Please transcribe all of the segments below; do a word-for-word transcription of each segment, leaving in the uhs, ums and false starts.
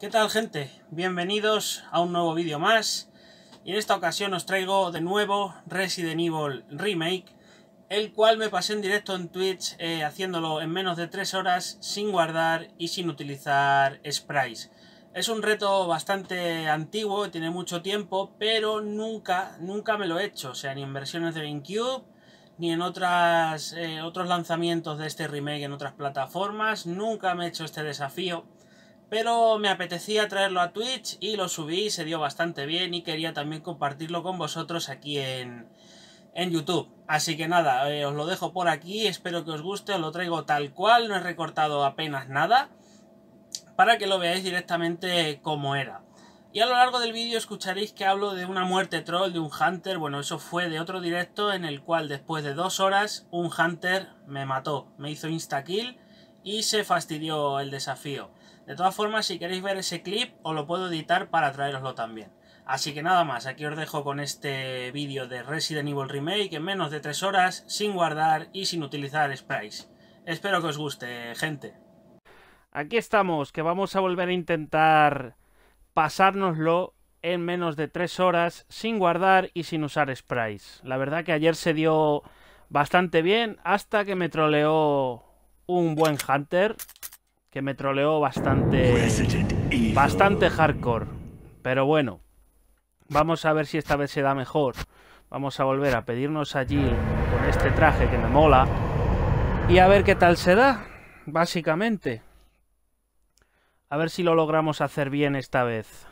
¿Qué tal, gente? Bienvenidos a un nuevo vídeo más. Y en esta ocasión os traigo de nuevo Resident Evil Remake, el cual me pasé en directo en Twitch eh, haciéndolo en menos de tres horas sin guardar y sin utilizar sprays. Es un reto bastante antiguo, tiene mucho tiempo, pero nunca, nunca me lo he hecho. O sea, ni en versiones de GameCube, ni en otras, eh, otros lanzamientos de este remake en otras plataformas. Nunca me he hecho este desafío. Pero me apetecía traerlo a Twitch y lo subí, se dio bastante bien y quería también compartirlo con vosotros aquí en, en YouTube. Así que nada, eh, os lo dejo por aquí, espero que os guste, os lo traigo tal cual, no he recortado apenas nada, para que lo veáis directamente como era. Y a lo largo del vídeo escucharéis que hablo de una muerte troll, de un hunter. Bueno, eso fue de otro directo en el cual después de dos horas un hunter me mató, me hizo insta-kill y se fastidió el desafío. De todas formas, si queréis ver ese clip, os lo puedo editar para traeroslo también. Así que nada más, aquí os dejo con este vídeo de Resident Evil Remake en menos de tres horas, sin guardar y sin utilizar sprays. Espero que os guste, gente. Aquí estamos, que vamos a volver a intentar pasárnoslo en menos de tres horas, sin guardar y sin usar sprays. La verdad que ayer se dio bastante bien, hasta que me troleó un buen hunter, que me troleó bastante, bastante hardcore. Pero bueno, vamos a ver si esta vez se da mejor. Vamos a volver a pedirnos allí con este traje que me mola y a ver qué tal se da, básicamente. A ver si lo logramos hacer bien esta vez.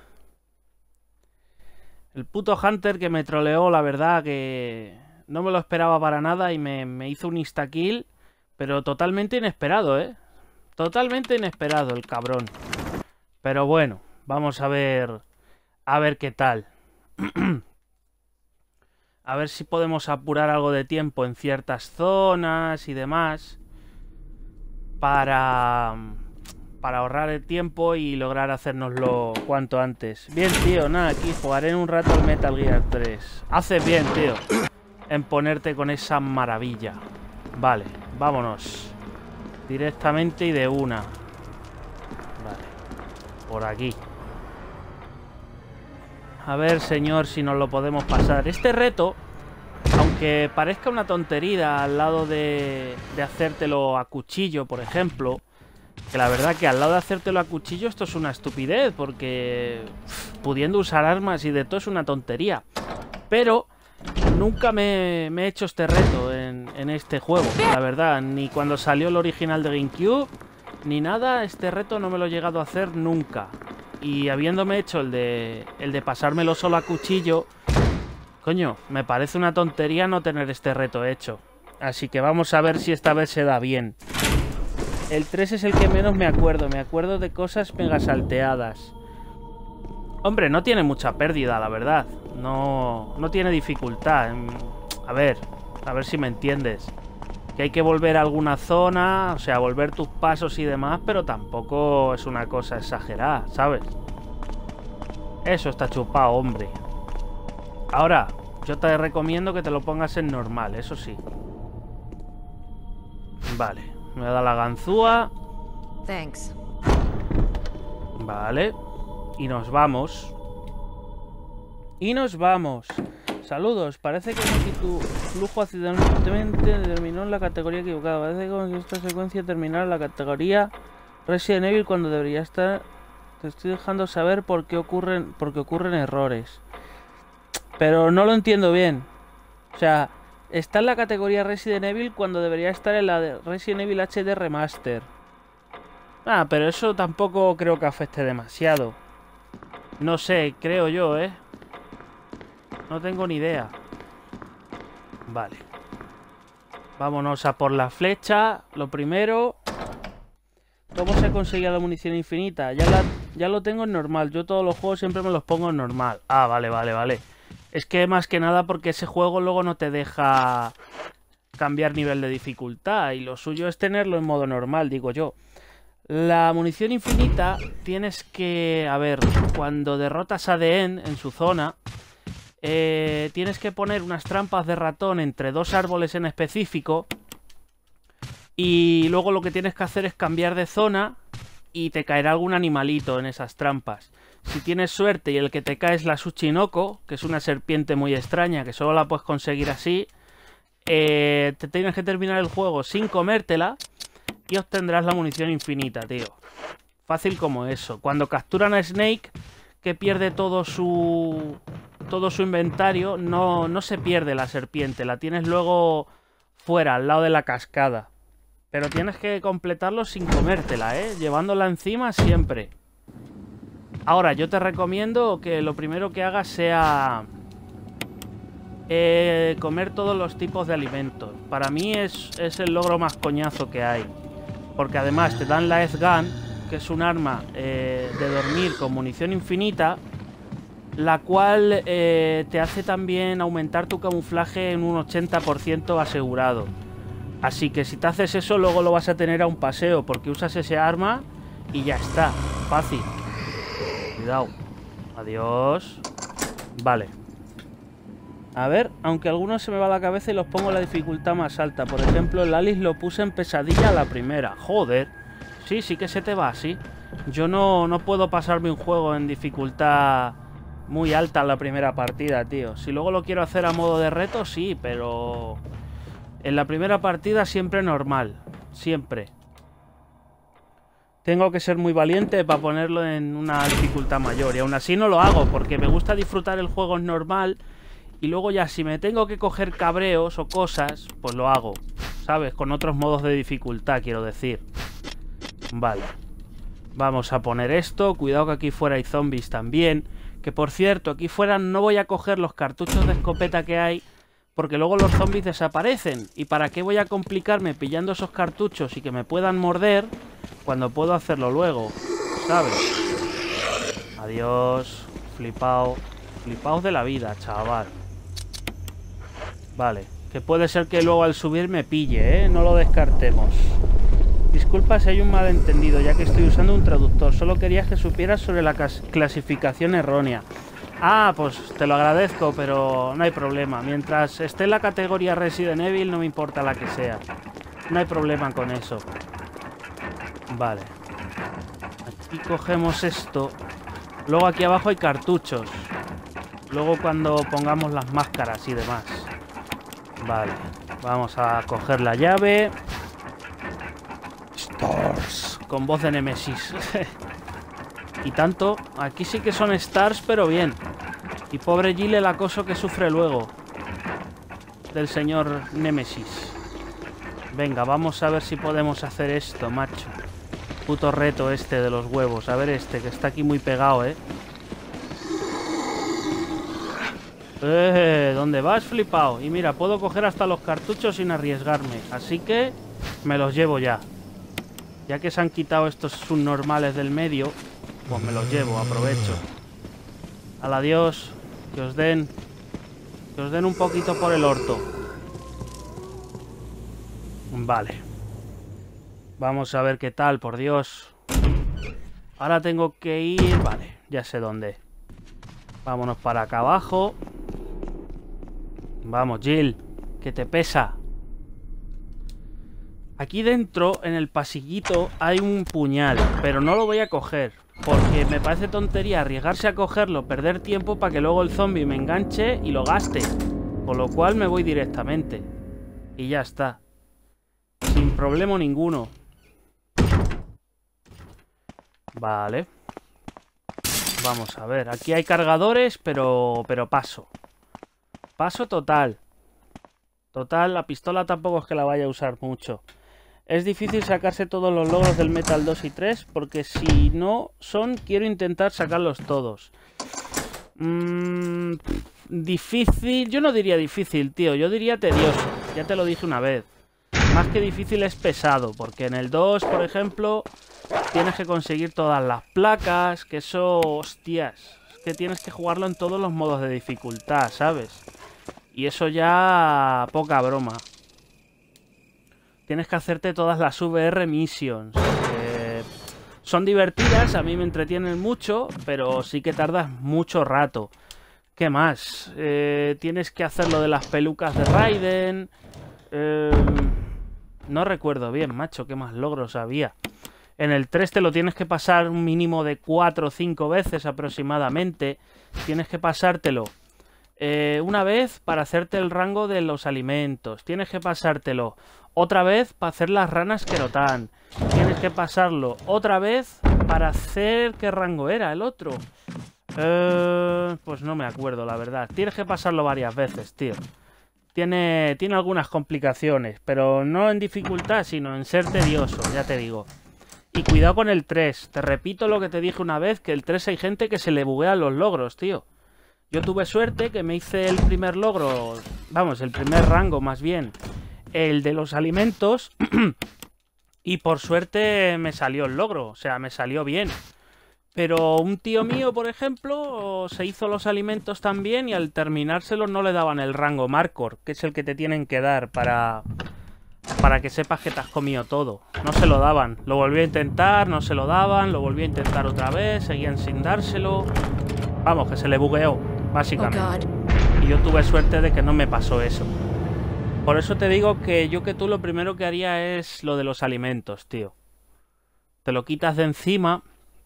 El puto hunter que me troleó, la verdad que no me lo esperaba para nada y me, me hizo un insta-kill, pero totalmente inesperado, ¿eh? Totalmente inesperado el cabrón. Pero bueno, vamos a ver... A ver qué tal. A ver si podemos apurar algo de tiempo en ciertas zonas y demás. Para... Para ahorrar el tiempo y lograr hacérnoslo cuanto antes. Bien, tío, nada, aquí jugaré en un rato al Metal Gear tres. Haces bien, tío, en ponerte con esa maravilla. Vale, vámonos. Directamente y de una. Vale. Por aquí. A ver, señor, si nos lo podemos pasar. Este reto, aunque parezca una tontería al lado de, de hacértelo a cuchillo, por ejemplo, que la verdad que al lado de hacértelo a cuchillo esto es una estupidez, porque pff, pudiendo usar armas y de todo es una tontería. Pero nunca me, me he hecho este reto en, en este juego, la verdad. Ni cuando salió el original de GameCube, ni nada, este reto no me lo he llegado a hacer nunca. Y habiéndome hecho el de, el de pasármelo solo a cuchillo, coño, me parece una tontería no tener este reto hecho. Así que vamos a ver si esta vez se da bien. El tres es el que menos me acuerdo, me acuerdo de cosas mega salteadas. Hombre, no tiene mucha pérdida, la verdad. No, no tiene dificultad. A ver, a ver si me entiendes. Que hay que volver a alguna zona, o sea, volver tus pasos y demás, pero tampoco es una cosa exagerada, ¿sabes? Eso está chupado, hombre. Ahora, yo te recomiendo que te lo pongas en normal, eso sí. Vale, me da la ganzúa. Thanks. Vale. Y nos vamos. Y nos vamos. Saludos. Parece que tu flujo accidentalmente terminó en la categoría equivocada. Parece que esta secuencia terminará en la categoría Resident Evil cuando debería estar. Te estoy dejando saber por qué ocurren, por qué ocurren errores. Pero no lo entiendo bien. O sea, está en la categoría Resident Evil cuando debería estar en la de Resident Evil H D Remaster. Ah, pero eso tampoco creo que afecte demasiado. No sé, creo yo, ¿eh? No tengo ni idea. Vale. Vámonos a por la flecha. Lo primero. ¿Cómo se conseguía la munición infinita? Ya, la, ya lo tengo en normal. Yo todos los juegos siempre me los pongo en normal. Ah, vale, vale, vale. Es que más que nada porque ese juego luego no te deja cambiar nivel de dificultad. Y lo suyo es tenerlo en modo normal, digo yo. La munición infinita tienes que... A ver, cuando derrotas a D N en su zona... Eh, tienes que poner unas trampas de ratón entre dos árboles en específico. Y luego lo que tienes que hacer es cambiar de zona y te caerá algún animalito en esas trampas. Si tienes suerte y el que te cae es la Tsuchinoko, que es una serpiente muy extraña, que solo la puedes conseguir así, eh, te tienes que terminar el juego sin comértela y obtendrás la munición infinita, tío. Fácil como eso. Cuando capturan a Snake, que pierde todo su todo su inventario, no, no se pierde la serpiente, la tienes luego fuera, al lado de la cascada. Pero tienes que completarlo sin comértela, ¿eh? Llevándola encima siempre. Ahora, yo te recomiendo que lo primero que hagas sea eh, comer todos los tipos de alimentos. Para mí es, es el logro más coñazo que hay. Porque además te dan la F-Gun, que es un arma eh, de dormir con munición infinita, la cual eh, te hace también aumentar tu camuflaje en un ochenta por ciento asegurado. Así que si te haces eso, luego lo vas a tener a un paseo, porque usas ese arma y ya está. Fácil. Cuidado. Adiós. Vale. A ver, aunque algunos se me va la cabeza y los pongo en la dificultad más alta. Por ejemplo, el Alice lo puse en pesadilla a la primera. Joder. Sí, sí que se te va así. Yo no, no puedo pasarme un juego en dificultad muy alta en la primera partida, tío. Si luego lo quiero hacer a modo de reto, sí, pero en la primera partida siempre normal. Siempre. Tengo que ser muy valiente para ponerlo en una dificultad mayor. Y aún así no lo hago, porque me gusta disfrutar el juego en normal. Y luego ya si me tengo que coger cabreos o cosas, pues lo hago. ¿Sabes? Con otros modos de dificultad, quiero decir. Vale. Vamos a poner esto. Cuidado que aquí fuera hay zombies también. Que por cierto, aquí fuera no voy a coger los cartuchos de escopeta que hay, porque luego los zombies desaparecen. ¿Y para qué voy a complicarme pillando esos cartuchos y que me puedan morder cuando puedo hacerlo luego? ¿Sabes? Adiós. Flipao. Flipaos de la vida, chaval. Vale. Que puede ser que luego al subir me pille, ¿eh? No lo descartemos. Disculpa si hay un malentendido, ya que estoy usando un traductor. Solo quería que supieras sobre la clasificación errónea. Ah, pues te lo agradezco, pero no hay problema. Mientras esté en la categoría Resident Evil, no me importa la que sea. No hay problema con eso. Vale. Aquí cogemos esto. Luego aquí abajo hay cartuchos. Luego cuando pongamos las máscaras y demás. Vale. Vamos a coger la llave. Stars. Con voz de Nemesis. Y tanto. Aquí sí que son Stars, pero bien. Y pobre Jill el acoso que sufre luego. Del señor Nemesis. Venga, vamos a ver si podemos hacer esto, macho. Puto reto este de los huevos. A ver este, que está aquí muy pegado, ¿eh? Eh, ¿dónde vas, flipao? Y mira, puedo coger hasta los cartuchos sin arriesgarme. Así que me los llevo ya. Ya que se han quitado estos subnormales del medio, pues me los llevo, aprovecho. Al adiós. Que os den... Que os den un poquito por el orto. Vale. Vamos a ver qué tal, por Dios. Ahora tengo que ir... Vale, ya sé dónde. Vámonos para acá abajo. Vamos, Jill. Que te pesa. Aquí dentro, en el pasillito, hay un puñal. Pero no lo voy a coger. Porque me parece tontería arriesgarse a cogerlo, perder tiempo para que luego el zombie me enganche y lo gaste. Con lo cual me voy directamente. Y ya está. Sin problema ninguno. Vale. Vamos a ver. Aquí hay cargadores, pero, pero paso. Paso total. Total, la pistola tampoco es que la vaya a usar mucho. Es difícil sacarse todos los logros del Metal dos y tres, porque si no son, quiero intentar sacarlos todos. Mm, difícil, yo no diría difícil, tío, yo diría tedioso. Ya te lo dije una vez. Más que difícil es pesado, porque en el dos, por ejemplo, tienes que conseguir todas las placas, que eso, hostias, es que tienes que jugarlo en todos los modos de dificultad, ¿sabes? Y eso ya, poca broma. Tienes que hacerte todas las V R missions. Eh, son divertidas, a mí me entretienen mucho, pero sí que tardas mucho rato. ¿Qué más? Eh, tienes que hacer lo de las pelucas de Raiden. Eh, no recuerdo bien, macho, qué más logros había. En el tres te lo tienes que pasar un mínimo de cuatro o cinco veces aproximadamente. Tienes que pasártelo eh, una vez para hacerte el rango de los alimentos. Tienes que pasártelo otra vez para hacer las ranas Querotán. Tienes que pasarlo otra vez para hacer... ¿Qué rango era el otro? Eh, pues no me acuerdo, la verdad. Tienes que pasarlo varias veces, tío. Tiene, tiene algunas complicaciones, pero no en dificultad, sino en ser tedioso, ya te digo. Y cuidado con el tres. Te repito lo que te dije una vez, que el tres hay gente que se le buguean los logros, tío. Yo tuve suerte que me hice el primer logro, vamos, el primer rango más bien, el de los alimentos, y por suerte me salió el logro, o sea, me salió bien. Pero un tío mío, por ejemplo, se hizo los alimentos también y al terminárselos no le daban el rango Marcor, que es el que te tienen que dar para, para que sepas que te has comido todo. No se lo daban. Lo volví a intentar, no se lo daban, lo volví a intentar otra vez, seguían sin dárselo. Vamos, que se le bugueó, básicamente. Y yo tuve suerte de que no me pasó eso. Por eso te digo que yo que tú lo primero que haría es lo de los alimentos, tío. Te lo quitas de encima...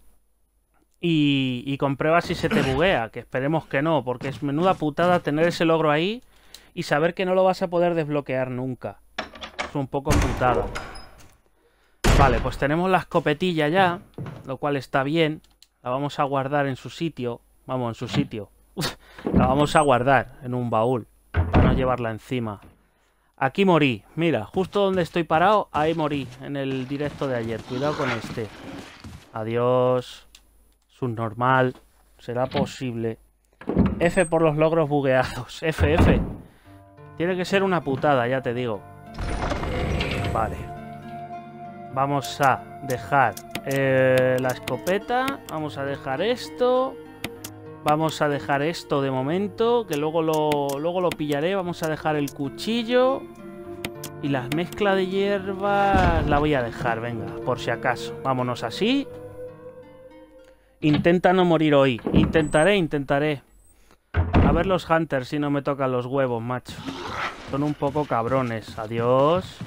Y, y comprueba si se te buguea, que esperemos que no, porque es menuda putada tener ese logro ahí y saber que no lo vas a poder desbloquear nunca. Es un poco putada. Vale, pues tenemos la escopetilla ya, lo cual está bien. La vamos a guardar en su sitio. Vamos, en su sitio. La vamos a guardar en un baúl, para no llevarla encima. Aquí morí, mira, justo donde estoy parado, ahí morí, en el directo de ayer. Cuidado con este. Adiós. Subnormal. ¿Será posible? F por los logros bugueados. F, F. Tiene que ser una putada, ya te digo. Vale. Vamos a dejar eh, la escopeta. Vamos a dejar esto. Vamos a dejar esto de momento, que luego lo, luego lo pillaré. Vamos a dejar el cuchillo. Y la mezcla de hierbas la voy a dejar, venga, por si acaso. Vámonos así. Intenta no morir hoy. Intentaré, intentaré. A ver los hunters si no me tocan los huevos, macho. Son un poco cabrones. Adiós.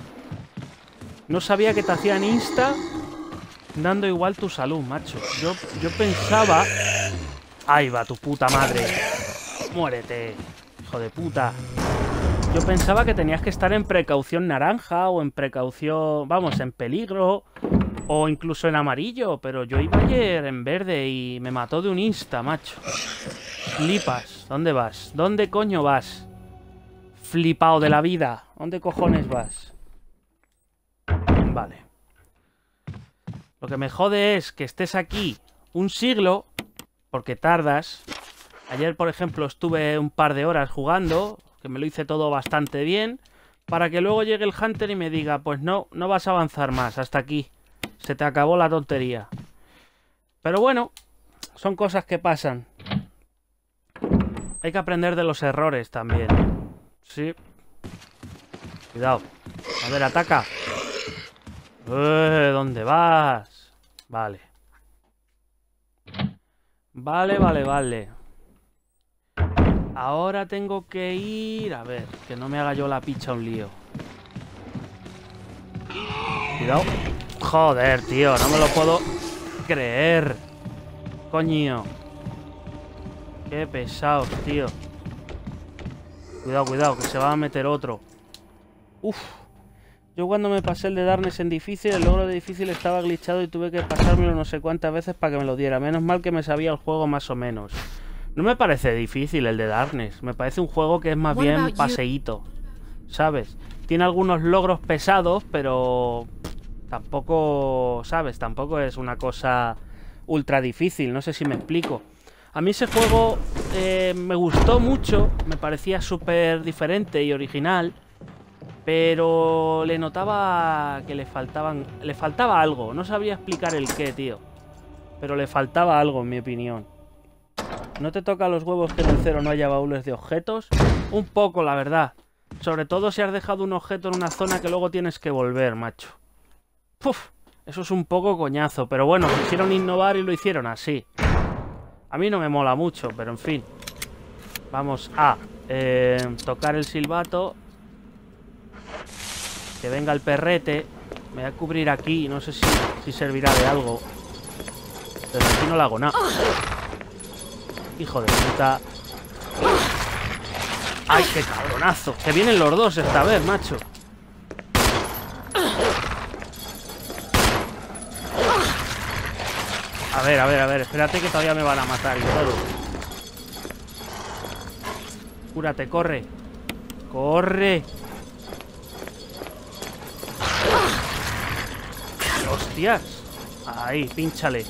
No sabía que te hacían insta dando igual tu salud, macho. Yo, yo pensaba... Ahí va tu puta madre. Muérete, hijo de puta. Yo pensaba que tenías que estar en precaución naranja o en precaución... Vamos, en peligro... O incluso en amarillo, pero yo iba ayer en verde y me mató de un insta, macho. Flipas. ¿Dónde vas? ¿Dónde coño vas? Flipado de la vida. ¿Dónde cojones vas? Vale. Lo que me jode es que estés aquí un siglo, porque tardas. Ayer, por ejemplo, estuve un par de horas jugando, que me lo hice todo bastante bien, para que luego llegue el Hunter y me diga, pues no, no vas a avanzar más, hasta aquí. Se te acabó la tontería. Pero bueno, son cosas que pasan. Hay que aprender de los errores también. Sí. Cuidado. A ver, ataca. Eh, ¿dónde vas? Vale. Vale, vale, vale. Ahora tengo que ir... A ver, que no me haga yo la picha un lío. Cuidado. Joder, tío, no me lo puedo creer. Coño. Qué pesados, tío. Cuidado, cuidado, que se va a meter otro. Uf. Yo cuando me pasé el de Darkness en difícil, el logro de difícil estaba glitchado y tuve que pasármelo no sé cuántas veces para que me lo diera. Menos mal que me sabía el juego más o menos. No me parece difícil el de Darkness. Me parece un juego que es más bien paseíto, ¿sabes? Tiene algunos logros pesados, pero... Tampoco, ¿sabes? Tampoco es una cosa ultra difícil, no sé si me explico. A mí ese juego eh, me gustó mucho, me parecía súper diferente y original, pero le notaba que le faltaban, le faltaba algo, no sabría explicar el qué, tío. Pero le faltaba algo, en mi opinión. ¿No te toca los huevos que en el cero no haya baúles de objetos? Un poco, la verdad. Sobre todo si has dejado un objeto en una zona que luego tienes que volver, macho. Puf, eso es un poco coñazo, pero bueno, quisieron innovar y lo hicieron así. A mí no me mola mucho, pero en fin. Vamos a eh, tocar el silbato. Que venga el perrete. Me voy a cubrir aquí, no sé si si servirá de algo. Pero aquí no le hago nada. Hijo de puta. ¡Ay, qué cabronazo! Que vienen los dos esta vez, macho. A ver, a ver, a ver. Espérate que todavía me van a matar y todo. Cúrate, corre. ¡Corre! ¡Hostias! Ahí, pínchale.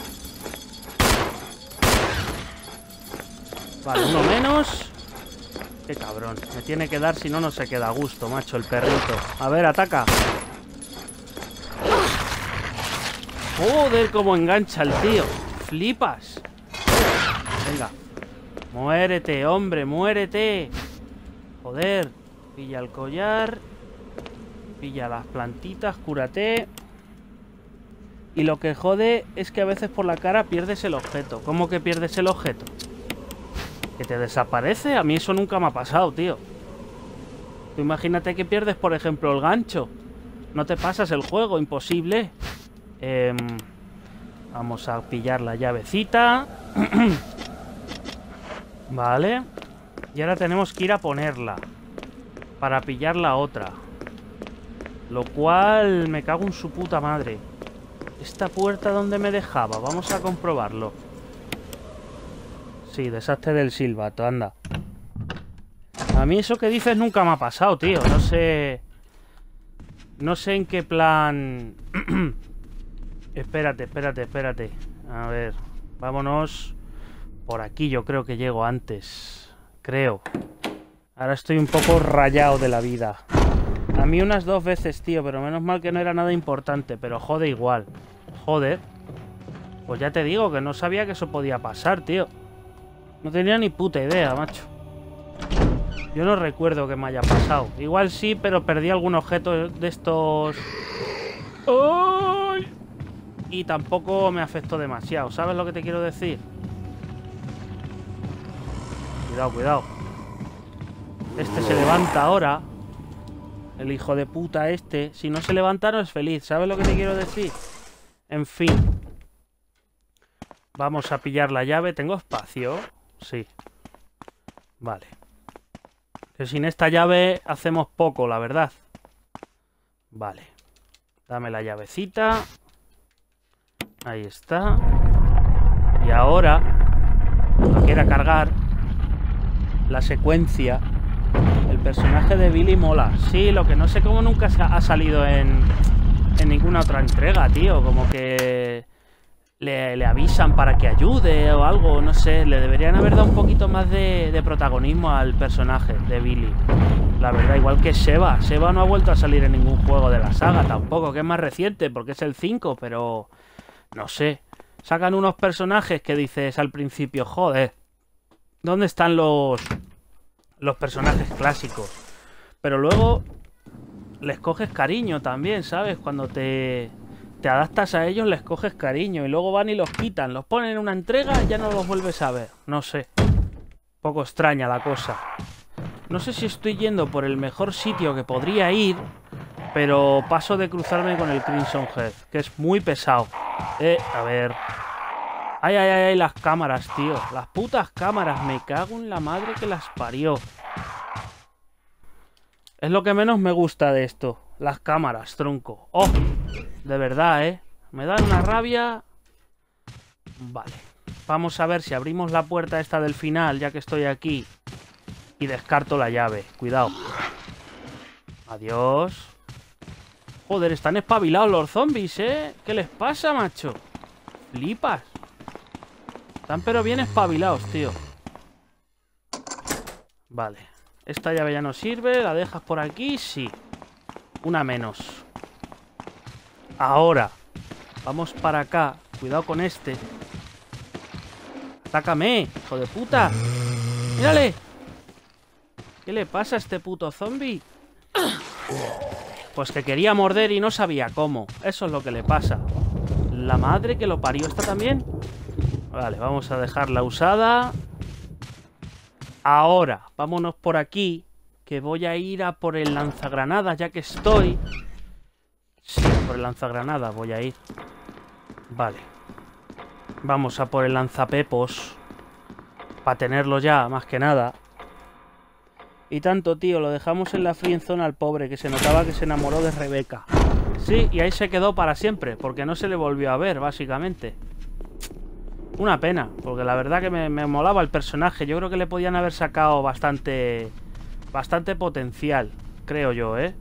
Vale, uno menos. Qué cabrón. Me tiene que dar, si no, no se queda a gusto, macho, el perrito. A ver, ataca. Joder, cómo engancha el tío. Flipas. Venga. Muérete, hombre, muérete. Joder. Pilla el collar. Pilla las plantitas, cúrate. Y lo que jode es que a veces por la cara pierdes el objeto. ¿Cómo que pierdes el objeto? ¿Que te desaparece? A mí eso nunca me ha pasado, tío. Tú imagínate que pierdes, por ejemplo, el gancho. No te pasas el juego, imposible. Eh, vamos a pillar la llavecita. Vale. Y ahora tenemos que ir a ponerla para pillar la otra. Lo cual me cago en su puta madre. ¿Esta puerta dónde me dejaba? Vamos a comprobarlo. Sí, desastre del silbato, anda. A mí eso que dices nunca me ha pasado, tío. No sé... No sé en qué plan... Espérate, espérate, espérate. A ver, vámonos por aquí. Yo creo que llego antes. Creo. Ahora estoy un poco rayado de la vida. A mí unas dos veces, tío, pero menos mal que no era nada importante. Pero jode igual. Joder. Pues ya te digo que no sabía que eso podía pasar, tío. No tenía ni puta idea, macho. Yo no recuerdo que me haya pasado. Igual sí, pero perdí algún objeto de estos... ¡Ay! Y tampoco me afectó demasiado. ¿Sabes lo que te quiero decir? Cuidado, cuidado. Este se levanta ahora. El hijo de puta este. Si no se levanta no es feliz. ¿Sabes lo que te quiero decir? En fin. Vamos a pillar la llave. ¿Tengo espacio? Sí. Vale. Que sin esta llave hacemos poco, la verdad. Vale. Dame la llavecita. Ahí está. Y ahora, cuando quiera cargar la secuencia, el personaje de Billy mola. Sí, lo que no sé cómo nunca ha salido en, en ninguna otra entrega, tío. Como que le, le avisan para que ayude o algo, no sé. Le deberían haber dado un poquito más de, de protagonismo al personaje de Billy. La verdad, igual que Sheva. Sheva no ha vuelto a salir en ningún juego de la saga tampoco, que es más reciente, porque es el cinco, pero... No sé, sacan unos personajes que dices al principio, joder, ¿dónde están los, los personajes clásicos? Pero luego les coges cariño también, ¿sabes? Cuando te, te adaptas a ellos les coges cariño y luego van y los quitan, los ponen en una entrega y ya no los vuelves a ver, no sé. Un poco extraña la cosa. No sé si estoy yendo por el mejor sitio que podría ir, pero paso de cruzarme con el Crimson Head, que es muy pesado. Eh, a ver. Ay, ay, ay, ay, las cámaras, tío. Las putas cámaras. Me cago en la madre que las parió. Es lo que menos me gusta de esto. Las cámaras, tronco. Oh, de verdad, eh. Me dan una rabia. Vale. Vamos a ver si abrimos la puerta esta del final, ya que estoy aquí. Y descarto la llave. Cuidado. Adiós. Joder, están espabilados los zombies, ¿eh? ¿Qué les pasa, macho? Flipas. Están pero bien espabilados, tío. Vale. Esta llave ya no sirve. ¿La dejas por aquí? Sí. Una menos. Ahora. Vamos para acá. Cuidado con este. ¡Atácame! ¡Hijo de puta! ¡Mírale! ¿Qué le pasa a este puto zombie? Pues que quería morder y no sabía cómo. Eso es lo que le pasa. La madre que lo parió. ¿Esta también? Vale, vamos a dejarla usada. Ahora, vámonos por aquí, que voy a ir a por el lanzagranadas, ya que estoy. Sí, por el lanzagranadas voy a ir. Vale. Vamos a por el lanzapepos. Para tenerlo ya, más que nada. Y tanto, tío, lo dejamos en la friendzone al pobre, que se notaba que se enamoró de Rebeca. Sí, y ahí se quedó para siempre, porque no se le volvió a ver, básicamente. Una pena, porque la verdad que me, me molaba el personaje. Yo creo que le podían haber sacado bastante... Bastante potencial, creo yo, ¿eh?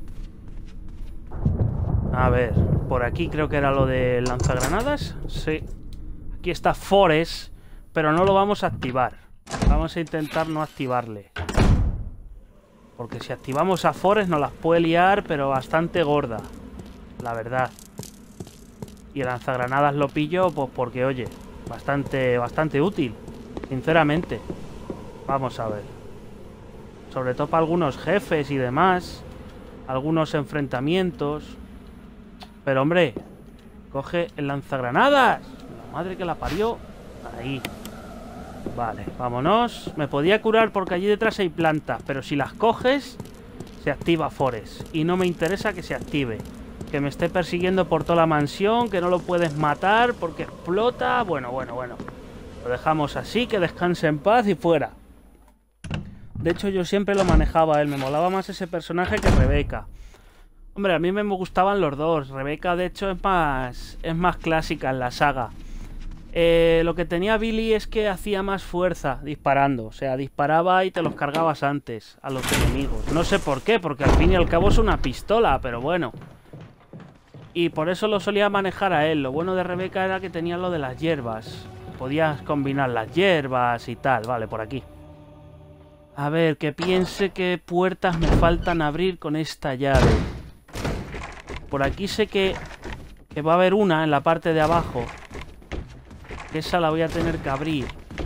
A ver, por aquí creo que era lo de lanzagranadas. Sí. Aquí está Forest, pero no lo vamos a activar. Vamos a intentar no activarle. Porque si activamos a Forest nos las puede liar, pero bastante gorda. La verdad. Y el lanzagranadas lo pillo, pues porque, oye, bastante, bastante útil. Sinceramente. Vamos a ver. Sobre todo para algunos jefes y demás. Algunos enfrentamientos. Pero, hombre, coge el lanzagranadas. La madre que la parió. Ahí. Vale, vámonos. Me podía curar porque allí detrás hay plantas, pero si las coges, se activa Forest. Y no me interesa que se active. Que me esté persiguiendo por toda la mansión, que no lo puedes matar porque explota. Bueno, bueno, bueno. Lo dejamos así, que descanse en paz y fuera. De hecho, yo siempre lo manejaba a él. Me molaba más ese personaje que Rebeca. Hombre, a mí me gustaban los dos. Rebeca, de hecho, es más, es más clásica en la saga. Eh, lo que tenía Billy es que hacía más fuerza disparando. O sea, disparaba y te los cargabas antes a los enemigos. No sé por qué, porque al fin y al cabo es una pistola, pero bueno. Y por eso lo solía manejar a él. Lo bueno de Rebeca era que tenía lo de las hierbas. Podías combinar las hierbas y tal. Vale, por aquí. A ver, que piense qué puertas me faltan abrir con esta llave. Por aquí sé que, que va a haber una en la parte de abajo. Que esa la voy a tener que abrir.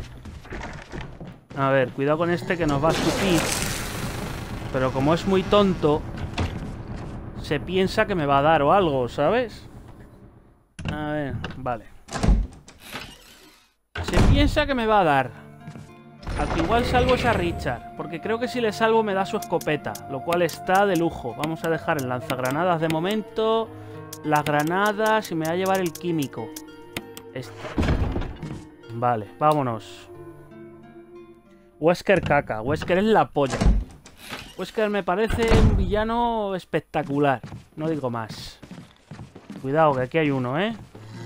A ver, cuidado con este que nos va a escupir. Pero como es muy tonto, se piensa que me va a dar o algo, ¿sabes? A ver, vale. Se piensa que me va a dar. Al que igual salvo es a Richard, porque creo que si le salvo me da su escopeta, lo cual está de lujo. Vamos a dejar el lanzagranadas de momento, las granadas y me va a llevar el químico. Este. Vale, vámonos. Wesker caca. Wesker es la polla. Wesker me parece un villano espectacular. No digo más. Cuidado, que aquí hay uno, ¿eh?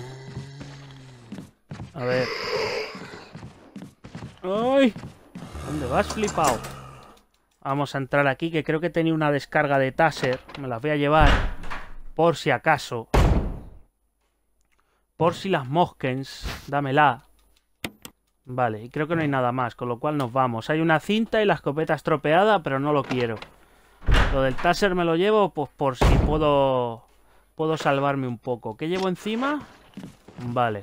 A ver. ¡Ay! ¿Dónde vas, flipado? Vamos a entrar aquí, que creo que tenía una descarga de taser. Me las voy a llevar. Por si acaso. Por si las Moskens. Dámela. Vale, y creo que no hay nada más, con lo cual nos vamos. Hay una cinta y la escopeta estropeada, pero no lo quiero. Lo del taser me lo llevo, pues por si puedo... Puedo salvarme un poco. ¿Qué llevo encima? Vale.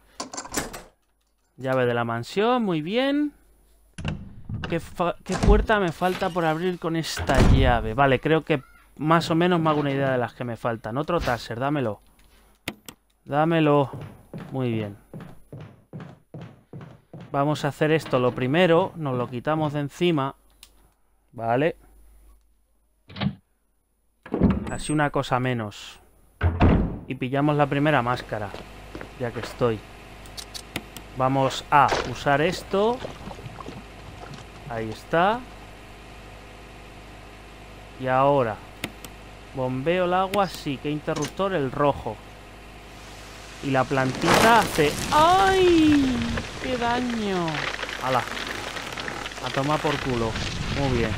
Llave de la mansión, muy bien. ¿Qué, ¿Qué puerta me falta por abrir con esta llave? Vale, creo que más o menos me hago una idea de las que me faltan. Otro taser, dámelo. Dámelo. Muy bien. Vamos a hacer esto lo primero. Nos lo quitamos de encima. Vale. Así una cosa menos. Y pillamos la primera máscara. Ya que estoy. Vamos a usar esto. Ahí está. Y ahora. Bombeo el agua, sí. ¿Qué interruptor? El rojo. Y la plantita hace... ¡Ay! ¡Qué daño! ¡Hala! A tomar por culo. Muy bien.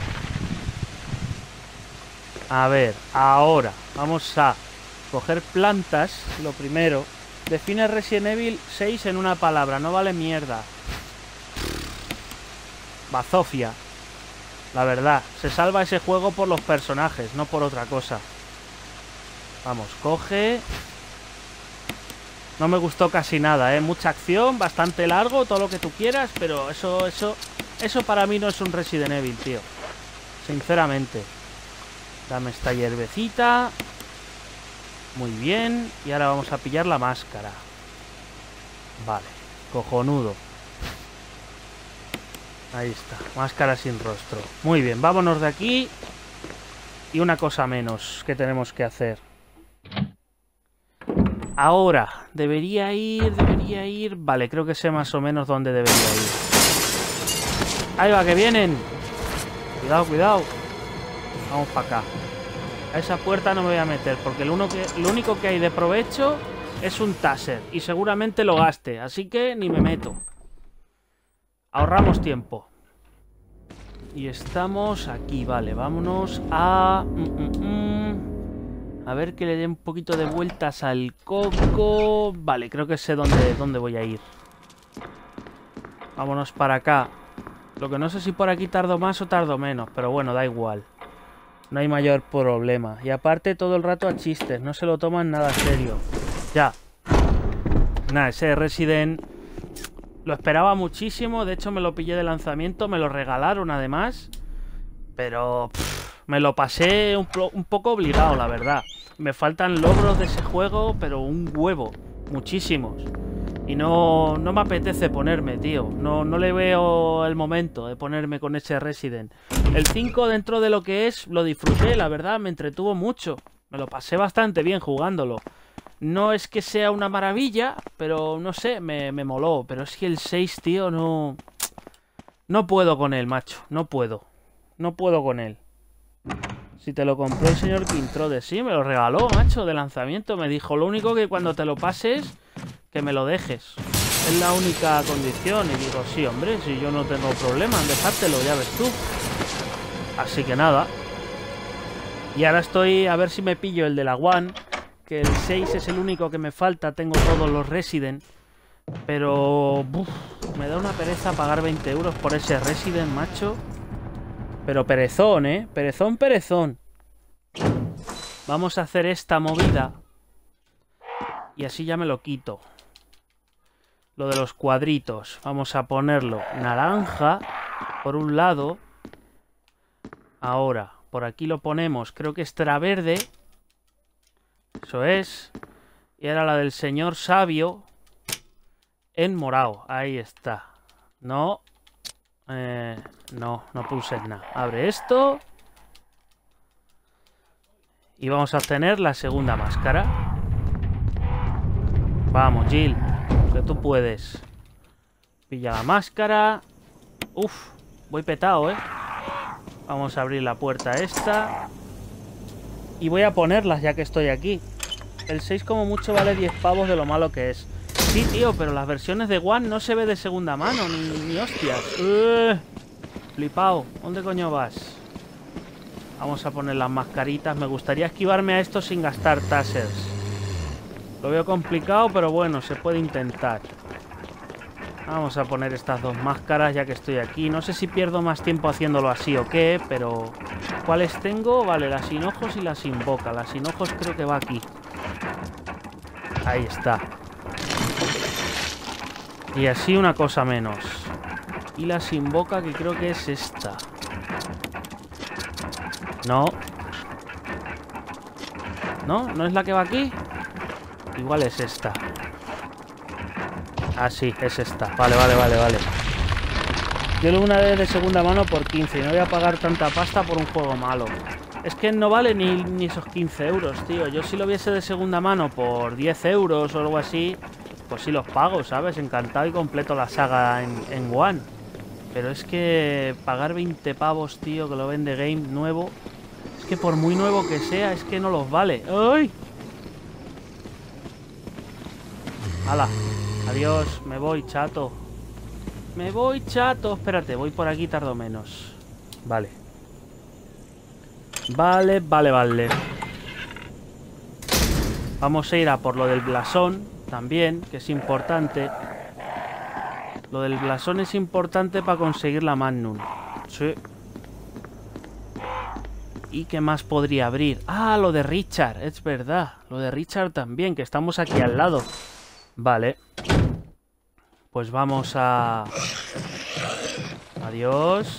A ver, ahora vamos a coger plantas. Lo primero. Define Resident Evil seis en una palabra. No vale mierda. Bazofia. La verdad. Se salva ese juego por los personajes, no por otra cosa. Vamos, coge... No me gustó casi nada, ¿eh? Mucha acción, bastante largo, todo lo que tú quieras, pero eso, eso, eso para mí no es un Resident Evil, tío. Sinceramente. Dame esta hierbecita. Muy bien. Y ahora vamos a pillar la máscara. Vale, cojonudo. Ahí está, máscara sin rostro. Muy bien, vámonos de aquí. Y una cosa menos que tenemos que hacer. Ahora, debería ir, debería ir... Vale, creo que sé más o menos dónde debería ir. Ahí va, que vienen. Cuidado, cuidado. Vamos para acá. A esa puerta no me voy a meter, porque lo, uno que, lo único que hay de provecho es un taser. Y seguramente lo gaste, así que ni me meto. Ahorramos tiempo. Y estamos aquí, vale, vámonos a... Mm, mm, mm. A ver que le dé un poquito de vueltas al coco. Vale, creo que sé dónde, dónde voy a ir. Vámonos para acá. Lo que no sé si por aquí tardo más o tardo menos, pero bueno, da igual. No hay mayor problema. Y aparte todo el rato a chistes, no se lo toman nada serio. Ya. Nada, ese Resident lo esperaba muchísimo. De hecho me lo pillé de lanzamiento, me lo regalaron además. Pero pff, me lo pasé un, un poco obligado, la verdad. Me faltan logros de ese juego, pero un huevo. Muchísimos. Y no, no me apetece ponerme, tío. No, no le veo el momento de ponerme con ese Resident. El cinco, dentro de lo que es, lo disfruté, la verdad. Me entretuvo mucho. Me lo pasé bastante bien jugándolo. No es que sea una maravilla, pero no sé, me, me moló. Pero es que el seis, tío, no... No puedo con él, macho. No puedo. No puedo con él. Si te lo compró el señor Quintrode, sí, me lo regaló, macho, de lanzamiento. Me dijo, lo único que cuando te lo pases, que me lo dejes. Es la única condición. Y digo, sí, hombre, si yo no tengo problema en dejártelo, ya ves tú. Así que nada. Y ahora estoy a ver si me pillo el de la One, que el seis es el único que me falta. Tengo todos los Resident. Pero uf, me da una pereza pagar veinte euros por ese Resident, macho. Pero perezón, ¿eh? Perezón, perezón. Vamos a hacer esta movida. Y así ya me lo quito. Lo de los cuadritos. Vamos a ponerlo naranja por un lado. Ahora, por aquí lo ponemos. Creo que este era verde. Eso es. Y era la del señor sabio en morado. Ahí está. No... Eh, no, no pulses nada. Abre esto. Y vamos a obtener la segunda máscara. Vamos, Jill, que tú puedes. Pilla la máscara. Uf, voy petado, eh. Vamos a abrir la puerta esta. Y voy a ponerlas ya que estoy aquí. El seis como mucho vale diez pavos de lo malo que es. Sí, tío, pero las versiones de One no se ve de segunda mano, ni, ni hostias. Uh, flipao, ¿dónde coño vas? Vamos a poner las mascaritas. Me gustaría esquivarme a esto sin gastar tasers. Lo veo complicado, pero bueno, se puede intentar. Vamos a poner estas dos máscaras ya que estoy aquí. No sé si pierdo más tiempo haciéndolo así o qué, pero... ¿Cuáles tengo? Vale, las sin ojos y las sin boca. Las sin ojos creo que va aquí. Ahí está. Y así una cosa menos. Y la sin boca que creo que es esta. No. ¿No? ¿No es la que va aquí? Igual es esta. Ah, sí, es esta. Vale, vale, vale, vale. Yo lo una vez de segunda mano por quince. Y no voy a pagar tanta pasta por un juego malo. Es que no vale ni, ni esos quince euros, tío. Yo si lo viese de segunda mano por diez euros o algo así... Pues sí los pago, ¿sabes? Encantado y completo la saga en, en One. Pero es que pagar veinte pavos, tío, que lo vende Game nuevo... Es que por muy nuevo que sea, es que no los vale. ¡Ay! ¡Hala! Adiós, me voy, chato. Me voy, chato. Espérate, voy por aquí, tardo menos. Vale. Vale, vale, vale. Vamos a ir a por lo del blasón. También, que es importante. Lo del blasón es importante para conseguir la Magnum. Sí. ¿Y qué más podría abrir? Ah, lo de Richard, es verdad. Lo de Richard también, que estamos aquí al lado. Vale. Pues vamos a... Adiós.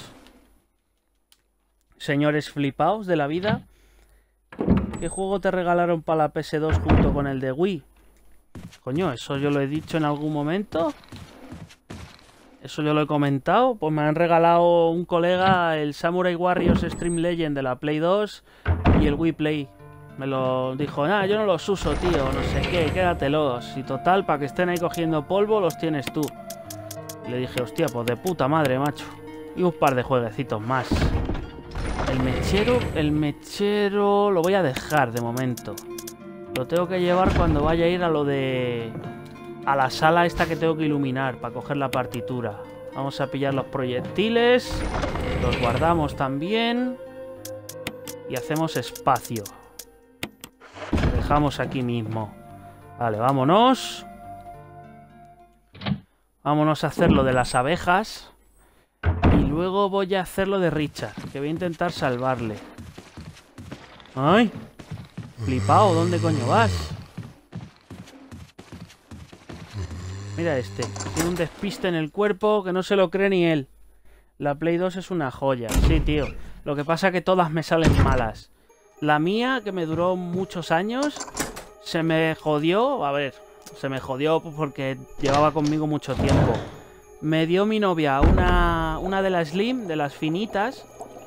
Señores flipaos de la vida. ¿Qué juego te regalaron para la P S dos junto con el de Wii? Coño, ¿eso yo lo he dicho en algún momento? ¿Eso yo lo he comentado? Pues me han regalado un colega el Samurai Warriors Extreme Legend de la Play dos y el Wii Play. Me lo dijo, nada, yo no los uso, tío, no sé qué, quédatelos. Y total, para que estén ahí cogiendo polvo, los tienes tú. Y le dije, hostia, pues de puta madre, macho. Y un par de jueguecitos más. El mechero, el mechero lo voy a dejar de momento. Lo tengo que llevar cuando vaya a ir a lo de... a la sala esta que tengo que iluminar para coger la partitura. Vamos a pillar los proyectiles. Los guardamos también. Y hacemos espacio. Lo dejamos aquí mismo. Vale, vámonos. Vámonos a hacer lo de las abejas. Y luego voy a hacer lo de Richard, que voy a intentar salvarle. ¡Ay! Flipao, ¿dónde coño vas? Mira este. Tiene un despiste en el cuerpo que no se lo cree ni él. La Play dos es una joya. Sí, tío. Lo que pasa es que todas me salen malas. La mía, que me duró muchos años, se me jodió. A ver, se me jodió porque llevaba conmigo mucho tiempo. Me dio mi novia una, una de las Slim, de las finitas,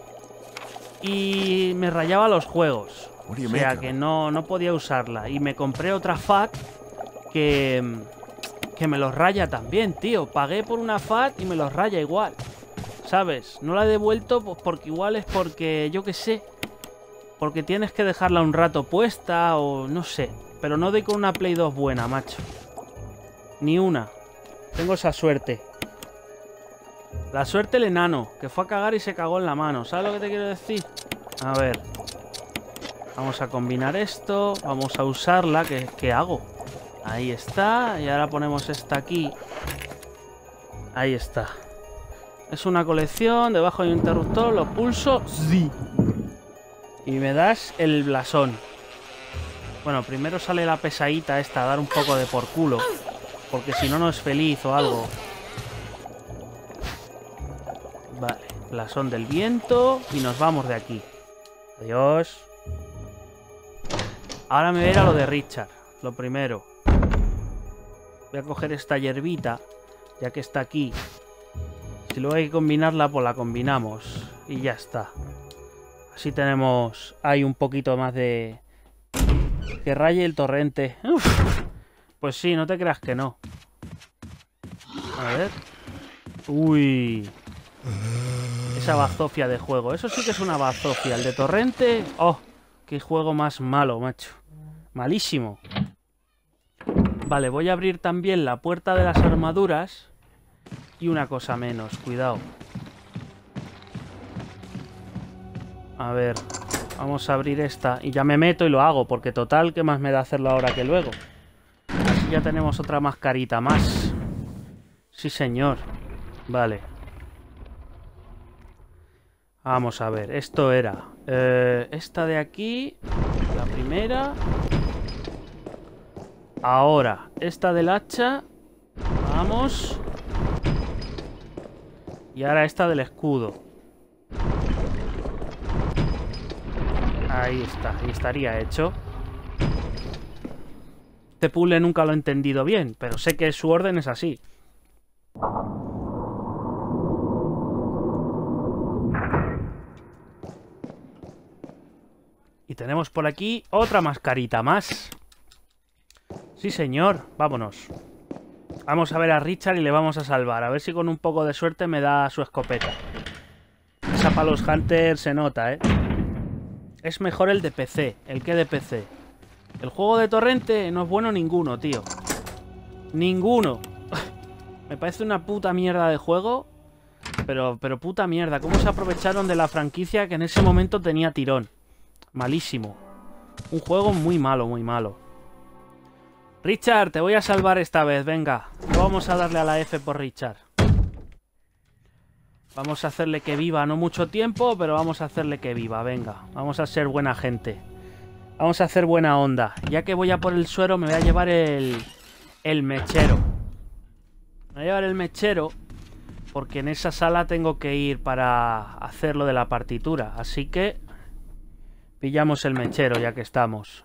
y me rayaba los juegos. O sea que no, no podía usarla. Y me compré otra Fat que, que me los raya también, tío. Pagué por una Fat y me los raya igual. ¿Sabes? No la he devuelto pues porque igual es porque, yo qué sé, porque tienes que dejarla un rato puesta o no sé. Pero no doy con una Play dos buena, macho. Ni una. Tengo esa suerte. La suerte el enano, que fue a cagar y se cagó en la mano. ¿Sabes lo que te quiero decir? A ver. Vamos a combinar esto. Vamos a usarla. ¿Qué, qué hago? Ahí está. Y ahora ponemos esta aquí. Ahí está. Es una colección. Debajo hay un interruptor. Lo pulso. Sí. Y me das el blasón. Bueno, primero sale la pesadita esta a dar un poco de por culo. Porque si no, no es feliz o algo. Vale, blasón del viento. Y nos vamos de aquí. Adiós. Ahora me voy a ir a lo de Richard. Lo primero. Voy a coger esta hierbita, ya que está aquí. Si luego hay que combinarla, pues la combinamos. Y ya está. Así tenemos ahí un poquito más de... que raye el torrente. Uf. Pues sí, no te creas que no. A ver. Uy... Esa bazofia de juego. Eso sí que es una bazofia. El de torrente... ¡Oh! ¡Qué juego más malo, macho! Malísimo. Vale, voy a abrir también la puerta de las armaduras. Y una cosa menos. Cuidado. A ver. Vamos a abrir esta. Y ya me meto y lo hago. Porque total, ¿qué más me da hacerlo ahora que luego? Así ya tenemos otra mascarita más. Sí, señor. Vale. Vamos a ver, esto era eh, esta de aquí, la primera. Ahora, esta del hacha. Vamos. Y ahora esta del escudo. Ahí está, ahí estaría hecho. Este puzzle nunca lo he entendido bien, pero sé que su orden es así. Y tenemos por aquí otra mascarita más. Sí, señor. Vámonos. Vamos a ver a Richard y le vamos a salvar. A ver si con un poco de suerte me da su escopeta. Esa para los Hunters se nota, ¿eh? Es mejor el de P C. ¿El qué de P C? El juego de torrente no es bueno ninguno, tío. Ninguno. Me parece una puta mierda de juego. Pero, pero puta mierda. ¿Cómo se aprovecharon de la franquicia que en ese momento tenía tirón? Malísimo. Un juego muy malo, muy malo. Richard, te voy a salvar esta vez, venga. No vamos a darle a la F por Richard. Vamos a hacerle que viva, no mucho tiempo, pero vamos a hacerle que viva, venga. Vamos a ser buena gente. Vamos a hacer buena onda. Ya que voy a por el suero, me voy a llevar el... el mechero. Me voy a llevar el mechero porque en esa sala tengo que ir para hacer lo de la partitura. Así que... pillamos el mechero ya que estamos.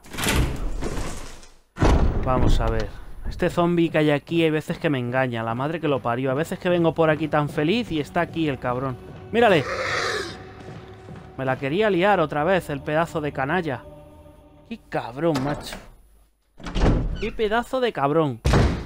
Vamos a ver. Este zombie que hay aquí hay veces que me engaña. La madre que lo parió. A veces que vengo por aquí tan feliz y está aquí el cabrón. ¡Mírale! Me la quería liar otra vez el pedazo de canalla. Qué cabrón, macho. Qué pedazo de cabrón.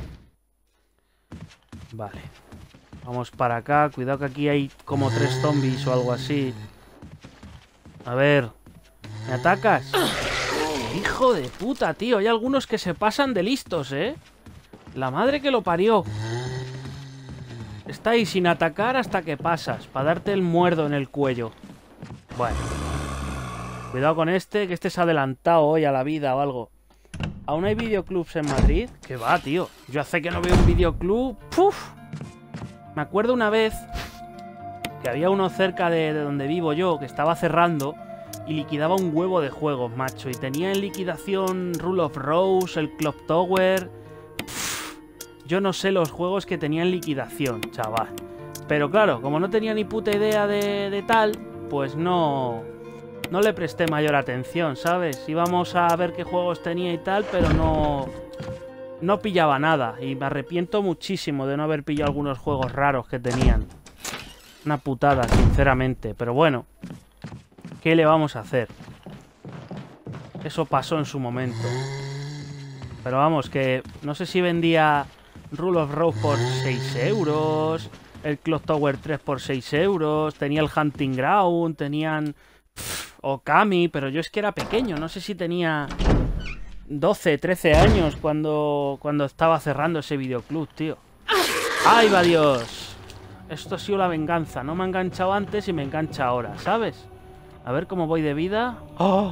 Vale. Vamos para acá. Cuidado que aquí hay como tres zombies o algo así. A ver. ¿Me atacas? Hijo de puta, tío. Hay algunos que se pasan de listos, ¿eh? La madre que lo parió. Está ahí sin atacar hasta que pasas. Para darte el muerdo en el cuello. Bueno. Cuidado con este, que este se ha adelantado hoy a la vida o algo. ¿Aún hay videoclubs en Madrid? ¿Qué va, tío? Yo hace que no veo un videoclub. ¡Puf! Me acuerdo una vez que había uno cerca de, de donde vivo yo, que estaba cerrando y liquidaba un huevo de juegos, macho. Y tenía en liquidación Rule of Rose, el Clock Tower. Pff, yo no sé los juegos que tenía en liquidación, chaval. Pero claro, como no tenía ni puta idea de, de tal, pues no... No le presté mayor atención, ¿sabes? Íbamos a ver qué juegos tenía y tal, pero no... No pillaba nada. Y me arrepiento muchísimo de no haber pillado algunos juegos raros que tenían. Una putada, sinceramente. Pero bueno, ¿qué le vamos a hacer? Eso pasó en su momento. Pero vamos, que no sé si vendía Rule of Rose por seis euros, el Clock Tower tres por seis euros, tenía el Hunting Ground, tenían pff, Okami, pero yo es que era pequeño, no sé si tenía doce, trece años cuando, cuando estaba cerrando ese videoclub, tío. ¡Ay, va Dios! Esto ha sido la venganza, no me ha enganchado antes y me engancha ahora, ¿sabes? A ver cómo voy de vida. ¡Oh!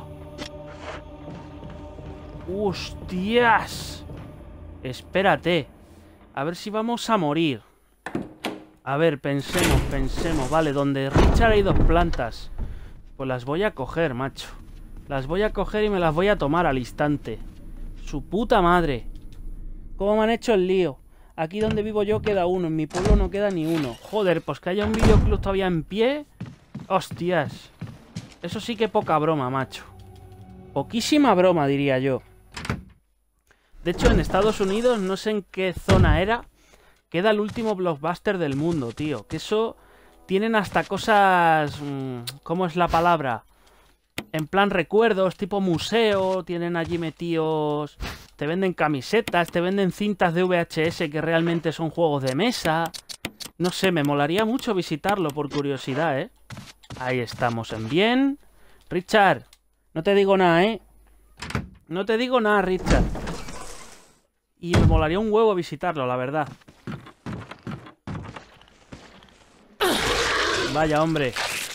¡Hostias! Espérate. A ver si vamos a morir. A ver, pensemos, pensemos. Vale, donde Richard hay dos plantas. Pues las voy a coger, macho. Las voy a coger y me las voy a tomar al instante. Su puta madre. ¿Cómo me han hecho el lío? Aquí donde vivo yo queda uno. En mi pueblo no queda ni uno. Joder, pues que haya un videoclub todavía en pie. Hostias. Eso sí que poca broma, macho. Poquísima broma, diría yo. De hecho, en Estados Unidos, no sé en qué zona era, queda el último blockbuster del mundo, tío. Que eso... Tienen hasta cosas... ¿Cómo es la palabra? En plan recuerdos, tipo museo. Tienen allí metidos... Te venden camisetas, te venden cintas de V H S que realmente son juegos de mesa. No sé, me molaría mucho visitarlo por curiosidad, ¿eh? Ahí estamos en bien. Richard, no te digo nada, ¿eh? No te digo nada, Richard. Y me molaría un huevo visitarlo, la verdad. Vaya, hombre.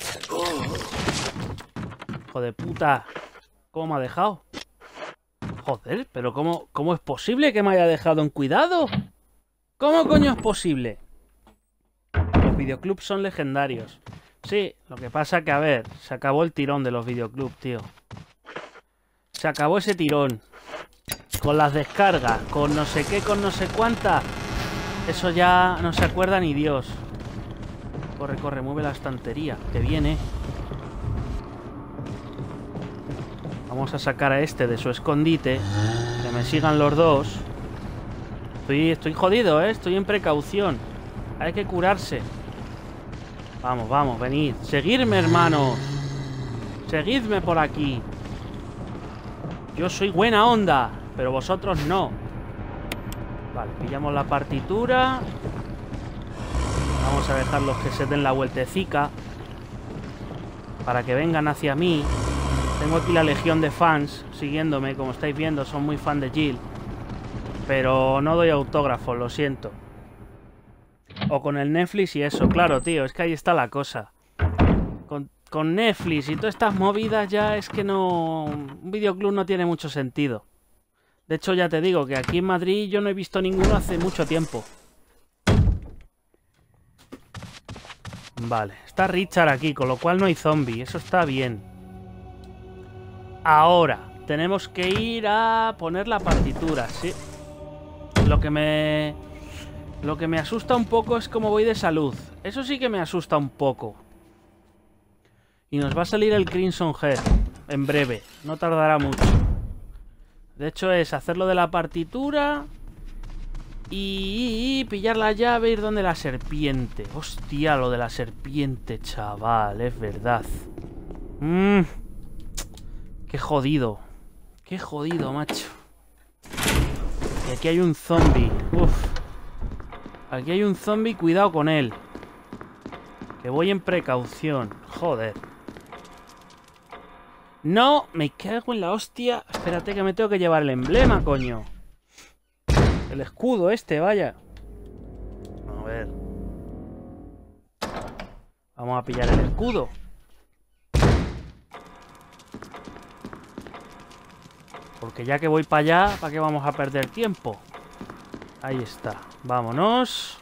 Hijo de puta. ¿Cómo me ha dejado? Joder, pero ¿cómo, cómo es posible que me haya dejado en cuidado? ¿Cómo coño es posible? Los videoclubs son legendarios. Sí, lo que pasa que, a ver, se acabó el tirón de los videoclubs, tío. Se acabó ese tirón. Con las descargas, con no sé qué, con no sé cuánta. Eso ya no se acuerda ni Dios. Corre, corre, mueve la estantería. Que viene. Vamos a sacar a este de su escondite. Que me sigan los dos. Estoy, estoy jodido, ¿eh? Estoy en precaución. Hay que curarse. Vamos, vamos, venid. Seguidme, hermanos. Seguidme por aquí. Yo soy buena onda, pero vosotros no. Vale, pillamos la partitura. Vamos a dejarlos que se den la vueltecica para que vengan hacia mí. Tengo aquí la legión de fans siguiéndome, como estáis viendo, son muy fan de Jill. Pero no doy autógrafos, lo siento. O con el Netflix y eso, claro, tío, es que ahí está la cosa. Con, con Netflix y todas estas movidas ya es que no... Un videoclub no tiene mucho sentido. De hecho, ya te digo que aquí en Madrid yo no he visto ninguno hace mucho tiempo. Vale, está Richard aquí, con lo cual no hay zombie, eso está bien. Ahora, tenemos que ir a poner la partitura, sí. Lo que me... Lo que me asusta un poco es cómo voy de salud. Eso sí que me asusta un poco. Y nos va a salir el Crimson Head en breve, no tardará mucho. De hecho es hacerlo de la partitura y, y, y pillar la llave e ir donde la serpiente. Hostia, lo de la serpiente, chaval, es verdad. Mmm... Qué jodido. Qué jodido, macho. Y aquí hay un zombie. Uf. Aquí hay un zombie, cuidado con él. Que voy en precaución. Joder. No, me cago en la hostia. Espérate que me tengo que llevar el emblema, coño. El escudo este, vaya. A ver. Vamos a pillar el escudo. Porque ya que voy para allá, ¿para qué vamos a perder tiempo? Ahí está. Vámonos.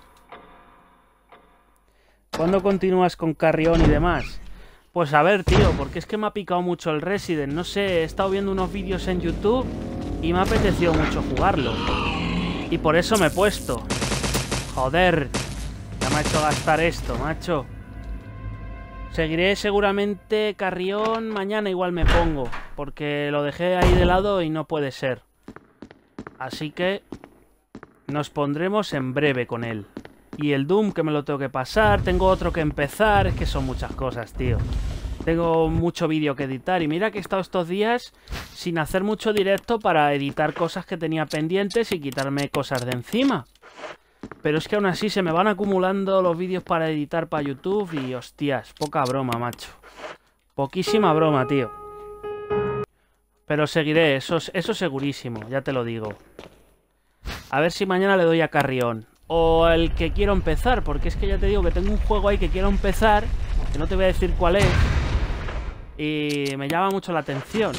¿Cuándo continúas con Carrión y demás? Pues a ver, tío, porque es que me ha picado mucho el Resident. No sé, he estado viendo unos vídeos en YouTube y me ha apetecido mucho jugarlo. Y por eso me he puesto. Joder. Ya me ha hecho gastar esto, macho. Seguiré seguramente Carrión. Mañana igual me pongo. Porque lo dejé ahí de lado y no puede ser. Así que nos pondremos en breve con él. Y el Doom que me lo tengo que pasar. Tengo otro que empezar. Es que son muchas cosas, tío. Tengo mucho vídeo que editar. Y mira que he estado estos días sin hacer mucho directo para editar cosas que tenía pendientes y quitarme cosas de encima. Pero es que aún así se me van acumulando los vídeos para editar para YouTube y hostias, poca broma, macho. Poquísima broma, tío. Pero seguiré, eso, eso segurísimo, ya te lo digo. A ver si mañana le doy a Carrión. O el que quiero empezar, porque es que ya te digo que tengo un juego ahí que quiero empezar, que no te voy a decir cuál es, y me llama mucho la atención.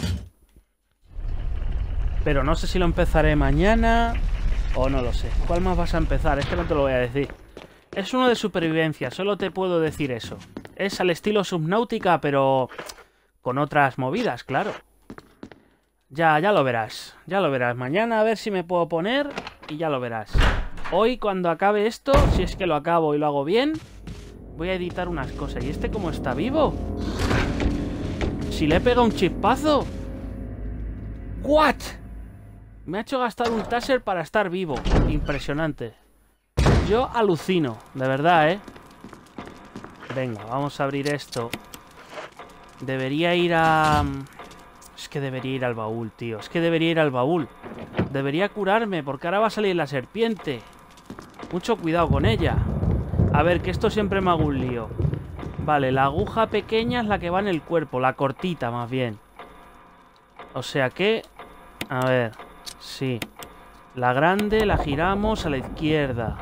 Pero no sé si lo empezaré mañana o no lo sé. ¿Cuál más vas a empezar? Es que no te lo voy a decir. Es uno de supervivencia, solo te puedo decir eso. Es al estilo Subnautica, pero con otras movidas, claro. Ya, ya lo verás, ya lo verás. Mañana a ver si me puedo poner y ya lo verás. Hoy, cuando acabe esto, si es que lo acabo y lo hago bien, voy a editar unas cosas. ¿Y este cómo está vivo? Si le pega un chispazo. ¿What? Me ha hecho gastar un taser para estar vivo. Impresionante. Yo alucino, de verdad, ¿eh? Venga, vamos a abrir esto. Debería ir a... Es que debería ir al baúl, tío. Es que debería ir al baúl. Debería curarme, porque ahora va a salir la serpiente. Mucho cuidado con ella. A ver, que esto siempre me hago un lío. Vale, la aguja pequeña es la que va en el cuerpo. La cortita, más bien. O sea que... A ver... Sí. La grande la giramos a la izquierda.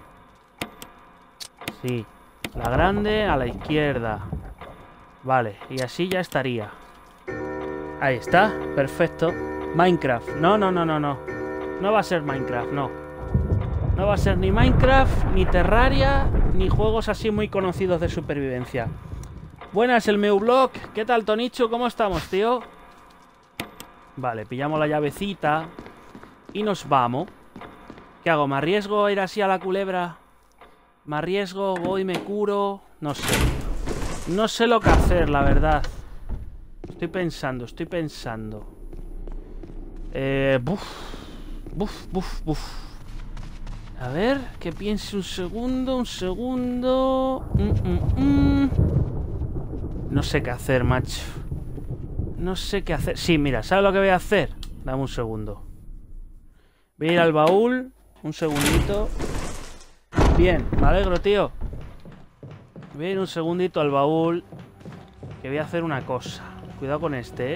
Sí. La grande a la izquierda. Vale, y así ya estaría. Ahí está, perfecto. Minecraft. No, no, no, no, no. No va a ser Minecraft, no. No va a ser ni Minecraft, ni Terraria, ni juegos así muy conocidos de supervivencia. Buenas, el meu blog. ¿Qué tal, Tonicho? ¿Cómo estamos, tío? Vale, pillamos la llavecita y nos vamos. ¿Qué hago? ¿Me arriesgo a ir así a la culebra? ¿Me arriesgo? ¿Voy? ¿Me curo? No sé. No sé lo que hacer, la verdad. Estoy pensando, estoy pensando. Eh... Buf. Buf, buf, buf. A ver, que piense un segundo, un segundo... Mm, mm, mm. No sé qué hacer, macho. No sé qué hacer. Sí, mira, ¿sabes lo que voy a hacer? Dame un segundo. Voy a ir al baúl. Un segundito. Bien, me alegro, tío. Voy a ir un segundito al baúl. Que voy a hacer una cosa. Cuidado con este, ¿eh?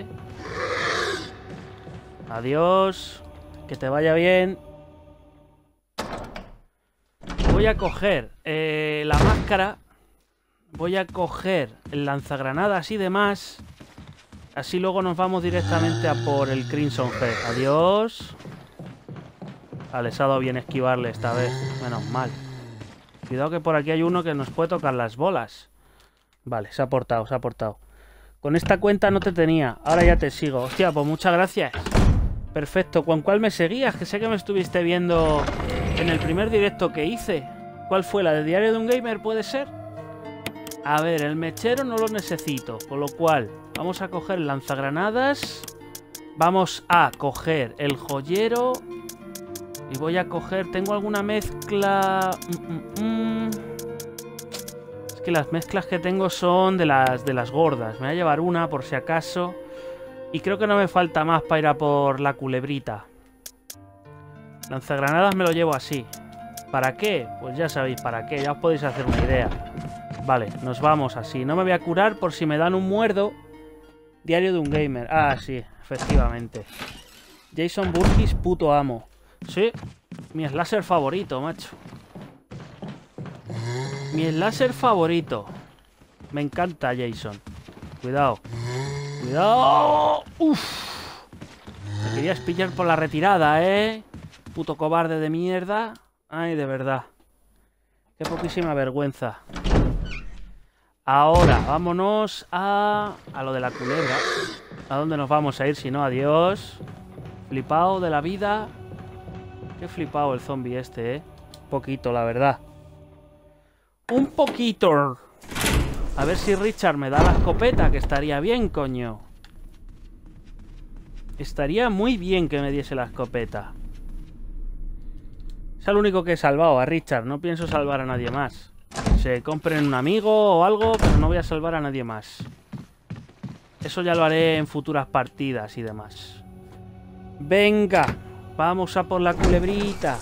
Adiós. Que te vaya bien. Voy a coger eh, la máscara. Voy a coger el lanzagranadas y demás. Así luego nos vamos directamente a por el Crimson Head. Adiós. Vale, se ha dado bien esquivarle esta vez. Menos mal. Cuidado que por aquí hay uno que nos puede tocar las bolas. Vale, se ha portado, se ha portado. Con esta cuenta no te tenía. Ahora ya te sigo. Hostia, pues muchas gracias. Perfecto. ¿Con cuál me seguías? Que sé que me estuviste viendo en el primer directo que hice. ¿Cuál fue? ¿La de Diario de un Gamer? ¿Puede ser? A ver, el mechero no lo necesito. Con lo cual, vamos a coger el lanzagranadas. Vamos a coger el joyero. Y voy a coger... ¿Tengo alguna mezcla? Mm, mm, mm. Es que las mezclas que tengo son de las, de las gordas. Me voy a llevar una por si acaso. Y creo que no me falta más para ir a por la culebrita. Lanzagranadas me lo llevo así. ¿Para qué? Pues ya sabéis para qué, ya os podéis hacer una idea. Vale, nos vamos así. No me voy a curar por si me dan un muerdo. Diario de un gamer. Ah, sí, efectivamente. Jason Burkis, puto amo. Sí, mi slasher favorito, macho. Mi slasher favorito. Me encanta Jason. Cuidado. Cuidado. Uf. Me querías pillar por la retirada, ¿eh? Puto cobarde de mierda. Ay, de verdad. Qué poquísima vergüenza. Ahora, vámonos a... a lo de la culebra. ¿A dónde nos vamos a ir si no? Adiós. Flipado de la vida. Qué flipado el zombie este, ¿eh? Un poquito, la verdad. Un poquito. A ver si Richard me da la escopeta, que estaría bien, coño. Estaría muy bien que me diese la escopeta. Es el único que he salvado, a Richard. No pienso salvar a nadie más. Se compren un amigo o algo, pero no voy a salvar a nadie más. Eso ya lo haré en futuras partidas y demás. Venga, vamos a por la culebrita.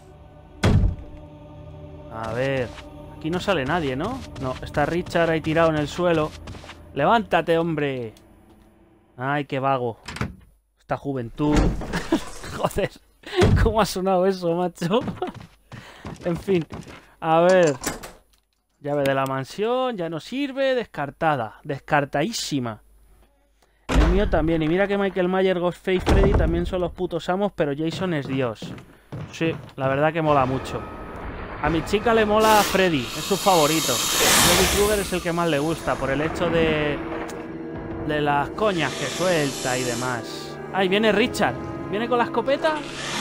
A ver, aquí no sale nadie, ¿no? No, está Richard ahí tirado en el suelo. ¡Levántate, hombre! Ay, qué vago. Esta juventud. Joder, ¿cómo ha sonado eso, macho? En fin, a ver. Llave de la mansión, ya no sirve, descartada. Descartadísima. El mío también. Y mira que Michael Myers, Ghostface, Freddy también son los putos amos, pero Jason es Dios. Sí, la verdad que mola mucho. A mi chica le mola Freddy, es su favorito. Freddy Krueger es el que más le gusta, por el hecho de... de las coñas que suelta y demás. ¡Ay, viene Richard! ¿Viene con la escopeta?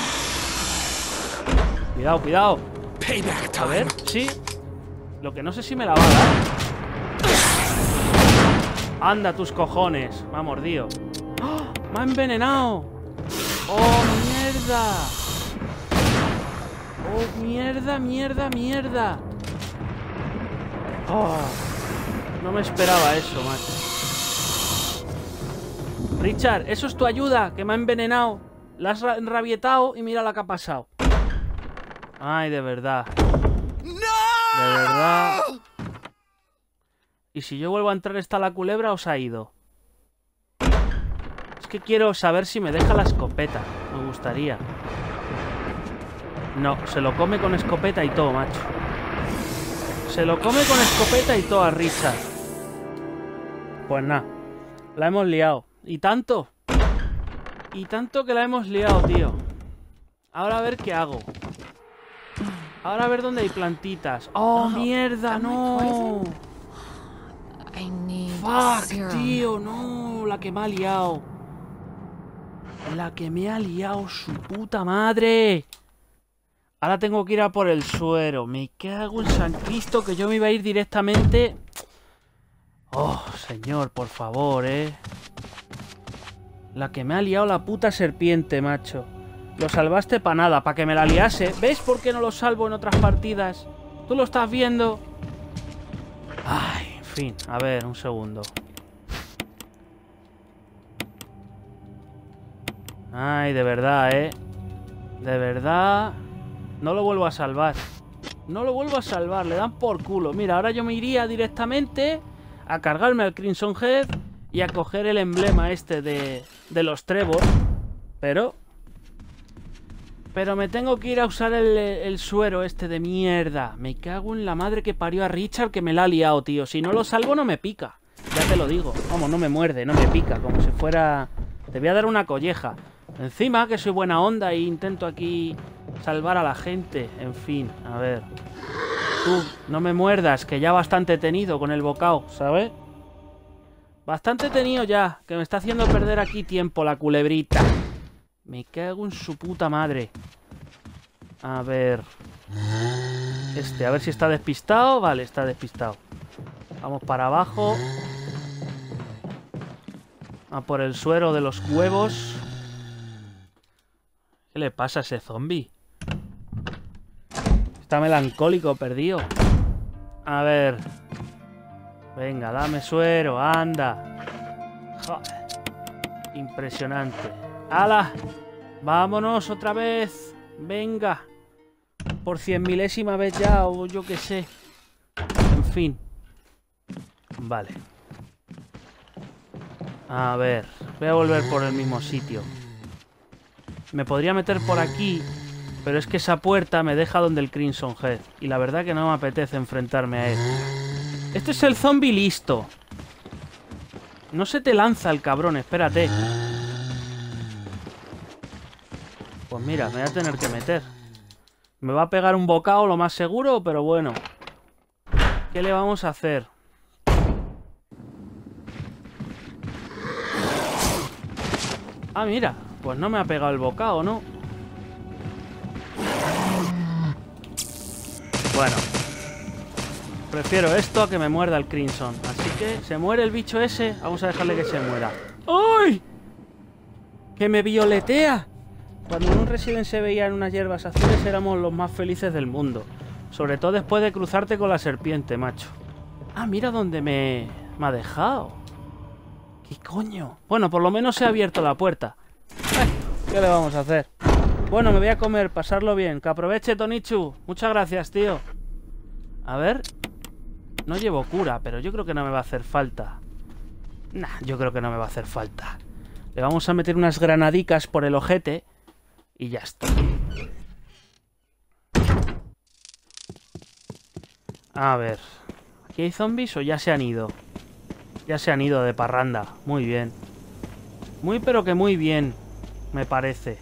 Cuidado, cuidado. A ver, sí. Lo que no sé si me la va a dar. Anda tus cojones. Me ha mordido. ¡Oh! ¡Me ha envenenado! ¡Oh, mierda! ¡Oh, mierda, mierda, mierda! ¡Oh! No me esperaba eso, macho. Richard, eso es tu ayuda, que me ha envenenado. La has enrabietado y mira la que ha pasado. Ay, de verdad. De verdad. Y si yo vuelvo a entrar, ¿está la culebra o se ha ido? Es que quiero saber si me deja la escopeta. Me gustaría. No, se lo come con escopeta y todo, macho. Se lo come con escopeta y todo a Richard. Pues nada. La hemos liado. ¿Y tanto? Y tanto que la hemos liado, tío. Ahora a ver qué hago. Ahora a ver dónde hay plantitas. ¡Oh, mierda! ¡No! ¡Fuck, tío! ¡No! La que me ha liado. La que me ha liado su puta madre. Ahora tengo que ir a por el suero. Me cago en San Cristo, que yo me iba a ir directamente. Oh, señor, por favor, eh. La que me ha liado la puta serpiente, macho. Lo salvaste para nada, para que me la liase. ¿Ves por qué no lo salvo en otras partidas? ¿Tú lo estás viendo? Ay, en fin. A ver, un segundo. Ay, de verdad, ¿eh? De verdad. No lo vuelvo a salvar. No lo vuelvo a salvar. Le dan por culo. Mira, ahora yo me iría directamente a cargarme al Crimson Head y a coger el emblema este de, de los Trevor. Pero... Pero me tengo que ir a usar el, el suero este de mierda. Me cago en la madre que parió a Richard, que me la ha liado, tío. Si no lo salvo no me pica. Ya te lo digo. Vamos, no me muerde, no me pica. Como si fuera... Te voy a dar una colleja. Encima que soy buena onda e intento aquí salvar a la gente. En fin, a ver. Tú, no me muerdas, que ya bastante he tenido con el bocado, ¿sabes? Bastante he tenido ya, que me está haciendo perder aquí tiempo la culebrita. Me cago en su puta madre. A ver. Este, a ver si está despistado. Vale, está despistado. Vamos para abajo. A por el suero de los huevos. ¿Qué le pasa a ese zombie? Está melancólico, perdido. A ver. Venga, dame suero, anda. Joder. Impresionante. ¡Hala! ¡Vámonos otra vez! ¡Venga! Por cien milésima vez ya, o yo qué sé. En fin. Vale. A ver. Voy a volver por el mismo sitio. Me podría meter por aquí, pero es que esa puerta me deja donde el Crimson Head. Y la verdad que no me apetece enfrentarme a él. Este es el zombie listo. No se te lanza el cabrón, espérate. Pues mira, me voy a tener que meter. Me va a pegar un bocado, lo más seguro, pero bueno. ¿Qué le vamos a hacer? Ah, mira. Pues no me ha pegado el bocado, ¿no? Bueno. Prefiero esto a que me muerda el Crimson. Así que se muere el bicho ese. Vamos a dejarle que se muera. ¡Ay! ¡Que me violetea! Cuando en un Resident se veían unas hierbas azules éramos los más felices del mundo. Sobre todo después de cruzarte con la serpiente, macho. Ah, mira dónde me, me ha dejado. ¿Qué coño? Bueno, por lo menos se ha abierto la puerta. Ay, ¿qué le vamos a hacer? Bueno, me voy a comer, pasarlo bien. Que aproveche, Tonichu. Muchas gracias, tío. A ver. No llevo cura, pero yo creo que no me va a hacer falta. Nah, yo creo que no me va a hacer falta. Le vamos a meter unas granadicas por el ojete. Y ya está. A ver. ¿Aquí hay zombies o ya se han ido? Ya se han ido de parranda. Muy bien. Muy pero que muy bien. Me parece.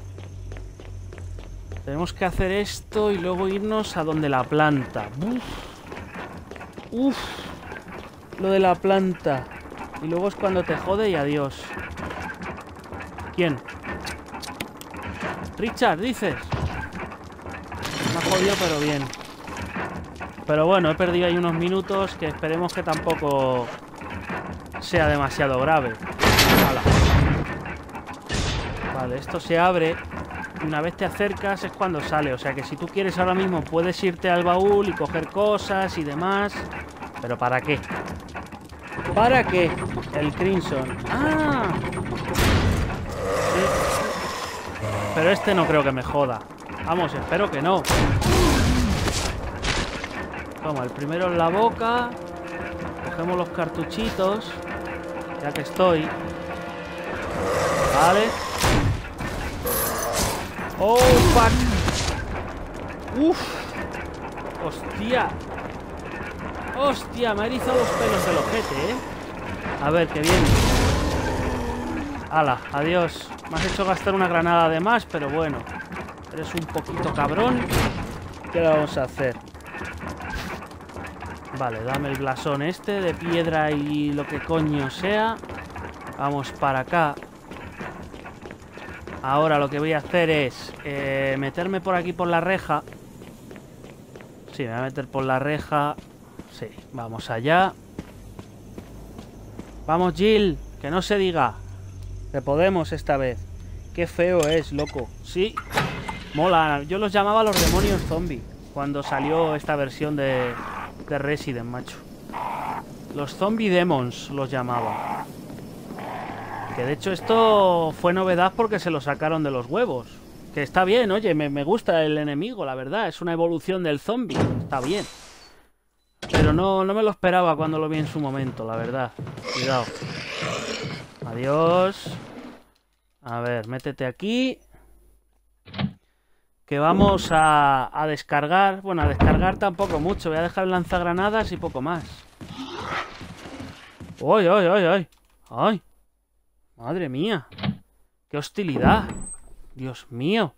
Tenemos que hacer esto y luego irnos a donde la planta. Uf. Uf. Lo de la planta. Y luego es cuando te jode y adiós. ¿Quién? Richard, dices. Me ha jodido, pero bien. Pero bueno, he perdido ahí unos minutos que esperemos que tampoco sea demasiado grave. Hala. Vale, esto se abre. Y una vez te acercas es cuando sale. O sea que si tú quieres ahora mismo puedes irte al baúl y coger cosas y demás. ¿Pero para qué? ¿Para qué? El Crimson. ¡Ah! Sí. Pero este no creo que me joda. Vamos, espero que no. Toma, el primero en la boca. Cogemos los cartuchitos. Ya que estoy. Vale. ¡Oh, fuck! ¡Uf! ¡Hostia! ¡Hostia! Me ha erizado los pelos del ojete, ¿eh? A ver, que viene. ¡Hala! Adiós. Me has hecho gastar una granada de más, pero bueno. Eres un poquito cabrón. ¿Qué le vamos a hacer? Vale, dame el blasón este de piedra y lo que coño sea. Vamos para acá. Ahora lo que voy a hacer es eh, meterme por aquí por la reja. Sí, me voy a meter por la reja. Sí, vamos allá. Vamos, Jill, que no se diga. Que podemos esta vez. Qué feo es, loco. Sí, mola. Yo los llamaba los demonios zombie cuando salió esta versión de, de Resident, macho. Los zombie demons los llamaba. Que de hecho esto fue novedad porque se lo sacaron de los huevos. Que está bien, oye, me, me gusta el enemigo, la verdad. Es una evolución del zombie. Está bien. Pero no, no me lo esperaba cuando lo vi en su momento, la verdad. Cuidado. Adiós. A ver, métete aquí. Que vamos a, a descargar. Bueno, a descargar tampoco mucho. Voy a dejar el lanzagranadas y poco más. ¡Ay, ay, ay, ay! ¡Ay! ¡Madre mía! ¡Qué hostilidad! ¡Dios mío!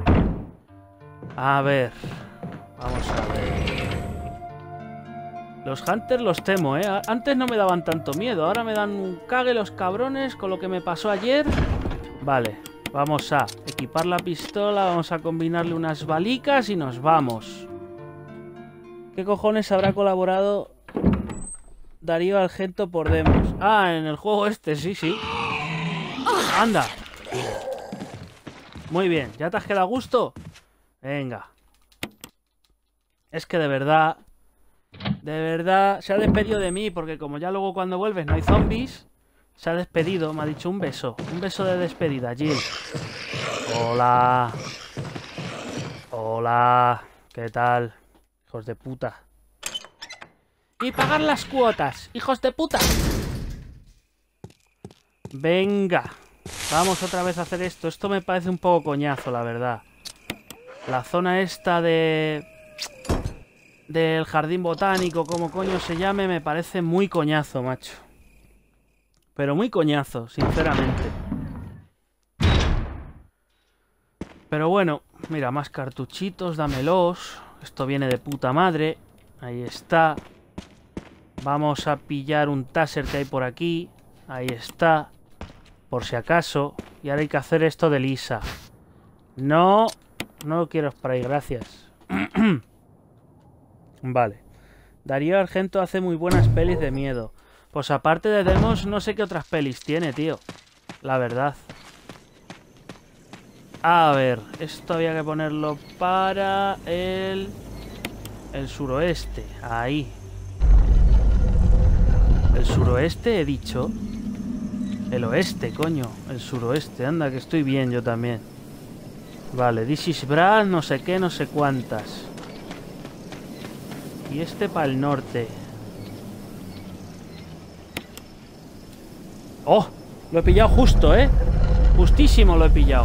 A ver. Vamos a ver. Los Hunters los temo, ¿eh? Antes no me daban tanto miedo. Ahora me dan un cague los cabrones con lo que me pasó ayer. Vale. Vamos a equipar la pistola. Vamos a combinarle unas balicas y nos vamos. ¿Qué cojones habrá colaborado Darío Argento por demos? Ah, en el juego este, sí, sí. ¡Anda! Muy bien, ¿ya te has quedado a gusto? Venga. Es que de verdad... De verdad, se ha despedido de mí porque como ya luego cuando vuelves no hay zombies, Se ha despedido, me ha dicho un beso. Un beso de despedida, Jill. Hola. Hola. ¿Qué tal? Hijos de puta. Y pagar las cuotas, hijos de puta. Venga. Vamos otra vez a hacer esto. Esto me parece un poco coñazo, la verdad. La zona esta de... del jardín botánico, como coño se llame, me parece muy coñazo, macho. Pero muy coñazo, sinceramente. Pero bueno, mira, más cartuchitos, dámelos. Esto viene de puta madre. Ahí está. Vamos a pillar un taser que hay por aquí. Ahí está. Por si acaso. Y ahora hay que hacer esto de Lisa. No, no lo quiero spray, gracias. Vale. Darío Argento hace muy buenas pelis de miedo. Pues aparte de Demos, no sé qué otras pelis tiene, tío. La verdad. A ver, esto había que ponerlo para el... el suroeste. Ahí. ¿El suroeste he dicho? El oeste, coño. El suroeste. Anda, que estoy bien yo también. Vale, This is Brad, no sé qué, no sé cuántas. Y este para el norte. ¡Oh! Lo he pillado justo, ¿eh? Justísimo lo he pillado.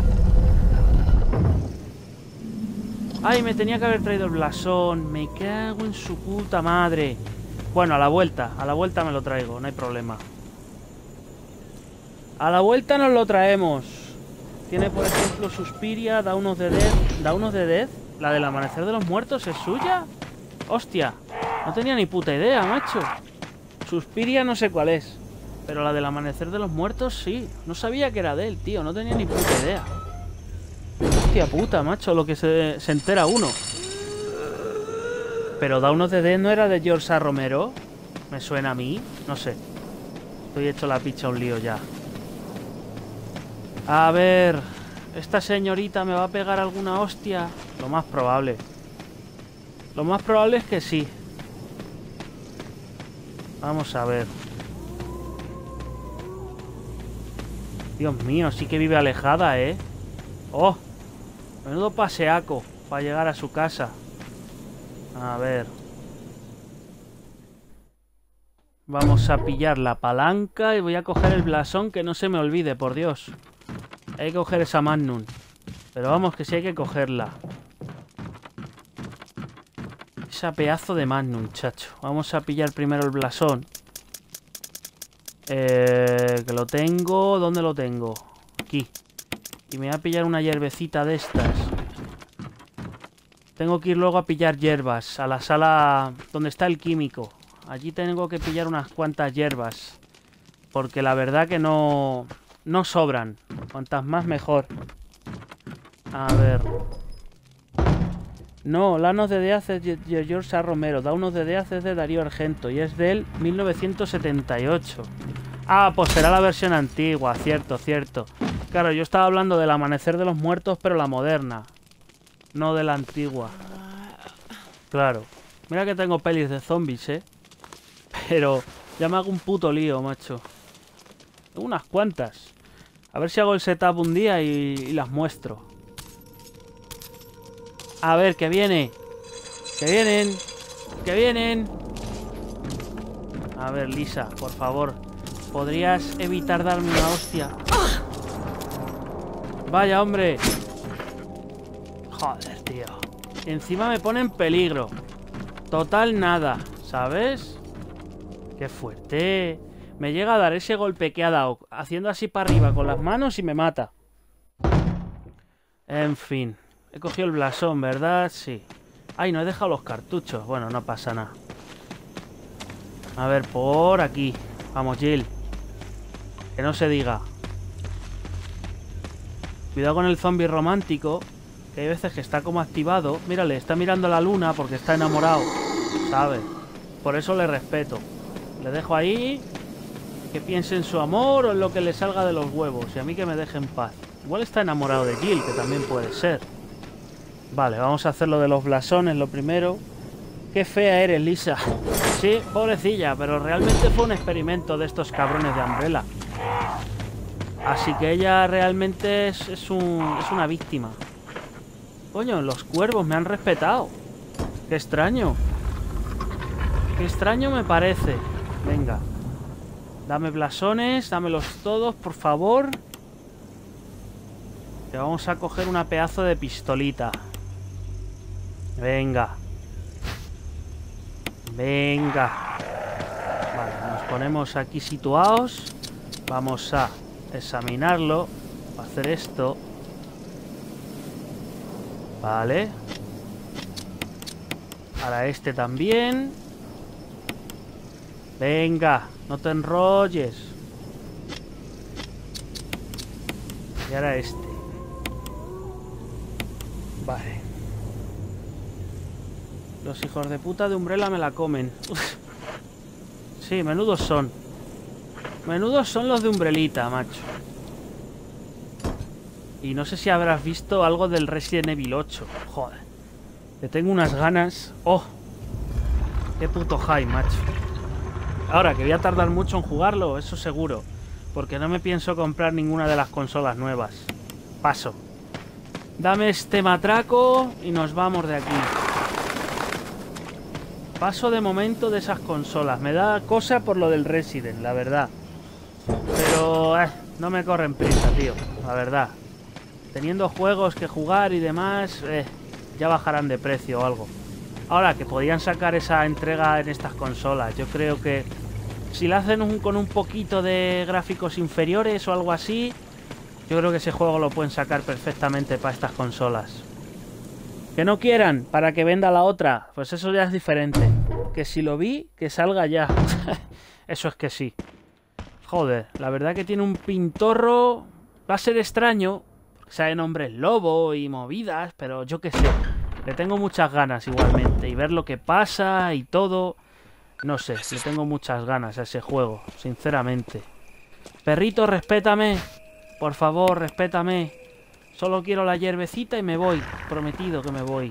¡Ay, me tenía que haber traído el blasón! Me cago en su puta madre. Bueno, a la vuelta. A la vuelta me lo traigo, no hay problema. A la vuelta nos lo traemos. Tiene, por ejemplo, Suspiria, Dawn of the Dead. ¿Dawn of the Dead? ¿La del Amanecer de los Muertos es suya? ¡Hostia! No tenía ni puta idea, macho. Suspiria no sé cuál es. Pero la del Amanecer de los Muertos sí. No sabía que era de él, tío. No tenía ni puta idea. Hostia puta, macho, lo que se, se entera uno. Pero Dawn of the Dead no era de George A. Romero. Me suena a mí. No sé. Estoy hecho la picha un lío ya. A ver... ¿Esta señorita me va a pegar alguna hostia? Lo más probable. Lo más probable es que sí. Vamos a ver. Dios mío, sí que vive alejada, ¿eh? ¡Oh! Menudo paseaco para llegar a su casa. A ver. Vamos a pillar la palanca y voy a coger el blasón, que no se me olvide, por Dios. Hay que coger esa Magnum. Pero vamos, que sí hay que cogerla. Esa pedazo de Magnum, chacho. Vamos a pillar primero el blasón. Eh, que lo tengo... ¿Dónde lo tengo? Aquí. Y me voy a pillar una hierbecita de estas. Tengo que ir luego a pillar hierbas. A la sala donde está el químico. Allí tengo que pillar unas cuantas hierbas. Porque la verdad que no... no sobran. Cuantas más mejor. A ver. No, Lanos de Death es de George A. Romero. Dawn of the Death es de Darío Argento. Y es del mil novecientos setenta y ocho. Ah, pues será la versión antigua. Cierto, cierto. Claro, yo estaba hablando del Amanecer de los Muertos, pero la moderna. No de la antigua. Claro. Mira que tengo pelis de zombies, ¿eh? Pero ya me hago un puto lío, macho. Tengo unas cuantas. A ver si hago el setup un día y, y las muestro. A ver, que viene. Que vienen. Que vienen. A ver, Lisa, por favor. ¿Podrías evitar darme una hostia? Vaya, hombre. Joder, tío. Encima me pone en peligro. Total nada, ¿sabes? Qué fuerte. Me llega a dar ese golpe que ha dado, haciendo así para arriba con las manos, y me mata. En fin. He cogido el blasón, ¿verdad? Sí. Ay, no he dejado los cartuchos. Bueno, no pasa nada. A ver, por aquí. Vamos, Jill. Que no se diga. Cuidado con el zombie romántico, que hay veces que está como activado. Mírale, está mirando a la luna porque está enamorado, ¿sabes? Por eso le respeto. Le dejo ahí, que piense en su amor o en lo que le salga de los huevos. Y a mí que me deje en paz. Igual está enamorado de Jill, que también puede ser. Vale, vamos a hacer lo de los blasones, lo primero. Qué fea eres, Lisa. Sí, pobrecilla, pero realmente fue un experimento de estos cabrones de Umbrella. Así que ella realmente es, es, un, es una víctima. Coño, los cuervos me han respetado. Qué extraño. Qué extraño me parece. Venga. Dame blasones, dámelos todos, por favor. Que vamos a coger una pedazo de pistolita. Venga. Venga. Vale, nos ponemos aquí situados. Vamos a examinarlo. A hacer esto. Vale. Ahora este también. Venga, no te enrolles. Y ahora este. Vale. Los hijos de puta de Umbrella me la comen. Uf. Sí, menudos son. Menudos son los de Umbrelita, macho. Y no sé si habrás visto algo del Resident Evil ocho. Joder. Le tengo unas ganas. ¡Oh! ¡Qué puto high, macho! Ahora, que voy a tardar mucho en jugarlo, eso seguro. Porque no me pienso comprar ninguna de las consolas nuevas. Paso. Dame este matraco y nos vamos de aquí. Paso de momento de esas consolas. Me da cosa por lo del Resident, la verdad. Pero eh, no me corren prisa, tío. La verdad. Teniendo juegos que jugar y demás, eh, ya bajarán de precio o algo. Ahora, que podían sacar esa entrega en estas consolas. Yo creo que si la hacen un, con un poquito de gráficos inferiores o algo así, yo creo que ese juego lo pueden sacar perfectamente para estas consolas. Que no quieran, para que venda la otra, pues eso ya es diferente. Que si lo vi, que salga ya. Eso es que sí. Joder, la verdad que tiene un pintorro. Va a ser extraño, salen hombres lobo y movidas, pero yo qué sé. Le tengo muchas ganas igualmente. Y ver lo que pasa y todo. No sé, le tengo muchas ganas a ese juego, sinceramente. Perrito, respétame. Por favor, respétame. Solo quiero la hierbecita y me voy. Prometido que me voy.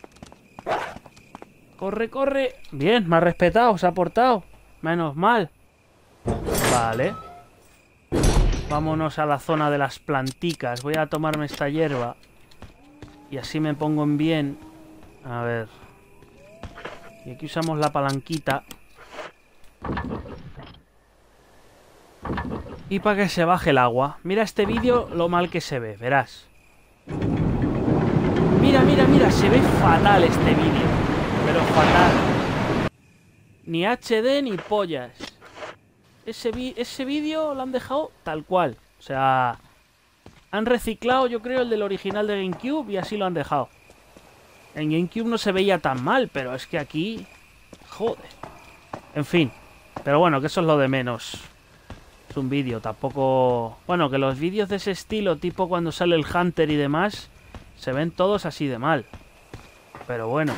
Corre, corre. Bien, me ha respetado, se ha portado. Menos mal. Vale. Vámonos a la zona de las planticas. Voy a tomarme esta hierba. Y así me pongo en bien. A ver. Y aquí usamos la palanquita. Y para que se baje el agua. Mira este vídeo lo mal que se ve, verás. Mira, mira, mira, se ve fatal este vídeo. Pero fatal. Ni H D ni pollas. Ese, ese vídeo lo han dejado tal cual. O sea, han reciclado yo creo el del original de GameCube y así lo han dejado. En GameCube no se veía tan mal, pero es que aquí... Joder. En fin. Pero bueno, que eso es lo de menos. Es un vídeo, tampoco... Bueno, que los vídeos de ese estilo, tipo cuando sale el Hunter y demás, se ven todos así de mal. Pero bueno.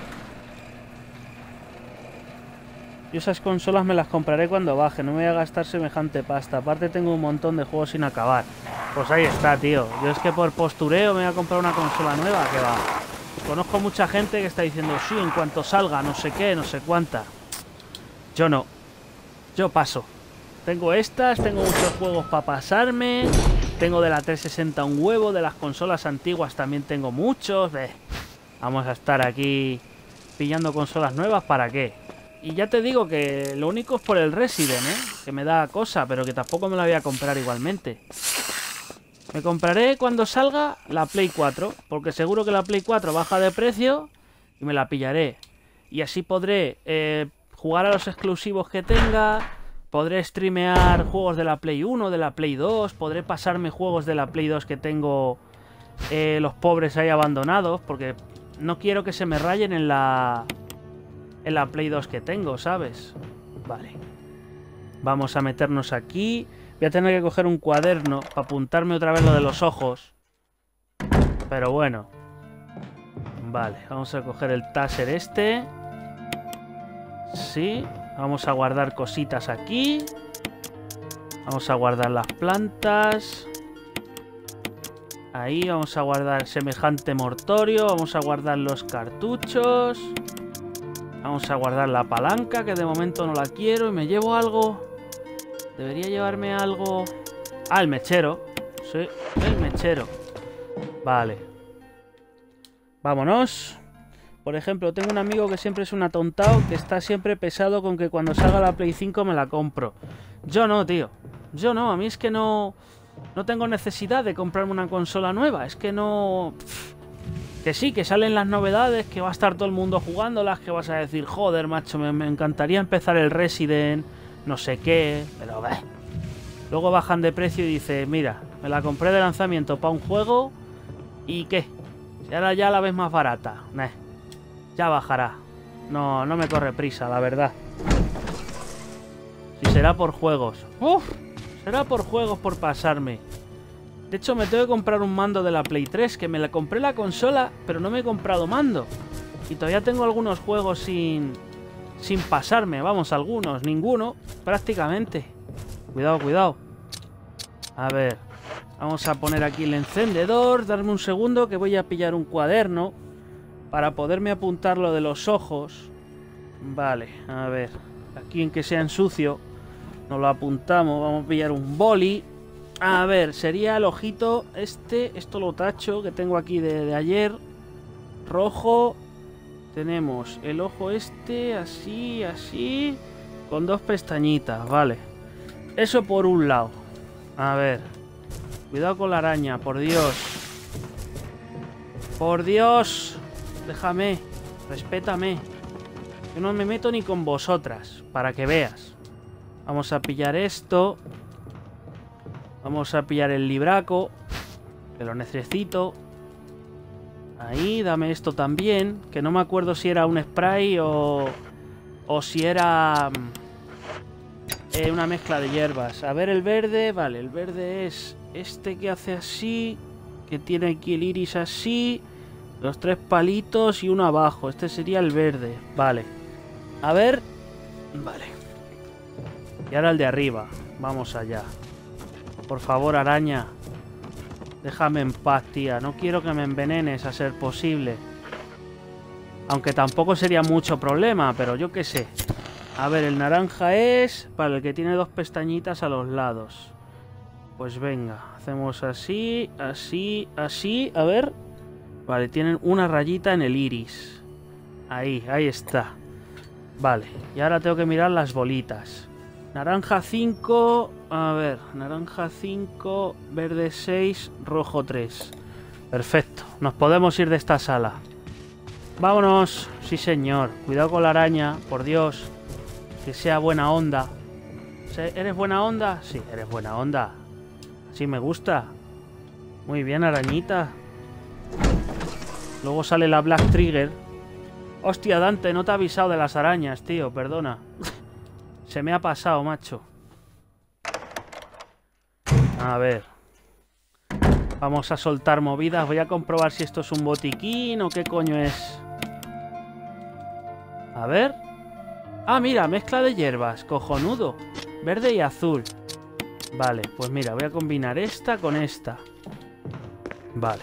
Yo esas consolas me las compraré cuando baje, no me voy a gastar semejante pasta. Aparte tengo un montón de juegos sin acabar. Pues ahí está, tío. Yo es que por postureo me voy a comprar una consola nueva, que va. Conozco mucha gente que está diciendo, sí, en cuanto salga, no sé qué, no sé cuánta. Yo no. Yo paso. Tengo estas, tengo muchos juegos para pasarme. Tengo de la trescientos sesenta un huevo, de las consolas antiguas también tengo muchos. Eh, vamos a estar aquí pillando consolas nuevas, ¿para qué? Y ya te digo que lo único es por el Resident, ¿eh? Que me da cosa, pero que tampoco me la voy a comprar igualmente. Me compraré cuando salga la Play cuatro, porque seguro que la Play cuatro baja de precio y me la pillaré. Y así podré eh, jugar a los exclusivos que tenga, podré streamear juegos de la Play uno, de la Play dos, podré pasarme juegos de la Play dos que tengo eh, los pobres ahí abandonados, porque no quiero que se me rayen en la... en la Play dos que tengo, ¿sabes? Vale. Vamos a meternos aquí. Voy a tener que coger un cuaderno para apuntarme otra vez lo de los ojos. Pero bueno. Vale, vamos a coger el taser este. Sí. Vamos a guardar cositas aquí. Vamos a guardar las plantas. Ahí vamos a guardar semejante mortorio. Vamos a guardar los cartuchos. Vamos a guardar la palanca, que de momento no la quiero. Y me llevo algo. Debería llevarme algo. Ah, el mechero. Sí, el mechero. Vale. Vámonos. Por ejemplo, tengo un amigo que siempre es un atontado, que está siempre pesado con que cuando salga la Play cinco me la compro. Yo no, tío. Yo no, a mí es que no... No tengo necesidad de comprarme una consola nueva. Es que no... Que sí, que salen las novedades, que va a estar todo el mundo jugándolas, que vas a decir, joder, macho, me, me encantaría empezar el Resident, no sé qué, pero ve. Luego bajan de precio y dice, mira, me la compré de lanzamiento para un juego y ¿qué? Y ahora ya la ves más barata. Nah, ya bajará. No, no me corre prisa, la verdad. Si será por juegos. Uf, será por juegos, por pasarme. De hecho, me tengo que comprar un mando de la Play tres, que me la compré la consola, pero no me he comprado mando. Y todavía tengo algunos juegos sin, sin pasarme, vamos, algunos, ninguno, prácticamente. Cuidado, cuidado. A ver, vamos a poner aquí el encendedor, darme un segundo que voy a pillar un cuaderno para poderme apuntar lo de los ojos. Vale, a ver, aquí en que sea en sucio, nos lo apuntamos, vamos a pillar un boli. A ver, sería el ojito este, esto lo tacho, que tengo aquí de, de ayer, rojo. Tenemos el ojo este, así, así, con dos pestañitas, vale. Eso por un lado. A ver, cuidado con la araña, por Dios. Por Dios, déjame, respétame. Yo no me meto ni con vosotras, para que veas. Vamos a pillar esto. Vamos a pillar el libraco, que lo necesito. Ahí, dame esto también, que no me acuerdo si era un spray o, o si era eh, una mezcla de hierbas. A ver el verde, vale, el verde es este que hace así, que tiene aquí el iris así, los tres palitos y uno abajo. Este sería el verde, vale. A ver, vale. Y ahora el de arriba, vamos allá. Por favor, araña. Déjame en paz, tía. No quiero que me envenenes a ser posible. Aunque tampoco sería mucho problema, pero yo qué sé. A ver, el naranja es para el que tiene dos pestañitas a los lados. Pues venga, hacemos así, así, así. A ver. Vale, tienen una rayita en el iris. Ahí, ahí está. Vale, y ahora tengo que mirar las bolitas. Naranja cinco, a ver, naranja cinco, verde seis, rojo tres. Perfecto, nos podemos ir de esta sala. Vámonos, sí señor, cuidado con la araña, por Dios, que sea buena onda. ¿Eres buena onda? Sí, eres buena onda. Sí, me gusta. Muy bien, arañita. Luego sale la Black Trigger. Hostia, Dante, no te he avisado de las arañas, tío, perdona. Se me ha pasado, macho. A ver. Vamos a soltar movidas. Voy a comprobar si esto es un botiquín o qué coño es. A ver. Ah, mira, mezcla de hierbas. Cojonudo. Verde y azul. Vale, pues mira, voy a combinar esta con esta. Vale.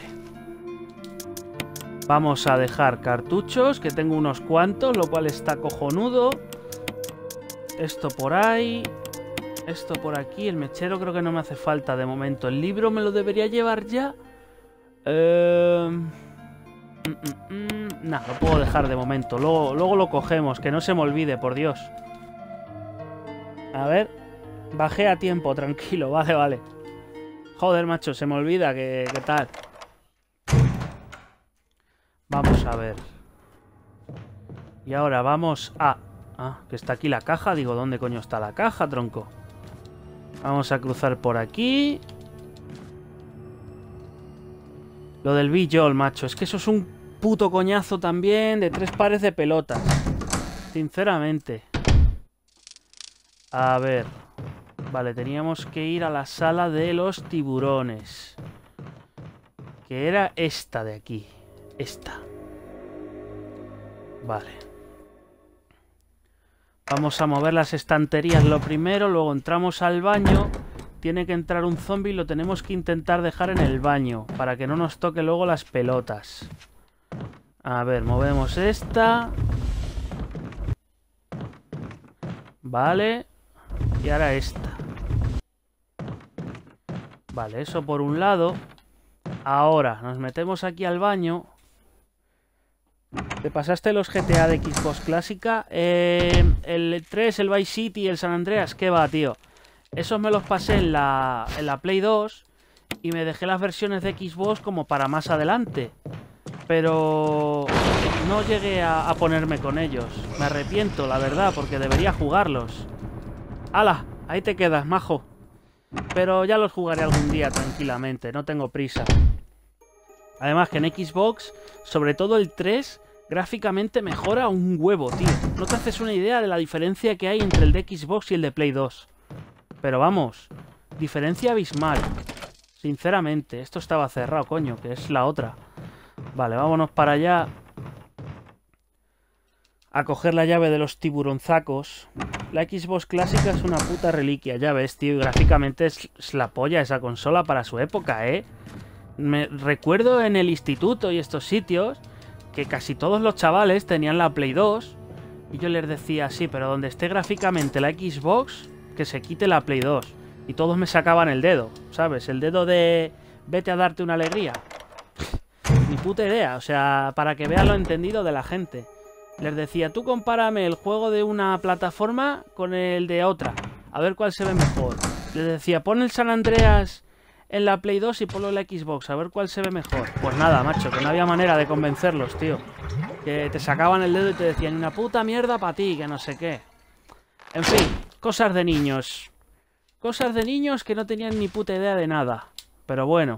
Vamos a dejar cartuchos, que tengo unos cuantos, lo cual está cojonudo. Esto por ahí. Esto por aquí. El mechero creo que no me hace falta de momento. El libro me lo debería llevar ya. Eh... Mm, mm, mm. Nah, lo puedo dejar de momento. Luego, luego lo cogemos. Que no se me olvide, por Dios. A ver. Bajé a tiempo, tranquilo. Vale, vale. Joder, macho, se me olvida. ¿Qué, qué tal? Vamos a ver. Y ahora vamos a... Ah, que está aquí la caja. Digo, ¿dónde coño está la caja, tronco? Vamos a cruzar por aquí. Lo del Bijol, macho. Es que eso es un puto coñazo también de tres pares de pelotas. Sinceramente. A ver. Vale, teníamos que ir a la sala de los tiburones. Que era esta de aquí. Esta. Vale. Vamos a mover las estanterías lo primero, luego entramos al baño. Tiene que entrar un zombie y lo tenemos que intentar dejar en el baño para que no nos toque luego las pelotas. A ver, movemos esta. Vale. Y ahora esta. Vale, eso por un lado. Ahora, nos metemos aquí al baño. ¿Te pasaste los G T A de Xbox clásica? Eh, el tres, el Vice City, el San Andreas, ¿qué va, tío? Esos me los pasé en la, en la Play dos y me dejé las versiones de Xbox como para más adelante. Pero no llegué a, a ponerme con ellos. Me arrepiento, la verdad, porque debería jugarlos. ¡Hala! Ahí te quedas, majo. Pero ya los jugaré algún día tranquilamente, no tengo prisa. Además que en Xbox, sobre todo el tres, gráficamente mejora un huevo, tío. No te haces una idea de la diferencia que hay entre el de Xbox y el de Play dos. Pero vamos, diferencia abismal. Sinceramente, esto estaba cerrado, coño, que es la otra. Vale, vámonos para allá. A coger la llave de los tiburonzacos. La Xbox clásica es una puta reliquia, ya ves, tío. Y gráficamente es, es la polla esa consola para su época, ¿eh? Me recuerdo en el instituto y estos sitios que casi todos los chavales tenían la Play dos. Y yo les decía, sí, pero donde esté gráficamente la Xbox, que se quite la Play dos. Y todos me sacaban el dedo, ¿sabes? El dedo de vete a darte una alegría. Ni puta idea, o sea, para que vean lo entendido de la gente. Les decía, tú compárame el juego de una plataforma con el de otra, a ver cuál se ve mejor. Les decía, pon el San Andreas en la Play dos y ponlo en la Xbox, a ver cuál se ve mejor. Pues nada, macho, que no había manera de convencerlos, tío. Que te sacaban el dedo y te decían, una puta mierda para ti, que no sé qué. En fin, cosas de niños. Cosas de niños que no tenían ni puta idea de nada. Pero bueno.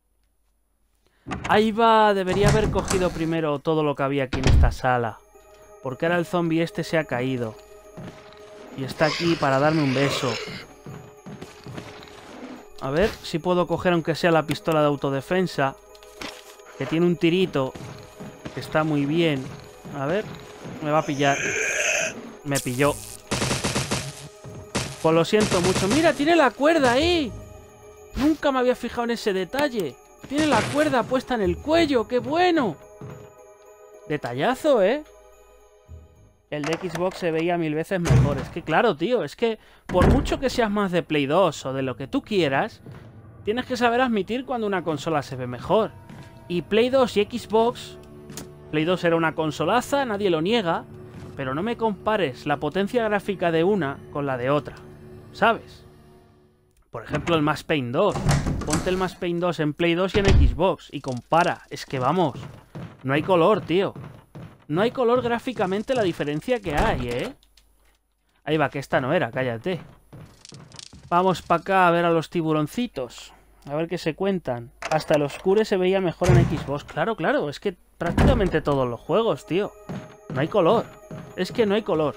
Ahí va, debería haber cogido primero todo lo que había aquí en esta sala. Porque ahora el zombie este se ha caído. Y está aquí para darme un beso. A ver si puedo coger aunque sea la pistola de autodefensa. Que tiene un tirito. Que está muy bien. A ver, me va a pillar. Me pilló. Pues lo siento mucho. ¡Mira, tiene la cuerda ahí! Nunca me había fijado en ese detalle. Tiene la cuerda puesta en el cuello. ¡Qué bueno! Detallazo, ¿eh? El de Xbox se veía mil veces mejor. Es que claro, tío, es que por mucho que seas más de Play dos o de lo que tú quieras, tienes que saber admitir cuando una consola se ve mejor. Y Play dos y Xbox... Play dos era una consolaza, nadie lo niega, pero no me compares la potencia gráfica de una con la de otra, ¿sabes? Por ejemplo, el Max Payne dos. Ponte el Max Payne dos en Play dos y en Xbox y compara. Es que vamos, no hay color, tío. No hay color gráficamente la diferencia que hay, ¿eh? Ahí va, que esta no era, cállate. Vamos para acá a ver a los tiburoncitos. A ver qué se cuentan. Hasta el oscure se veía mejor en Xbox. Claro, claro, es que prácticamente todos los juegos, tío. No hay color. Es que no hay color.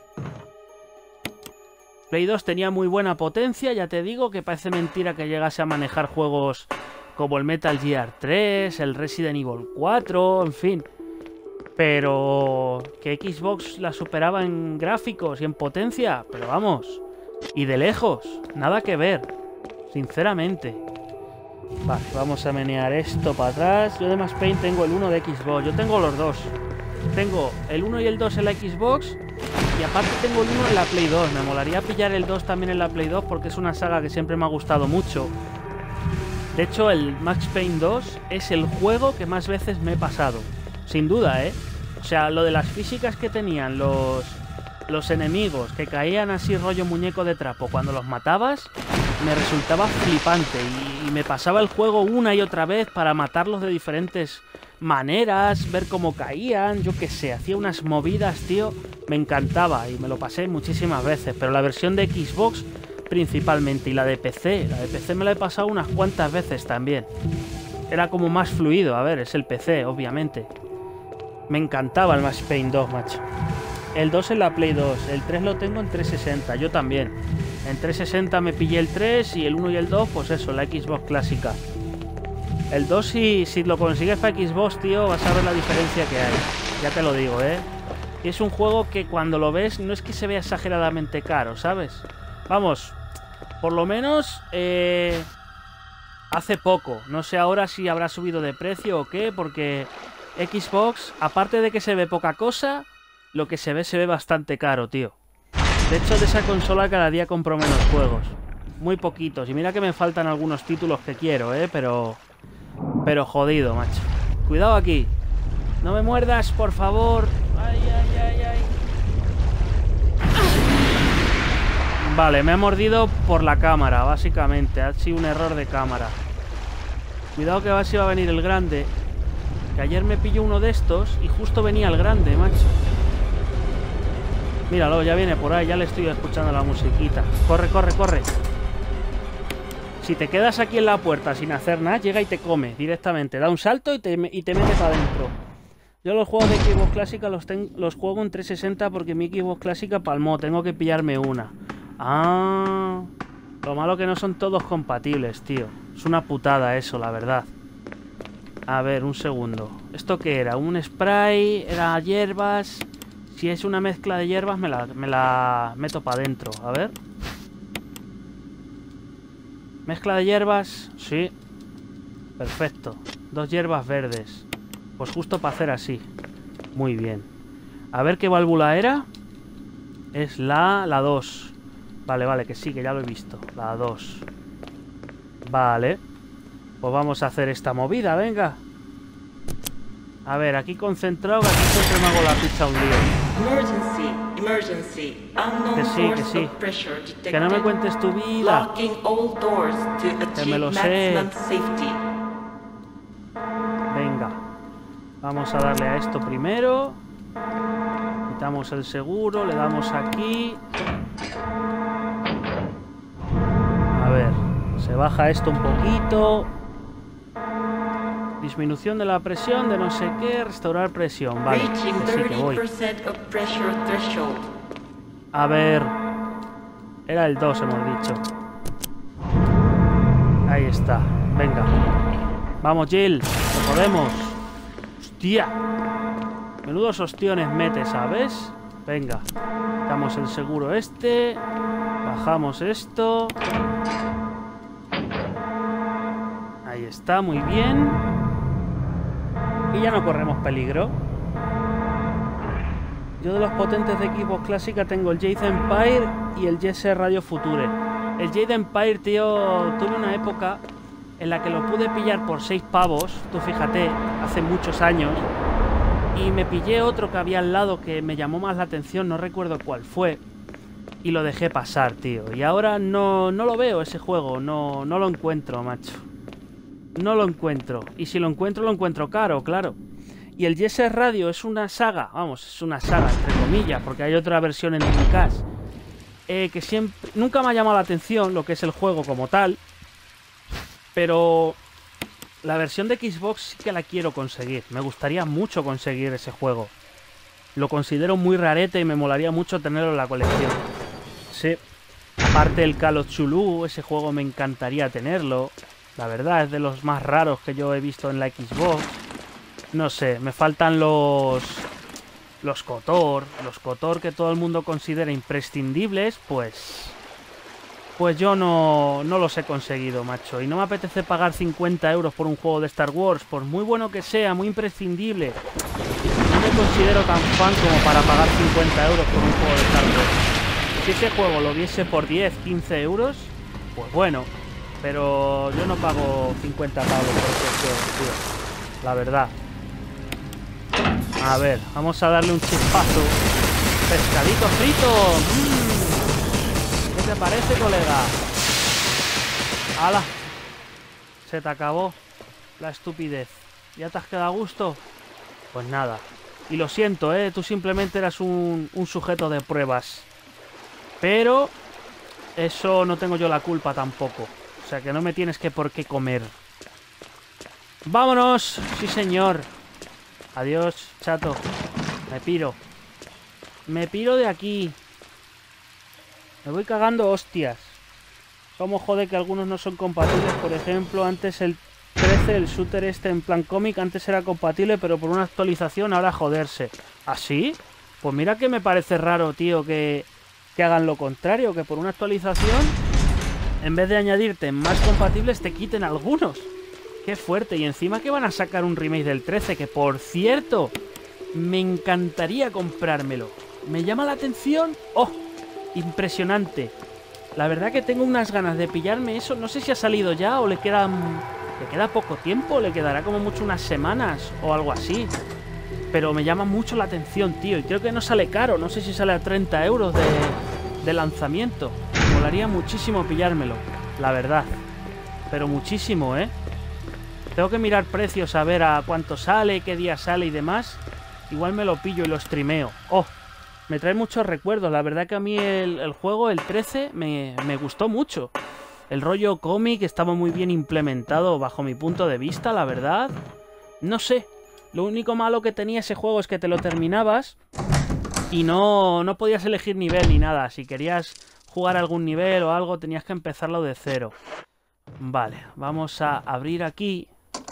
Play dos tenía muy buena potencia, ya te digo que parece mentira que llegase a manejar juegos como el Metal Gear tres, el Resident Evil cuatro, en fin... Pero que Xbox la superaba en gráficos y en potencia, pero vamos, y de lejos, nada que ver, sinceramente. Vale, vamos a menear esto para atrás. Yo de Max Payne tengo el uno de Xbox, yo tengo los dos. Tengo el uno y el dos en la Xbox y aparte tengo el uno en la Play dos. Me molaría pillar el dos también en la Play dos porque es una saga que siempre me ha gustado mucho. De hecho, el Max Payne dos es el juego que más veces me he pasado. Sin duda, ¿eh? O sea, lo de las físicas que tenían los, los enemigos, que caían así rollo muñeco de trapo cuando los matabas, me resultaba flipante. Y, y me pasaba el juego una y otra vez para matarlos de diferentes maneras, ver cómo caían, yo qué sé, hacía unas movidas, tío. Me encantaba y me lo pasé muchísimas veces. Pero la versión de Xbox principalmente y la de P C, la de P C me la he pasado unas cuantas veces también. Era como más fluido, a ver, es el P C, obviamente. Me encantaba el Max Payne dos, macho. El dos en la Play dos, el tres lo tengo en trescientos sesenta, yo también. En trescientos sesenta me pillé el tres y el uno y el dos, pues eso, la Xbox clásica. El dos, si, si lo consigues para Xbox, tío, vas a ver la diferencia que hay. Ya te lo digo, ¿eh? Y es un juego que cuando lo ves no es que se vea exageradamente caro, ¿sabes? Vamos, por lo menos... Eh... hace poco, no sé ahora si habrá subido de precio o qué, porque Xbox, aparte de que se ve poca cosa, lo que se ve se ve bastante caro, tío. De hecho, de esa consola cada día compro menos juegos. muy poquitos. Y mira que me faltan algunos títulos que quiero, ¿eh? Pero... Pero jodido, macho. Cuidado aquí. No me muerdas, por favor. Ay, ay, ay, ay. Vale, me ha mordido por la cámara, básicamente. Ha sido un error de cámara. Cuidado que va a si va a venir el grande. Que ayer me pilló uno de estos y justo venía el grande, macho. Míralo, ya viene por ahí. Ya le estoy escuchando la musiquita. Corre, corre, corre. Si te quedas aquí en la puerta sin hacer nada, llega y te come directamente. Da un salto y te, y te metes adentro. Yo los juegos de Xbox Clásica los, ten, los juego en trescientos sesenta porque mi Xbox Clásica palmó. Tengo que pillarme una. Ah, lo malo que no son todos compatibles, tío. Es una putada eso, la verdad. A ver, un segundo. ¿Esto qué era? ¿Un spray? ¿Era hierbas? Si es una mezcla de hierbas me la, me la meto para adentro. A ver. ¿Mezcla de hierbas? Sí. Perfecto. Dos hierbas verdes. Pues justo para hacer así. Muy bien. A ver qué válvula era. Es la, la dos. Vale, vale, que sí, que ya lo he visto. La dos. Vale. Pues vamos a hacer esta movida, venga. A ver, aquí concentrado, que aquí siempre me hago la pizza un lío. Emergency, emergency. Que sí, que sí. Que no me cuentes tu vida. Que me lo sé. Venga. Vamos a darle a esto primero. Quitamos el seguro, le damos aquí. A ver, se baja esto un poquito. Disminución de la presión, de no sé qué, restaurar presión. Vale, que sí, que voy. A ver. Era el dos, hemos dicho. Ahí está, venga. Vamos, Jill, lo podemos. Hostia. Menudos ostiones mete, ¿sabes? Venga. Damos el seguro este. Bajamos esto. Ahí está, muy bien. Y ya no corremos peligro. Yo de los potentes de Xbox Clásica tengo el Jade Empire y el Jet Set Radio Future. El Jade Empire, tío, tuve una época en la que lo pude pillar por seis pavos. Tú fíjate, hace muchos años. Y me pillé otro que había al lado que me llamó más la atención, no recuerdo cuál fue. Y lo dejé pasar, tío. Y ahora no, no lo veo ese juego, no, no lo encuentro, macho. No lo encuentro. Y si lo encuentro, lo encuentro caro, claro. Y el Jet Set Radio es una saga, vamos, es una saga, entre comillas, porque hay otra versión en Dreamcast. Eh, que siempre, nunca me ha llamado la atención lo que es el juego como tal. Pero la versión de Xbox sí que la quiero conseguir. Me gustaría mucho conseguir ese juego. Lo considero muy rarete y me molaría mucho tenerlo en la colección. Sí. Aparte el Call of Cthulhu, ese juego me encantaría tenerlo. La verdad, es de los más raros que yo he visto en la Xbox. No sé, me faltan los... Los KOTOR. Los KOTOR que todo el mundo considera imprescindibles, pues... Pues yo no, no los he conseguido, macho. Y no me apetece pagar cincuenta euros por un juego de Star Wars. Por muy bueno que sea, muy imprescindible. No me considero tan fan como para pagar cincuenta euros por un juego de Star Wars. Si ese juego lo viese por diez, quince euros, pues bueno. Pero yo no pago cincuenta pavos por ese juego, tío. La verdad. A ver, vamos a darle un chispazo. Pescadito frito. ¡Mmm! ¿Qué te parece, colega? ¡Hala! Se te acabó la estupidez. ¿Ya te has quedado a gusto? Pues nada. Y lo siento, ¿eh? Tú simplemente eras un, un sujeto de pruebas. Pero eso no tengo yo la culpa tampoco. O sea que no me tienes que por qué comer. ¡Vámonos! Sí, señor. Adiós, chato. Me piro. Me piro de aquí. Me voy cagando hostias. Como jode que algunos no son compatibles. Por ejemplo, antes el trece, el shooter este en plan cómic, antes era compatible, pero por una actualización ahora joderse. ¿Así? Pues mira que me parece raro, tío, que, que hagan lo contrario, que por una actualización, en vez de añadirte más compatibles, te quiten algunos. Qué fuerte. Y encima que van a sacar un remake del trece, que por cierto, me encantaría comprármelo. Me llama la atención. ¡Oh! Impresionante. La verdad que tengo unas ganas de pillarme eso. No sé si ha salido ya o le quedan... Le queda poco tiempo, le quedará como mucho unas semanas o algo así. Pero me llama mucho la atención, tío. Y creo que no sale caro. No sé si sale a treinta euros de, de lanzamiento. Me molaría muchísimo pillármelo, la verdad. Pero muchísimo, ¿eh? Tengo que mirar precios a ver a cuánto sale, qué día sale y demás. Igual me lo pillo y lo streameo. ¡Oh! Me trae muchos recuerdos. La verdad que a mí el, el juego, el trece, me, me gustó mucho. El rollo cómic estaba muy bien implementado bajo mi punto de vista, la verdad. No sé. Lo único malo que tenía ese juego es que te lo terminabas y no, no podías elegir nivel ni nada. Si querías jugar algún nivel o algo, tenías que empezarlo de cero. Vale, vamos a abrir aquí.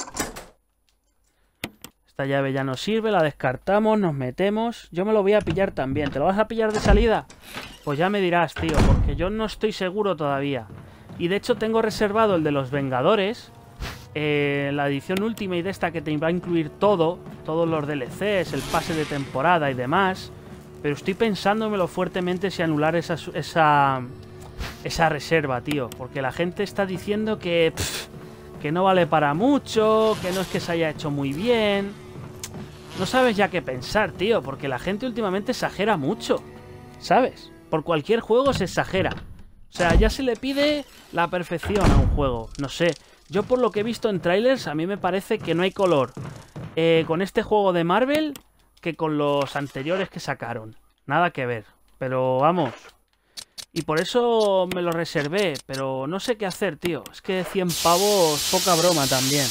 Esta llave ya nos sirve, la descartamos, nos metemos. Yo me lo voy a pillar también. ¿Te lo vas a pillar de salida? Pues ya me dirás, tío, porque yo no estoy seguro todavía. Y de hecho tengo reservado el de los Vengadores, eh, la edición Ultimate de esta que te va a incluir todo, todos los D L Cs, el pase de temporada y demás. Pero estoy pensándomelo fuertemente si anular esa, esa, esa reserva, tío. Porque la gente está diciendo que, pff, que no vale para mucho, que no es que se haya hecho muy bien. No sabes ya qué pensar, tío, porque la gente últimamente exagera mucho, ¿sabes? Por cualquier juego se exagera. O sea, ya se le pide la perfección a un juego. No sé, yo por lo que he visto en trailers, a mí me parece que no hay color eh, con este juego de Marvel que con los anteriores que sacaron. Nada que ver. Pero vamos. Y por eso me lo reservé. Pero no sé qué hacer, tío. Es que cien pavos, poca broma también.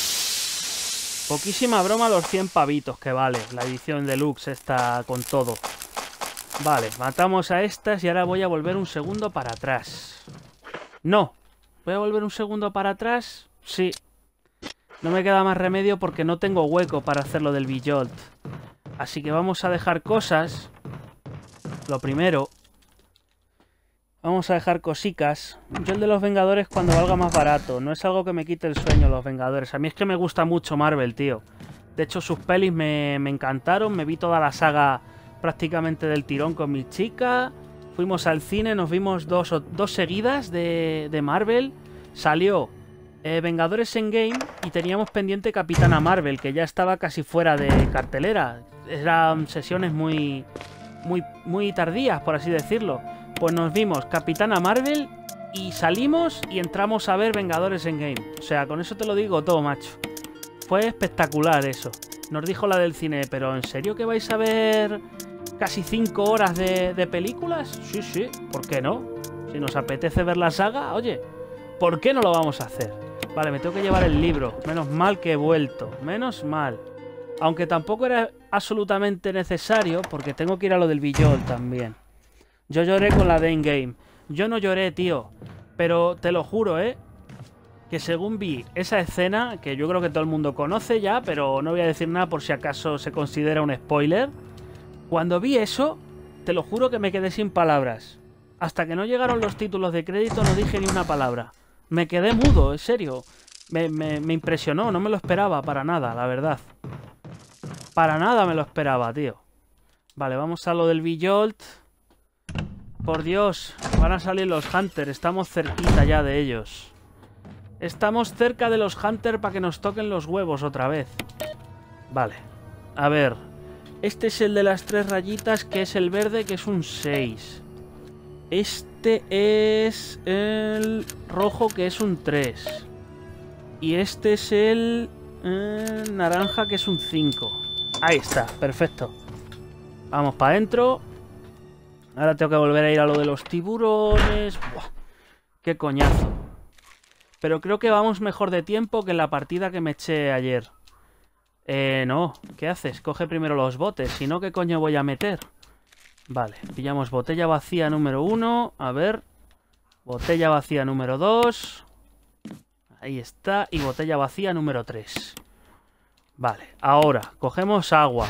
Poquísima broma los cien pavitos que vale la edición deluxe esta con todo. Vale, matamos a estas y ahora voy a volver un segundo para atrás. No. ¿Voy a volver un segundo para atrás? Sí. No me queda más remedio porque no tengo hueco para hacerlo del Bijolt. Así que vamos a dejar cosas. Lo primero. Vamos a dejar cosicas. Yo el de los Vengadores cuando valga más barato. No es algo que me quite el sueño los Vengadores. A mí es que me gusta mucho Marvel, tío. De hecho sus pelis me, me encantaron. Me vi toda la saga prácticamente del tirón con mi chica. Fuimos al cine, nos vimos dos, dos seguidas de, de Marvel. Salió eh, Vengadores Endgame y teníamos pendiente Capitana Marvel, que ya estaba casi fuera de cartelera. Eran sesiones muy, muy, muy tardías, por así decirlo. Pues nos vimos Capitana Marvel y salimos y entramos a ver Vengadores Endgame. O sea, con eso te lo digo todo, macho. Fue espectacular eso. Nos dijo la del cine, ¿pero en serio que vais a ver casi cinco horas de, de películas? Sí, sí, ¿por qué no? Si nos apetece ver la saga, oye, ¿por qué no lo vamos a hacer? Vale, me tengo que llevar el libro. Menos mal que he vuelto. Menos mal. Aunque tampoco era absolutamente necesario, porque tengo que ir a lo del Bijolt también. Yo lloré con la de Endgame. Yo no lloré, tío. Pero te lo juro, ¿eh? Que según vi esa escena, que yo creo que todo el mundo conoce ya, pero no voy a decir nada por si acaso se considera un spoiler. Cuando vi eso, te lo juro que me quedé sin palabras. Hasta que no llegaron los títulos de crédito no dije ni una palabra. Me quedé mudo, en serio. Me, me, me impresionó, no me lo esperaba para nada, la verdad. Para nada me lo esperaba, tío. Vale, vamos a lo del Bijolt. Por Dios, van a salir los Hunters. Estamos cerquita ya de ellos. Estamos cerca de los Hunters para que nos toquen los huevos otra vez. Vale, a ver. Este es el de las tres rayitas, que es el verde, que es un seis. Este es el rojo, que es un tres. Y este es el eh, naranja, que es un cinco. Ahí está, perfecto. Vamos para adentro. Ahora tengo que volver a ir a lo de los tiburones. Buah, qué coñazo. Pero creo que vamos mejor de tiempo que en la partida que me eché ayer. Eh, no. ¿Qué haces? Coge primero los botes. Si no, ¿qué coño voy a meter? Vale, pillamos botella vacía número uno. A ver. Botella vacía número dos. Ahí está. Y botella vacía número tres. Vale, ahora cogemos agua.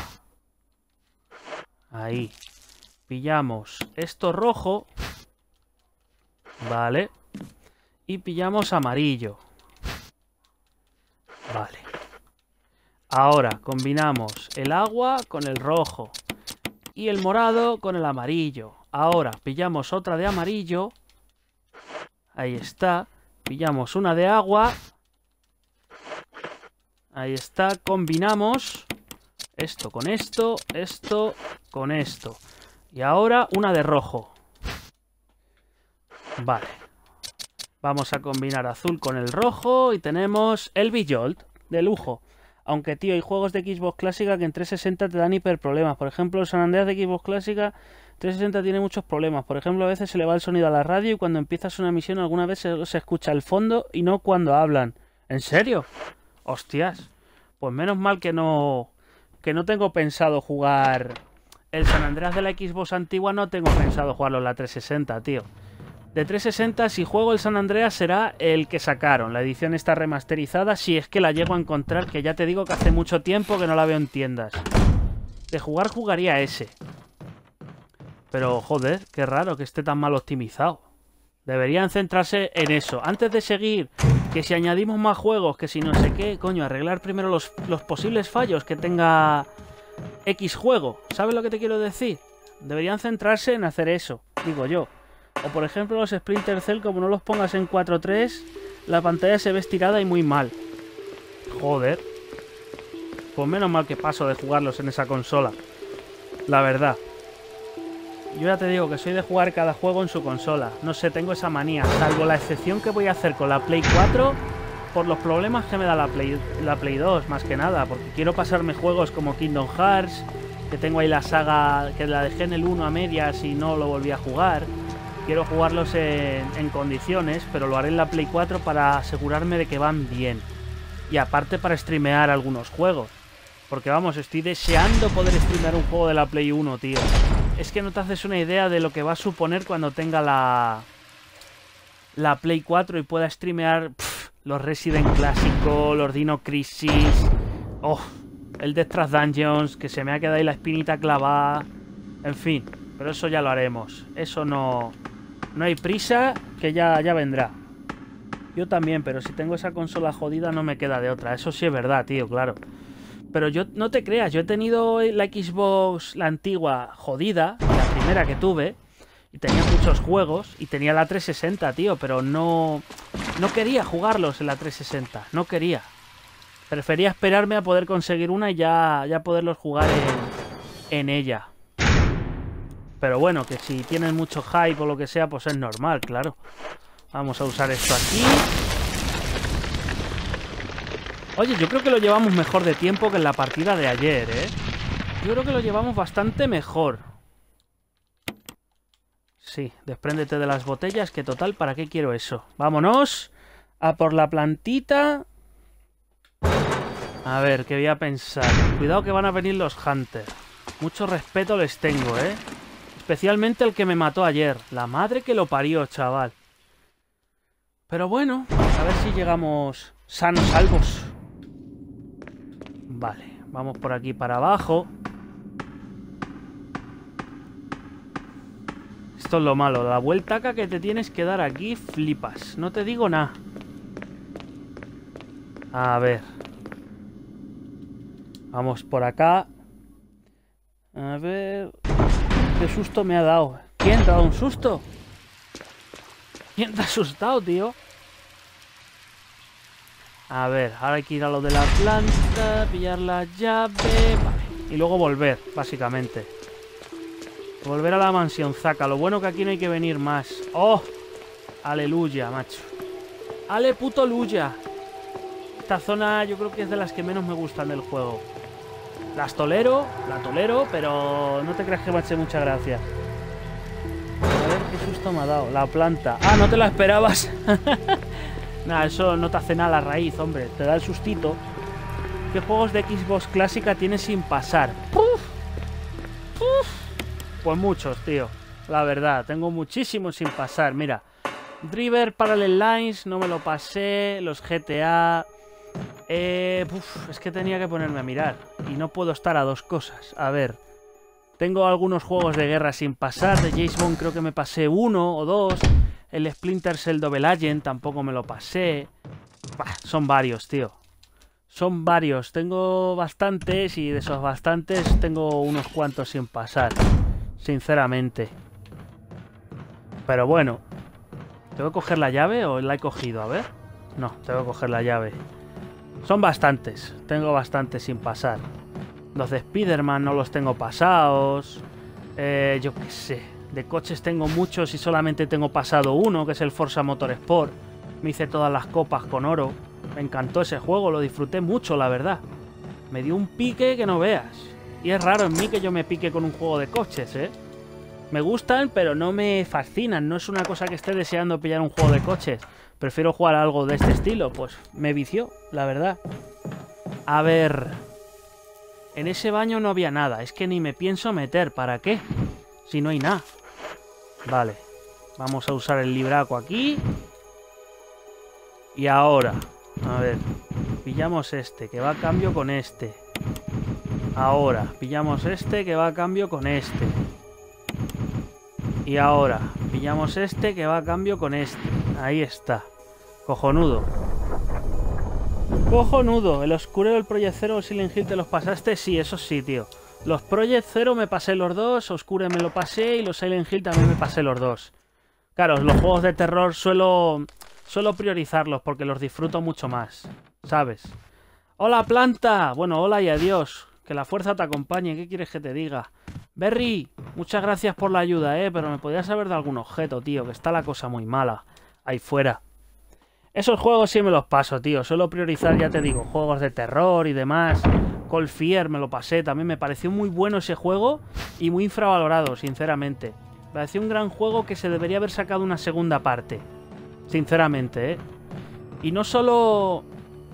Ahí. Pillamos esto rojo. Vale. Y pillamos amarillo. Vale. Ahora combinamos el agua con el rojo. Y el morado con el amarillo. Ahora pillamos otra de amarillo. Ahí está. Pillamos una de agua. Ahí está. Combinamos esto con esto, esto con esto. Y ahora una de rojo. Vale. Vamos a combinar azul con el rojo y tenemos el Bijolt de lujo. Aunque, tío, hay juegos de Xbox clásica que en trescientos sesenta te dan hiper problemas. Por ejemplo, el San Andreas de Xbox clásica trescientos sesenta tiene muchos problemas. Por ejemplo, a veces se le va el sonido a la radio y cuando empiezas una misión alguna vez se, se escucha el fondo y no cuando hablan. ¿En serio? Hostias. Pues menos mal que no que no tengo pensado jugar el San Andreas de la Xbox antigua. No tengo pensado jugarlo en la trescientos sesenta, tío. De trescientos sesenta, si juego el San Andreas será el que sacaron. La edición está remasterizada, si es que la llego a encontrar, que ya te digo que hace mucho tiempo que no la veo en tiendas. De jugar, jugaría ese. Pero, joder, qué raro que esté tan mal optimizado. Deberían centrarse en eso. Antes de seguir, que si añadimos más juegos, que si no sé qué, coño, arreglar primero los, los posibles fallos que tenga X juego. ¿Sabes lo que te quiero decir? Deberían centrarse en hacer eso, digo yo. O por ejemplo los Splinter Cell, como no los pongas en cuatro tres, la pantalla se ve estirada y muy mal. Joder. Pues menos mal que paso de jugarlos en esa consola. La verdad. Yo ya te digo que soy de jugar cada juego en su consola. No sé, tengo esa manía. Salvo la excepción que voy a hacer con la Play cuatro, por los problemas que me da la Play, la Play dos, más que nada. Porque quiero pasarme juegos como Kingdom Hearts, que tengo ahí la saga, que la dejé en el uno a medias y no lo volví a jugar. Quiero jugarlos en, en condiciones, pero lo haré en la Play cuatro para asegurarme de que van bien. Y aparte para streamear algunos juegos. Porque vamos, estoy deseando poder streamear un juego de la Play uno, tío. Es que no te haces una idea de lo que va a suponer cuando tenga la, la Play cuatro y pueda streamear pff, los Resident clásicos, los Dino Crisis, oh, el Death Trap Dungeons, que se me ha quedado ahí la espinita clavada. En fin, pero eso ya lo haremos. Eso no... No hay prisa, que ya, ya vendrá. Yo también, pero si tengo esa consola jodida no me queda de otra. Eso sí es verdad, tío, claro. Pero yo, no te creas, yo he tenido la Xbox, la antigua, jodida, la primera que tuve, y tenía muchos juegos, y tenía la trescientos sesenta, tío, pero no... No quería jugarlos en la trescientos sesenta, no quería. Prefería esperarme a poder conseguir una y ya, ya poderlos jugar en, en ella. Pero bueno, que si tienen mucho hype o lo que sea, pues es normal, claro. Vamos a usar esto aquí. Oye, yo creo que lo llevamos mejor de tiempo que en la partida de ayer, ¿eh? Yo creo que lo llevamos bastante mejor. Sí, despréndete de las botellas, que total, ¿para qué quiero eso? Vámonos a por la plantita. A ver, ¿qué voy a pensar? Cuidado que van a venir los Hunters. Mucho respeto les tengo, ¿eh? Especialmente el que me mató ayer. La madre que lo parió, chaval. Pero bueno, a ver si llegamos sanos, salvos. Vale, vamos por aquí para abajo. Esto es lo malo. La vueltaca que te tienes que dar aquí, flipas. No te digo nada. A ver. Vamos por acá. A ver... ¿Qué susto me ha dado? ¿Quién te ha dado un susto? ¿Quién te ha asustado, tío? A ver, ahora hay que ir a lo de la planta, pillar la llave... Vale, y luego volver, básicamente. Volver a la mansión Zaka. Lo bueno que aquí no hay que venir más. ¡Oh! Aleluya, macho. ¡Ale puto luya! Esta zona yo creo que es de las que menos me gustan del juego. Las tolero, la tolero, pero no te creas que me eche mucha gracia. A ver qué susto me ha dado. La planta. Ah, ¿no te la esperabas? Nada, eso no te hace nada a la raíz, hombre. Te da el sustito. ¿Qué juegos de Xbox clásica tienes sin pasar? ¡Puf! ¡Puf! Pues muchos, tío. La verdad, tengo muchísimos sin pasar. Mira, Driver Parallel Lines, no me lo pasé. Los G T A... Eh, uf, es que tenía que ponerme a mirar. Y no puedo estar a dos cosas. A ver. Tengo algunos juegos de guerra sin pasar. De James Bond creo que me pasé uno o dos. El Splinter Cell Double Agent tampoco me lo pasé. Bah, son varios, tío. Son varios. Tengo bastantes y de esos bastantes tengo unos cuantos sin pasar. Sinceramente. Pero bueno. ¿Tengo que coger la llave o la he cogido? A ver. No, tengo que coger la llave. Son bastantes. Tengo bastantes sin pasar. Los de Spider-Man no los tengo pasados. Eh, yo qué sé. De coches tengo muchos y solamente tengo pasado uno, que es el Forza Motorsport. Me hice todas las copas con oro. Me encantó ese juego, lo disfruté mucho, la verdad. Me dio un pique que no veas. Y es raro en mí que yo me pique con un juego de coches, ¿eh? Me gustan, pero no me fascinan. No es una cosa que esté deseando pillar un juego de coches. Prefiero jugar a algo de este estilo. Pues me vició, la verdad. A ver... En ese baño no había nada. Es que ni me pienso meter. ¿Para qué? Si no hay nada. Vale. Vamos a usar el libraco aquí. Y ahora... A ver... Pillamos este, que va a cambio con este. Ahora, pillamos este, que va a cambio con este. Y ahora, pillamos este, que va a cambio con este. Ahí está. Cojonudo. Cojonudo. El Oscureo, el Project Zero, el Silent Hill, ¿te los pasaste? Sí, eso sí, tío. Los Project Zero me pasé los dos, Oscure me lo pasé y los Silent Hill también me pasé los dos. Claro, los juegos de terror suelo... Suelo priorizarlos porque los disfruto mucho más, ¿sabes? ¡Hola, planta! Bueno, hola y adiós. Que la fuerza te acompañe. ¿Qué quieres que te diga? Berry, muchas gracias por la ayuda, ¿eh? Pero me podrías haber dado algún objeto, tío, que está la cosa muy mala ahí fuera. Esos juegos sí me los paso, tío. Suelo priorizar, ya te digo, juegos de terror y demás. Cold Fear me lo pasé. También me pareció muy bueno ese juego y muy infravalorado, sinceramente. Me pareció un gran juego que se debería haber sacado una segunda parte. Sinceramente, ¿eh? Y no solo...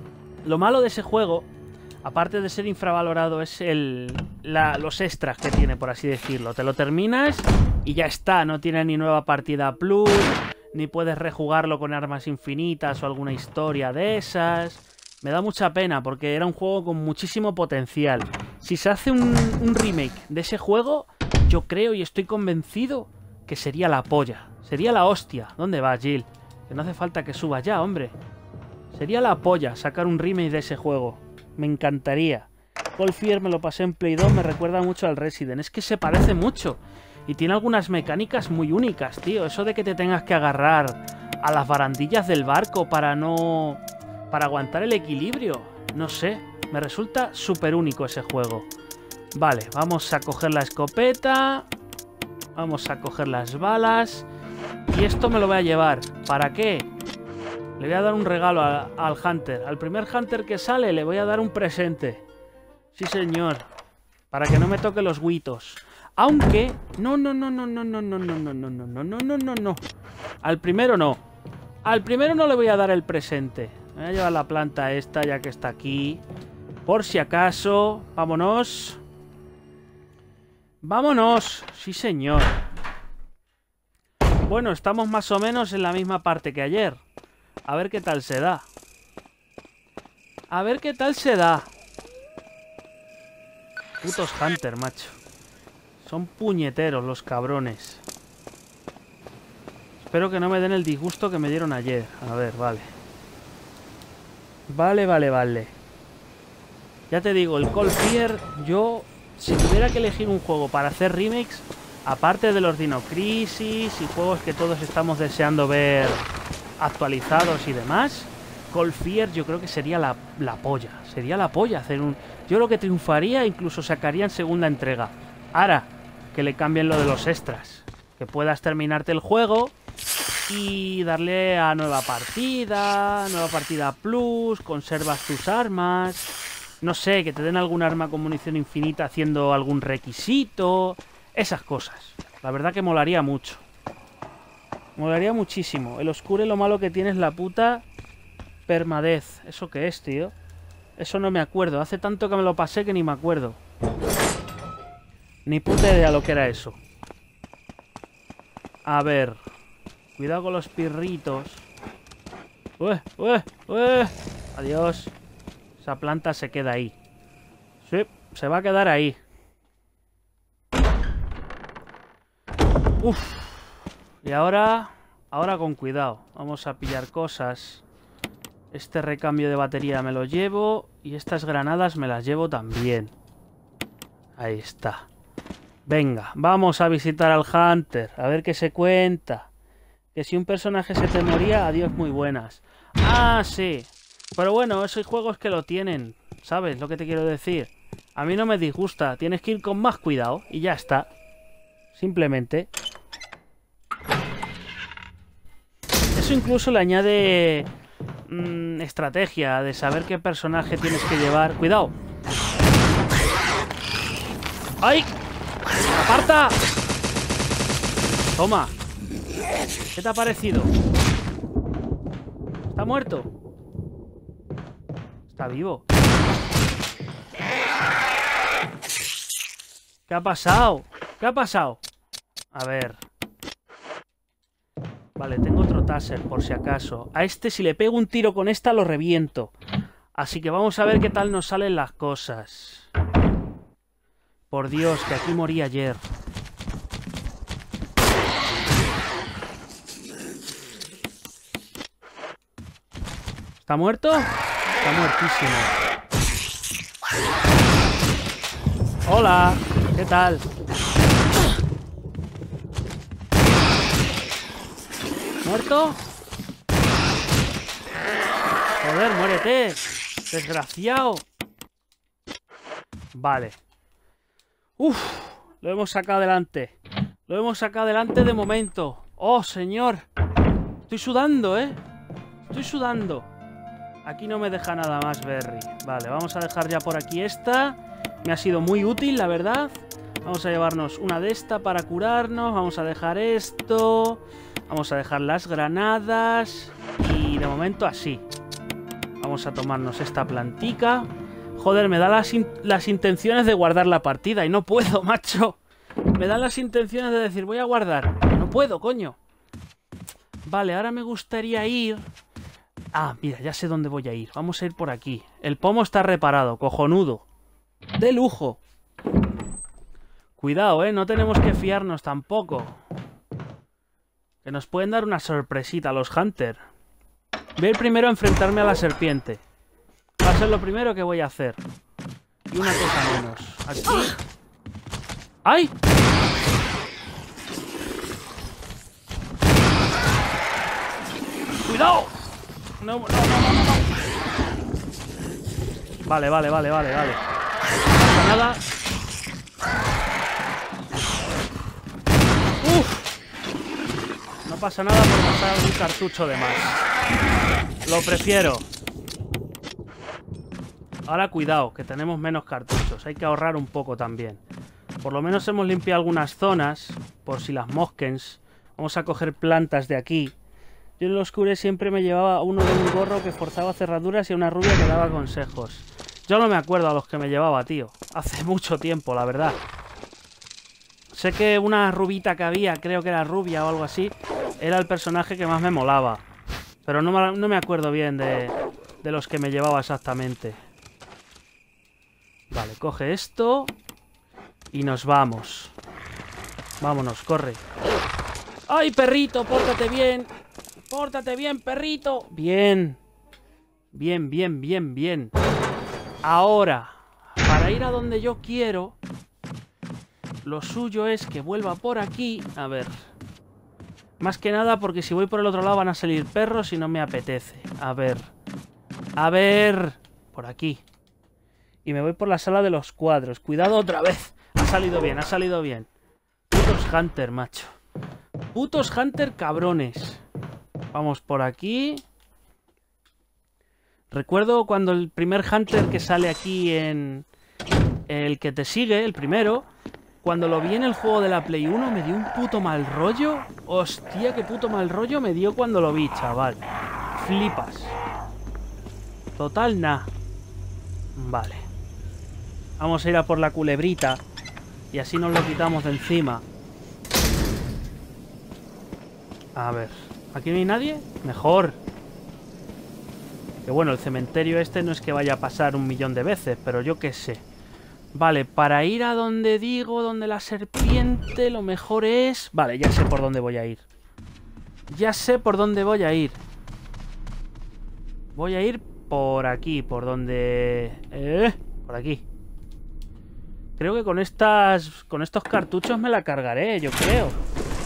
Lo malo de ese juego, aparte de ser infravalorado, es el la, los extras que tiene, por así decirlo. Te lo terminas y ya está. No tiene ni nueva partida plus, ni puedes rejugarlo con armas infinitas o alguna historia de esas. Me da mucha pena porque era un juego con muchísimo potencial. Si se hace un, un remake de ese juego, yo creo y estoy convencido que sería la polla. Sería la hostia. ¿Dónde va, Jill? Que no hace falta que suba ya, hombre. Sería la polla sacar un remake de ese juego. Me encantaría. Cold Fear me lo pasé en Play dos, me recuerda mucho al Resident. Es que se parece mucho. Y tiene algunas mecánicas muy únicas, tío. Eso de que te tengas que agarrar a las barandillas del barco para no... para aguantar el equilibrio. No sé. Me resulta súper único ese juego. Vale, vamos a coger la escopeta. Vamos a coger las balas. Y esto me lo voy a llevar. ¿Para qué? Le voy a dar un regalo a, al Hunter. Al primer Hunter que sale le voy a dar un presente. Sí, señor. Para que no me toque los huitos. Aunque... No, no, no, no, no, no, no, no, no, no, no, no, no, no, no, no. Al primero no. Al primero no le voy a dar el presente. Me voy a llevar la planta esta ya que está aquí. Por si acaso. Vámonos. Vámonos. Sí, señor. Bueno, estamos más o menos en la misma parte que ayer. A ver qué tal se da. A ver qué tal se da. Putos Hunter, macho. Son puñeteros los cabrones. Espero que no me den el disgusto que me dieron ayer. A ver, vale. Vale, vale, vale. Ya te digo, el Cold Fear, yo, si tuviera que elegir un juego para hacer remakes, aparte de los Dino Crisis y juegos que todos estamos deseando ver actualizados y demás, Cold Fear yo creo que sería la, la polla. Sería la polla hacer un... Yo creo que triunfaría, incluso sacarían segunda entrega. Ahora, que le cambien lo de los extras. Que puedas terminarte el juego y darle a nueva partida, nueva partida plus, conservas tus armas... No sé, que te den algún arma con munición infinita haciendo algún requisito... Esas cosas. La verdad que molaría mucho. Molaría muchísimo. El Oscure lo malo que tiene es la puta permadez. ¿Eso qué es, tío? Eso no me acuerdo. Hace tanto que me lo pasé que ni me acuerdo. Ni puta idea lo que era eso. A ver. Cuidado con los pirritos. ¡Ué! ¡Ué! ¡Ué! Adiós. Esa planta se queda ahí. Sí, se va a quedar ahí. Uf. Y ahora... Ahora con cuidado. Vamos a pillar cosas. Este recambio de batería me lo llevo. Y estas granadas me las llevo también. Ahí está. Venga, vamos a visitar al Hunter. A ver qué se cuenta. Que si un personaje se te moría, adiós muy buenas. Ah, sí. Pero bueno, esos juegos que lo tienen, ¿sabes lo que te quiero decir? A mí no me disgusta, tienes que ir con más cuidado y ya está. Simplemente. Eso incluso le añade mmm, estrategia de saber qué personaje tienes que llevar. ¡Cuidado! ¡Ay! ¡Aparta! Toma. ¿Qué te ha parecido? ¿Está muerto? Está vivo. ¿Qué ha pasado? ¿Qué ha pasado? A ver. Vale, tengo otro taser por si acaso. A este si le pego un tiro con esta lo reviento. Así que vamos a ver qué tal nos salen las cosas. Por Dios, que aquí morí ayer. ¿Está muerto? Está muertísimo. Hola, ¿qué tal? ¿Muerto? Joder, muérete. Desgraciado. Vale. Uf, lo hemos sacado adelante. Lo hemos sacado adelante de momento. Oh, señor. Estoy sudando, ¿eh? Estoy sudando. Aquí no me deja nada más, Berry. Vale, vamos a dejar ya por aquí esta. Me ha sido muy útil, la verdad. Vamos a llevarnos una de esta para curarnos. Vamos a dejar esto. Vamos a dejar las granadas. Y de momento así. Vamos a tomarnos esta plantica. Joder, me da las, in las intenciones de guardar la partida. Y no puedo, macho. Me dan las intenciones de decir, voy a guardar. No puedo, coño. Vale, ahora me gustaría ir... Ah, mira, ya sé dónde voy a ir. Vamos a ir por aquí. El pomo está reparado, cojonudo. De lujo. Cuidado, eh, no tenemos que fiarnos tampoco. Que nos pueden dar una sorpresita los Hunter. Voy a ir primero a enfrentarme a la serpiente. Va a ser lo primero que voy a hacer. Y una cosa menos. Aquí... ¡Ay! ¡Cuidado! No, no, no, no, no, no. Vale, vale, vale, vale, vale. No pasa nada. Uf. No pasa nada por pasar un cartucho de más. Lo prefiero. Ahora cuidado, que tenemos menos cartuchos. Hay que ahorrar un poco también. Por lo menos hemos limpiado algunas zonas. Por si las Moskens. Vamos a coger plantas de aquí. Yo en los cures siempre me llevaba uno de un gorro que forzaba cerraduras y a una rubia que daba consejos. Yo no me acuerdo a los que me llevaba, tío. Hace mucho tiempo, la verdad. Sé que una rubita que había, creo que era rubia o algo así, era el personaje que más me molaba. Pero no me, no me acuerdo bien de, de los que me llevaba exactamente. Vale, coge esto y nos vamos. Vámonos, corre. ¡Ay, perrito, pórtate bien! ¡Pórtate bien, perrito! Bien. Bien, bien, bien, bien. Ahora, para ir a donde yo quiero, lo suyo es que vuelva por aquí. A ver. Más que nada porque si voy por el otro lado van a salir perros y no me apetece. A ver. A ver. Por aquí. Y me voy por la sala de los cuadros. Cuidado otra vez. Ha salido bien, ha salido bien. Putos Hunter, macho. Putos Hunter cabrones. Vamos por aquí. Recuerdo cuando el primer Hunter que sale aquí en... El que te sigue, el primero... Cuando lo vi en el juego de la Play uno me dio un puto mal rollo. Hostia, qué puto mal rollo me dio cuando lo vi, chaval. Flipas. Total, nah. Vale. Vamos a ir a por la culebrita. Y así nos lo quitamos de encima. A ver. ¿Aquí no hay nadie? Mejor. Que bueno, el cementerio este no es que vaya a pasar un millón de veces, pero yo qué sé. Vale, para ir a donde digo, donde la serpiente, lo mejor es... Vale, ya sé por dónde voy a ir. Ya sé por dónde voy a ir. Voy a ir por aquí, por donde... Eh, por aquí. Creo que con estas... Con estos cartuchos me la cargaré, yo creo.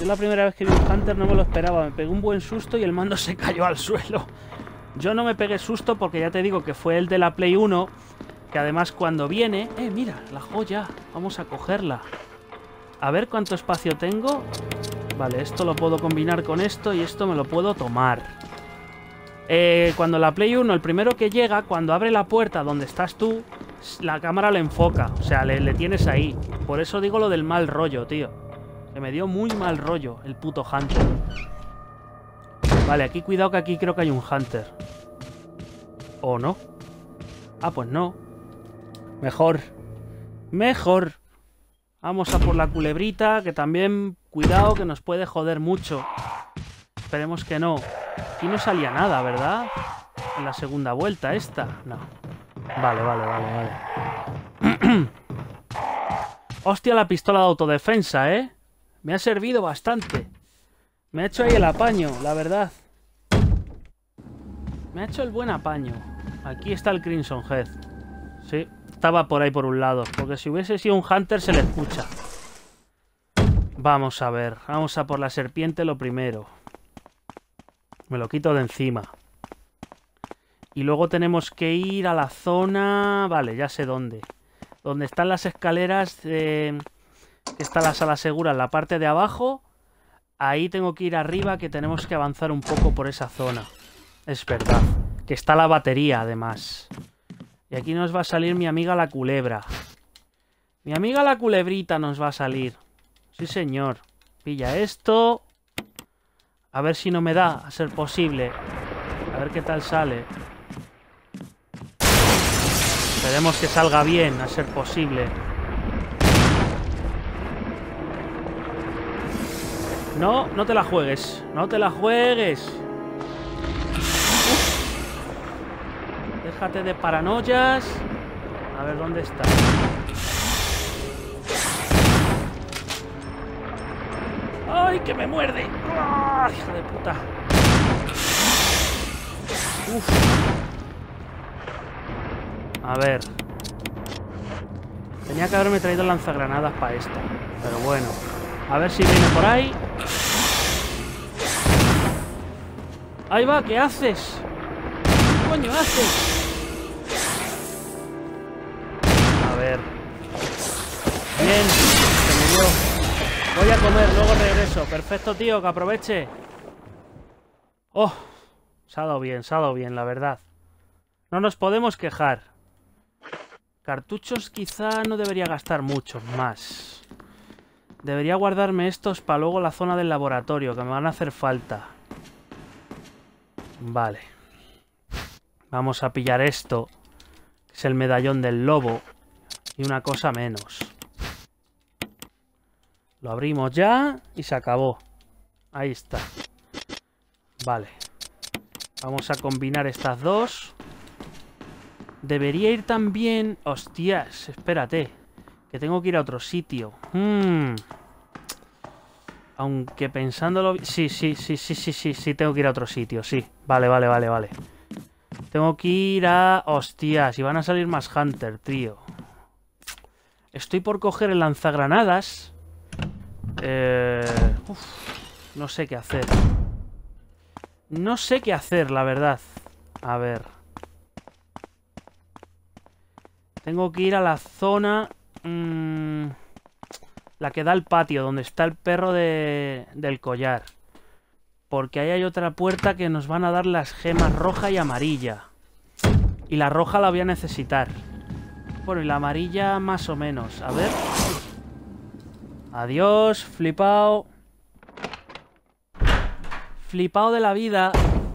Yo la primera vez que vi un Hunter no me lo esperaba. Me pegué un buen susto y el mando se cayó al suelo. Yo no me pegué susto porque ya te digo que fue el de la Play uno. Que además cuando viene... Eh, mira, la joya. Vamos a cogerla. A ver cuánto espacio tengo. Vale, esto lo puedo combinar con esto y esto me lo puedo tomar. Eh, cuando la Play uno, el primero que llega, cuando abre la puerta donde estás tú, la cámara le enfoca. O sea, le, le tienes ahí. Por eso digo lo del mal rollo, tío. Que me dio muy mal rollo el puto Hunter. Vale, aquí cuidado que aquí creo que hay un Hunter. ¿O no? Ah, pues no. Mejor. Mejor. Vamos a por la culebrita, que también, cuidado, que nos puede joder mucho. Esperemos que no. Aquí no salía nada, ¿verdad? En la segunda vuelta esta. No. Vale, vale, vale, vale. Hostia, la pistola de autodefensa, ¿eh? Me ha servido bastante. Me ha hecho ahí el apaño, la verdad. Me ha hecho el buen apaño. Aquí está el Crimson Head. Sí, estaba por ahí por un lado. Porque si hubiese sido un Hunter se le escucha. Vamos a ver. Vamos a por la serpiente lo primero. Me lo quito de encima. Y luego tenemos que ir a la zona... Vale, ya sé dónde. Donde están las escaleras... Eh... Que está la sala segura en la parte de abajo. Ahí tengo que ir arriba, que tenemos que avanzar un poco por esa zona. Es verdad. Que está la batería, además. Y aquí nos va a salir mi amiga la culebra. Mi amiga la culebrita nos va a salir. Sí, señor. Pilla esto. A ver si no me da, a ser posible. A ver qué tal sale. Esperemos que salga bien, a ser posible. No, no te la juegues. No te la juegues. Uf. Déjate de paranoias. A ver, ¿dónde está? ¡Ay, que me muerde! ¡Oh, hija de puta! Uf. A ver. Tenía que haberme traído lanzagranadas para esta. Pero bueno. A ver si viene por ahí. Ahí va, ¿qué haces? ¿Qué coño haces? A ver. Bien, se murió. Voy a comer, luego regreso. Perfecto, tío, que aproveche. Oh, se ha dado bien, se ha dado bien, la verdad. No nos podemos quejar. Cartuchos quizá no debería gastar muchos más. Debería guardarme estos para luego la zona del laboratorio, que me van a hacer falta. Vale. Vamos a pillar esto, que es el medallón del lobo. Y una cosa menos. Lo abrimos ya y se acabó. Ahí está. Vale. Vamos a combinar estas dos. Debería ir también... Hostias, espérate. Que tengo que ir a otro sitio. Hmm. Aunque pensándolo... Sí, sí, sí, sí, sí, sí, sí, tengo que ir a otro sitio, sí. Vale, vale, vale, vale. Tengo que ir a... Hostias, y van a salir más Hunter, tío. Estoy por coger el lanzagranadas. Eh... Uf, no sé qué hacer. No sé qué hacer, la verdad. A ver. Tengo que ir a la zona... Mmm, la que da al patio, donde está el perro de, del collar. Porque ahí hay otra puerta que nos van a dar las gemas roja y amarilla. Y la roja la voy a necesitar. Bueno, y la amarilla más o menos. A ver. Adiós, flipao. Flipao de la vida.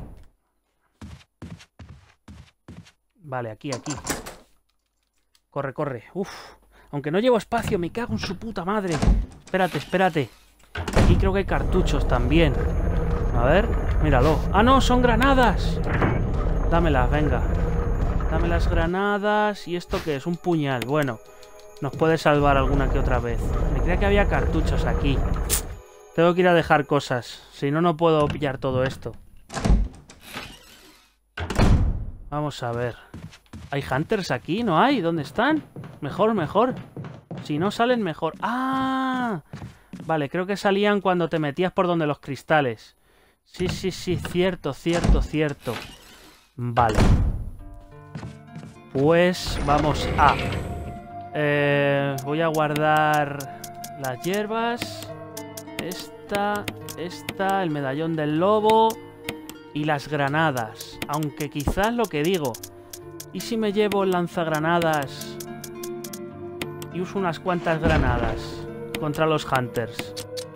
Vale, aquí, aquí. Corre, corre. Uf. Aunque no llevo espacio, me cago en su puta madre. Espérate, espérate. Aquí creo que hay cartuchos también. A ver, míralo. ¡Ah, no! ¡Son granadas! Dámelas, venga. Dame las granadas. ¿Y esto qué es? Un puñal. Bueno, nos puede salvar alguna que otra vez. Me creía que había cartuchos aquí. Tengo que ir a dejar cosas. Si no, no puedo pillar todo esto. Vamos a ver. ¿Hay hunters aquí? ¿No hay? ¿Dónde están? Mejor, mejor. Si no salen, mejor. ¡Ah! Vale, creo que salían cuando te metías por donde los cristales. Sí, sí, sí, cierto, cierto, cierto. Vale. Pues vamos a... Eh, voy a guardar las hierbas. Esta, esta, el medallón del lobo y las granadas. Aunque quizás lo que digo... ¿Y si me llevo el lanzagranadas y uso unas cuantas granadas contra los hunters?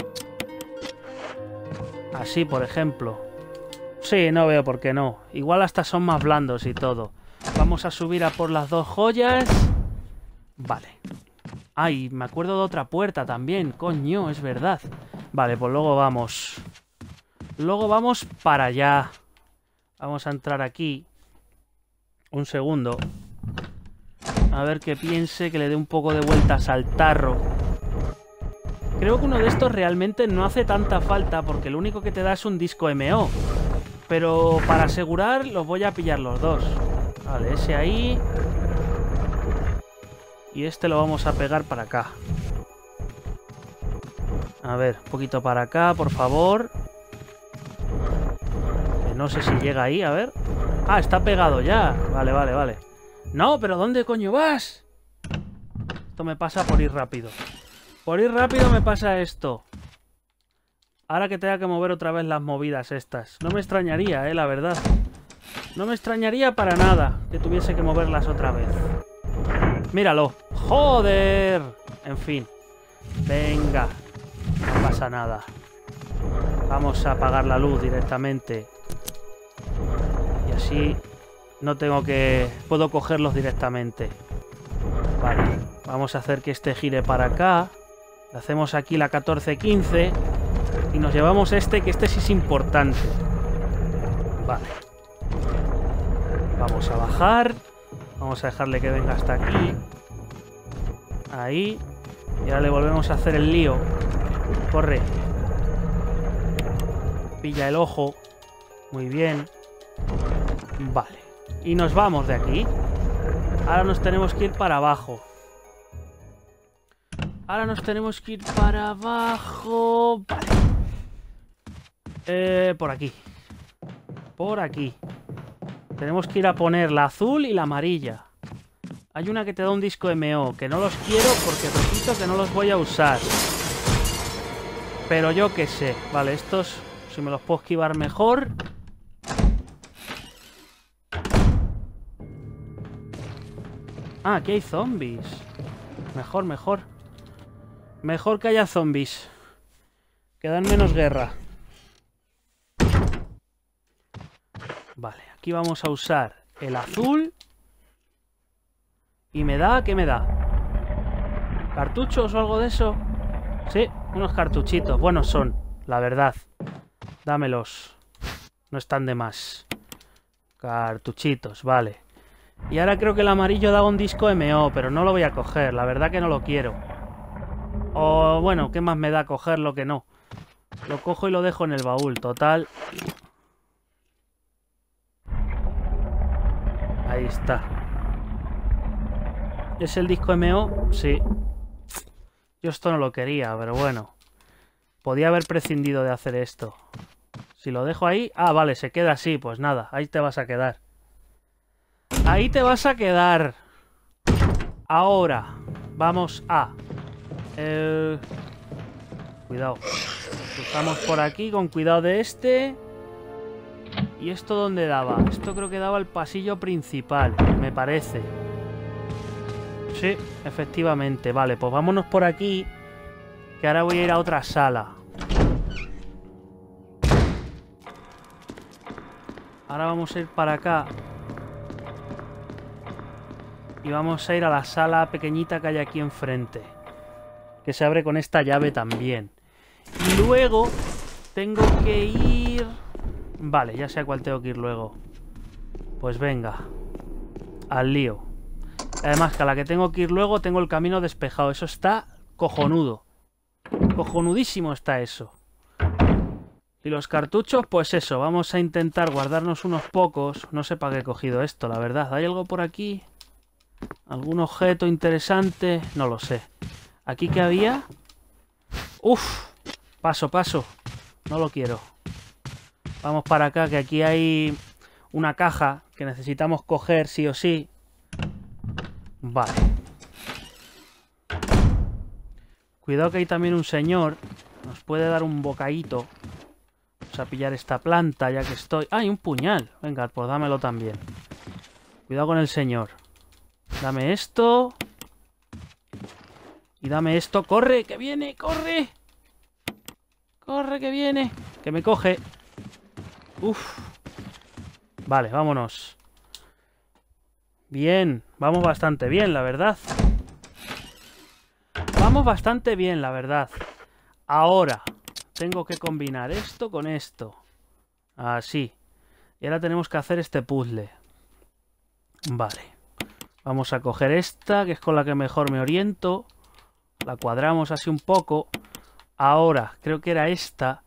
Así, por ejemplo. Sí, no veo por qué no. Igual hasta son más blandos y todo. Vamos a subir a por las dos joyas. Vale. Ay, me acuerdo de otra puerta también. Coño, es verdad. Vale, pues luego vamos. Luego vamos para allá. Vamos a entrar aquí. Un segundo. A ver que piense, que le dé un poco de vueltas al tarro. Creo que uno de estos realmente no hace tanta falta porque lo único que te da es un disco M O. Pero para asegurar los voy a pillar los dos. Vale, ese ahí. Y este lo vamos a pegar para acá. A ver, un poquito para acá, por favor. Que no sé si llega ahí, a ver. Ah, está pegado ya. Vale, vale, vale. No, pero ¿dónde coño vas? Esto me pasa por ir rápido. Por ir rápido me pasa esto. Ahora que tenga que mover otra vez las movidas estas. No me extrañaría, eh, la verdad. No me extrañaría para nada que tuviese que moverlas otra vez. Míralo. ¡Joder! En fin. Venga. No pasa nada. Vamos a apagar la luz directamente. Y así no tengo que... puedo cogerlos directamente. Vale. Vamos a hacer que este gire para acá. Le hacemos aquí la catorce quince. Y nos llevamos este, que este sí es importante. Vale. Vamos a bajar. Vamos a dejarle que venga hasta aquí. Ahí. Y ahora le volvemos a hacer el lío. Corre. Pilla el ojo. Muy bien. Vale. Y nos vamos de aquí. Ahora nos tenemos que ir para abajo. Ahora nos tenemos que ir para abajo. Vale. Eh, por aquí. Por aquí. Tenemos que ir a poner la azul y la amarilla. Hay una que te da un disco M O, que no los quiero porque repito que no los voy a usar. Pero yo qué sé. Vale, estos, si me los puedo esquivar mejor. Ah, aquí hay zombies. Mejor, mejor. Mejor que haya zombies. Que dan menos guerra. Vale, aquí vamos a usar el azul. ¿Y me da? ¿Qué me da? ¿Cartuchos o algo de eso? Sí, unos cartuchitos. Buenos son, la verdad. Dámelos. No están de más. Cartuchitos, vale. Y ahora creo que el amarillo da un disco M O, pero no lo voy a coger. La verdad que no lo quiero. O bueno, ¿qué más me da cogerlo que no? Lo cojo y lo dejo en el baúl, total. Ahí está. ¿Es el disco M O? Sí. Yo esto no lo quería, pero bueno. Podía haber prescindido de hacer esto. Si lo dejo ahí... Ah, vale, se queda así. Pues nada, ahí te vas a quedar. Ahí te vas a quedar. Ahora, vamos a... Eh... Cuidado. Cruzamos por aquí con cuidado de este. ¿Y esto dónde daba? Esto creo que daba el pasillo principal, me parece. Sí, efectivamente. Vale, pues vámonos por aquí, que ahora voy a ir a otra sala. Ahora vamos a ir para acá. Y vamos a ir a la sala pequeñita que hay aquí enfrente, que se abre con esta llave también. Y luego tengo que ir... Vale, ya sé a cuál tengo que ir luego. Pues venga. Al lío. Además que a la que tengo que ir luego tengo el camino despejado. Eso está cojonudo. Cojonudísimo está eso. Y los cartuchos, pues eso. Vamos a intentar guardarnos unos pocos. No sé para qué he cogido esto, la verdad. ¿Hay algo por aquí? ¿Algún objeto interesante? No lo sé. ¿Aquí qué había? Uf, paso, paso. No lo quiero. Vamos para acá, que aquí hay una caja que necesitamos coger sí o sí. Vale. Cuidado que hay también un señor. Nos puede dar un bocadito. Vamos a pillar esta planta ya que estoy... ¡Ah, hay un puñal! Venga, pues dámelo también. Cuidado con el señor. Dame esto. Y dame esto. ¡Corre! ¡Que viene! ¡Corre! ¡Corre, que viene! ¡Que me coge! ¡Uf! Vale, vámonos. Bien. Vamos bastante bien, la verdad. Vamos bastante bien, la verdad. Ahora tengo que combinar esto con esto. Así. Y ahora tenemos que hacer este puzzle. Vale. Vamos a coger esta, que es con la que mejor me oriento. La cuadramos así un poco. Ahora, creo que era esta.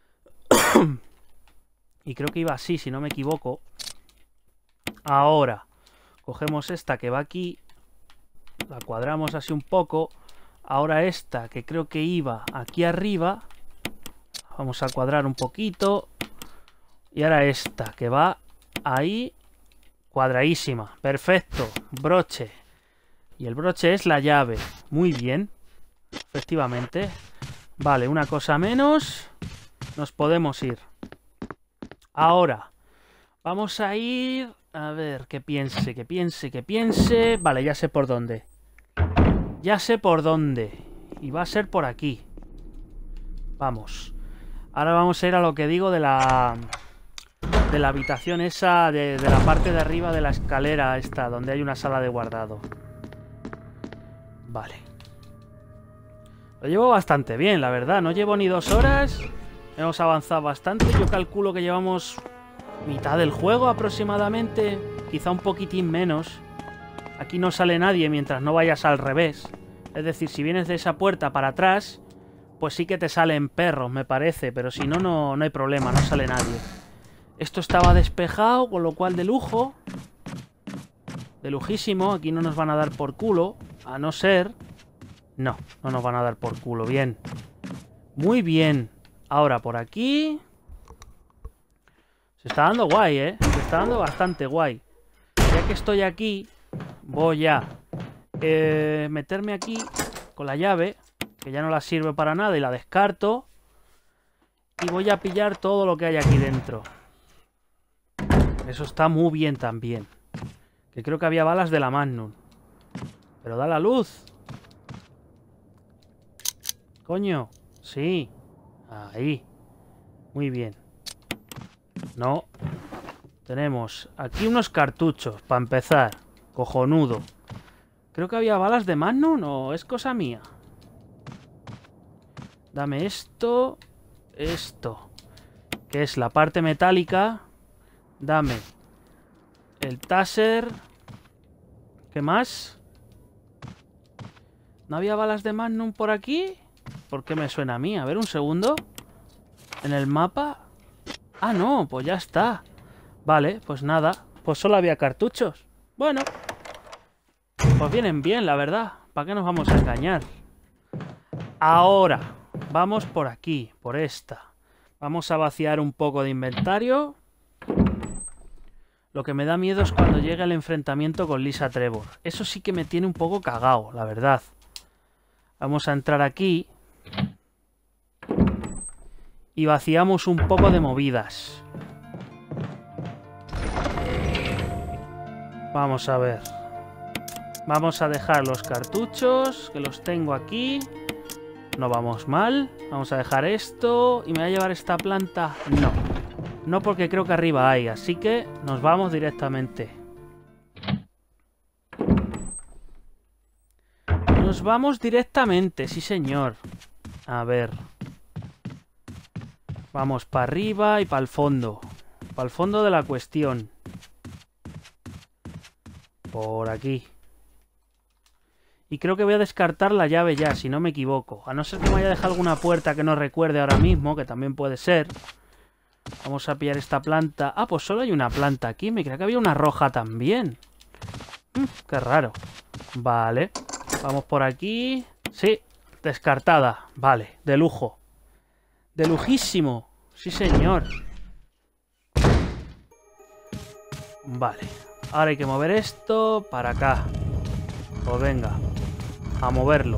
Y creo que iba así, si no me equivoco. Ahora, cogemos esta que va aquí. La cuadramos así un poco. Ahora esta, que creo que iba aquí arriba. Vamos a cuadrar un poquito. Y ahora esta, que va ahí. Cuadradísima. Perfecto. Broche. Y el broche es la llave. Muy bien. Efectivamente. Vale, una cosa menos. Nos podemos ir. Ahora. Vamos a ir... A ver, que piense, que piense, que piense... Vale, ya sé por dónde. Ya sé por dónde. Y va a ser por aquí. Vamos. Ahora vamos a ir a lo que digo de la... De la habitación esa, de, de la parte de arriba de la escalera esta, donde hay una sala de guardado. Vale. Lo llevo bastante bien, la verdad. No llevo ni dos horas. Hemos avanzado bastante. Yo calculo que llevamos mitad del juego aproximadamente. Quizá un poquitín menos. Aquí no sale nadie mientras no vayas al revés. Es decir, si vienes de esa puerta para atrás, pues sí que te salen perros, me parece. Pero si no, no, no hay problema, no sale nadie. Esto estaba despejado, con lo cual de lujo. De lujísimo. Aquí no nos van a dar por culo. A no ser... No, no nos van a dar por culo. Bien. Muy bien. Ahora por aquí... Se está dando guay, ¿eh? Se está dando bastante guay. Ya que estoy aquí, voy a eh, meterme aquí con la llave, que ya no la sirve para nada y la descarto. Y voy a pillar todo lo que hay aquí dentro. Eso está muy bien también. Que creo que había balas de la Magnum. Pero da la luz. Coño. Sí. Ahí. Muy bien. No. Tenemos aquí unos cartuchos, para empezar. Cojonudo. Creo que había balas de Magnum o es cosa mía. Dame esto. Esto. Que es la parte metálica. Dame el taser. ¿Qué más? ¿No había balas de Magnum por aquí? ¿Por qué me suena a mí? A ver, un segundo. ¿En el mapa? Ah, no, pues ya está. Vale, pues nada. Pues solo había cartuchos. Bueno. Pues vienen bien, la verdad. ¿Para qué nos vamos a engañar? Ahora, vamos por aquí, por esta. Vamos a vaciar un poco de inventario. Lo que me da miedo es cuando llegue el enfrentamiento con Lisa Trevor. Eso sí que me tiene un poco cagao, la verdad. Vamos a entrar aquí. Y vaciamos un poco de movidas. Vamos a ver. Vamos a dejar los cartuchos, que los tengo aquí. No vamos mal. Vamos a dejar esto. ¿Y me va a llevar esta planta? No. No, porque creo que arriba hay. Así que nos vamos directamente. Nos vamos directamente, sí señor. A ver. Vamos para arriba y para el fondo. Para el fondo de la cuestión. Por aquí. Y creo que voy a descartar la llave ya, si no me equivoco. A no ser que me haya dejado alguna puerta que no recuerde ahora mismo, que también puede ser. Vamos a pillar esta planta. Ah, pues solo hay una planta aquí. Me creía que había una roja también. Mm, qué raro. Vale. Vamos por aquí. Sí, descartada. Vale, de lujo. De lujísimo. Sí, señor. Vale. Ahora hay que mover esto para acá. Pues venga. A moverlo.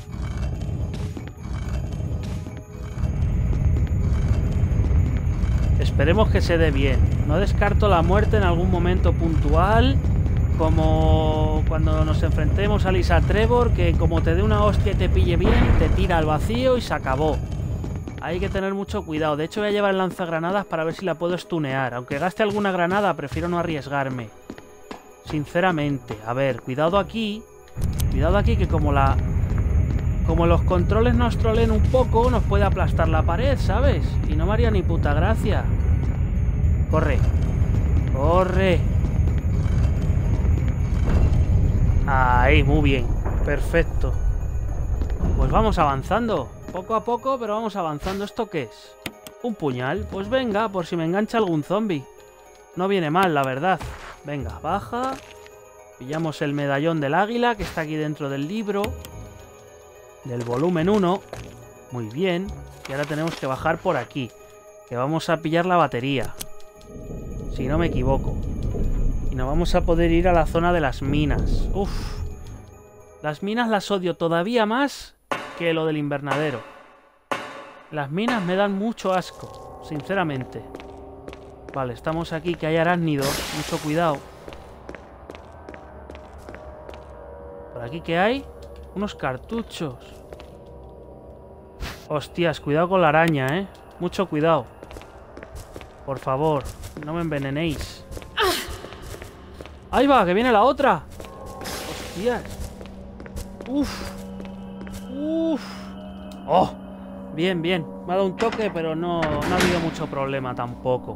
Esperemos que se dé bien. No descarto la muerte en algún momento puntual. Como cuando nos enfrentemos a Lisa Trevor, que como te dé una hostia y te pille bien, te tira al vacío y se acabó. Hay que tener mucho cuidado. De hecho voy a llevar el lanzagranadas para ver si la puedo stunear. Aunque gaste alguna granada, prefiero no arriesgarme. Sinceramente. A ver, cuidado aquí. Cuidado aquí que como la... Como los controles nos troleen un poco, nos puede aplastar la pared, ¿sabes? Y no me haría ni puta gracia. Corre. Corre. Ahí, muy bien. Perfecto. Pues vamos avanzando. Poco a poco, pero vamos avanzando. ¿Esto qué es? ¿Un puñal? Pues venga, por si me engancha algún zombie. No viene mal, la verdad. Venga, baja. Pillamos el medallón del águila, que está aquí dentro del libro. Del volumen uno. Muy bien. Y ahora tenemos que bajar por aquí. Que vamos a pillar la batería. Si no me equivoco. Y nos vamos a poder ir a la zona de las minas. Uf. Las minas las odio todavía más que lo del invernadero. Las minas me dan mucho asco, sinceramente. Vale, estamos aquí, que hay arácnidos. Mucho cuidado. Por aquí, ¿qué hay? Unos cartuchos. Hostias, cuidado con la araña, ¿eh? Mucho cuidado. Por favor, no me envenenéis. ¡Ahí va! ¡Que viene la otra! ¡Hostias! ¡Uf! ¡Uf! ¡Oh! Bien, bien. Me ha dado un toque, pero no, no ha habido mucho problema tampoco.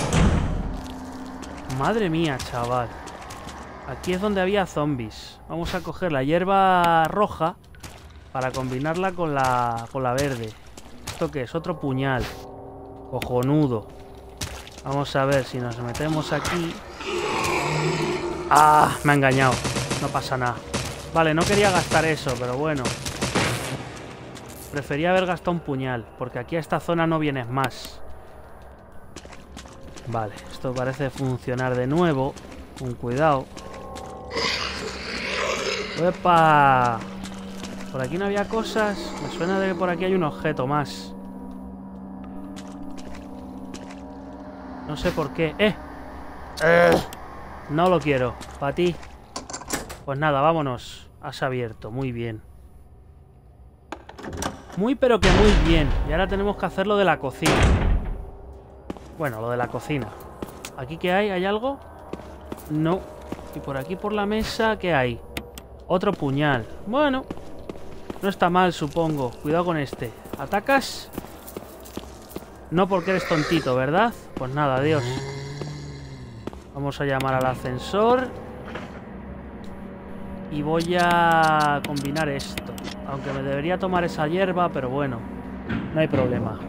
Madre mía, chaval. Aquí es donde había zombies. Vamos a coger la hierba roja para combinarla con la, con la verde. ¿Esto qué es? Otro puñal. Cojonudo. Vamos a ver si nos metemos aquí. ¡Ah! Me ha engañado. No pasa nada. Vale, no quería gastar eso, pero bueno. Prefería haber gastado un puñal, porque aquí a esta zona no vienes más. Vale, esto parece funcionar de nuevo. Con cuidado. ¡Epa! Por aquí no había cosas. Me suena de que por aquí hay un objeto más. No sé por qué. ¡Eh! ¡Eh! No lo quiero. Para ti. Pues nada, vámonos. Has abierto. Muy bien. Muy pero que muy bien. Y ahora tenemos que hacer lo de la cocina. Bueno, lo de la cocina. ¿Aquí qué hay? ¿Hay algo? No. Y por aquí por la mesa, ¿qué hay? Otro puñal. Bueno. No está mal, supongo. Cuidado con este. ¿Atacas? No porque eres tontito, ¿verdad? Pues nada, adiós. Vamos a llamar al ascensor. Y voy a combinar esto. Aunque me debería tomar esa hierba, pero bueno. No hay problema.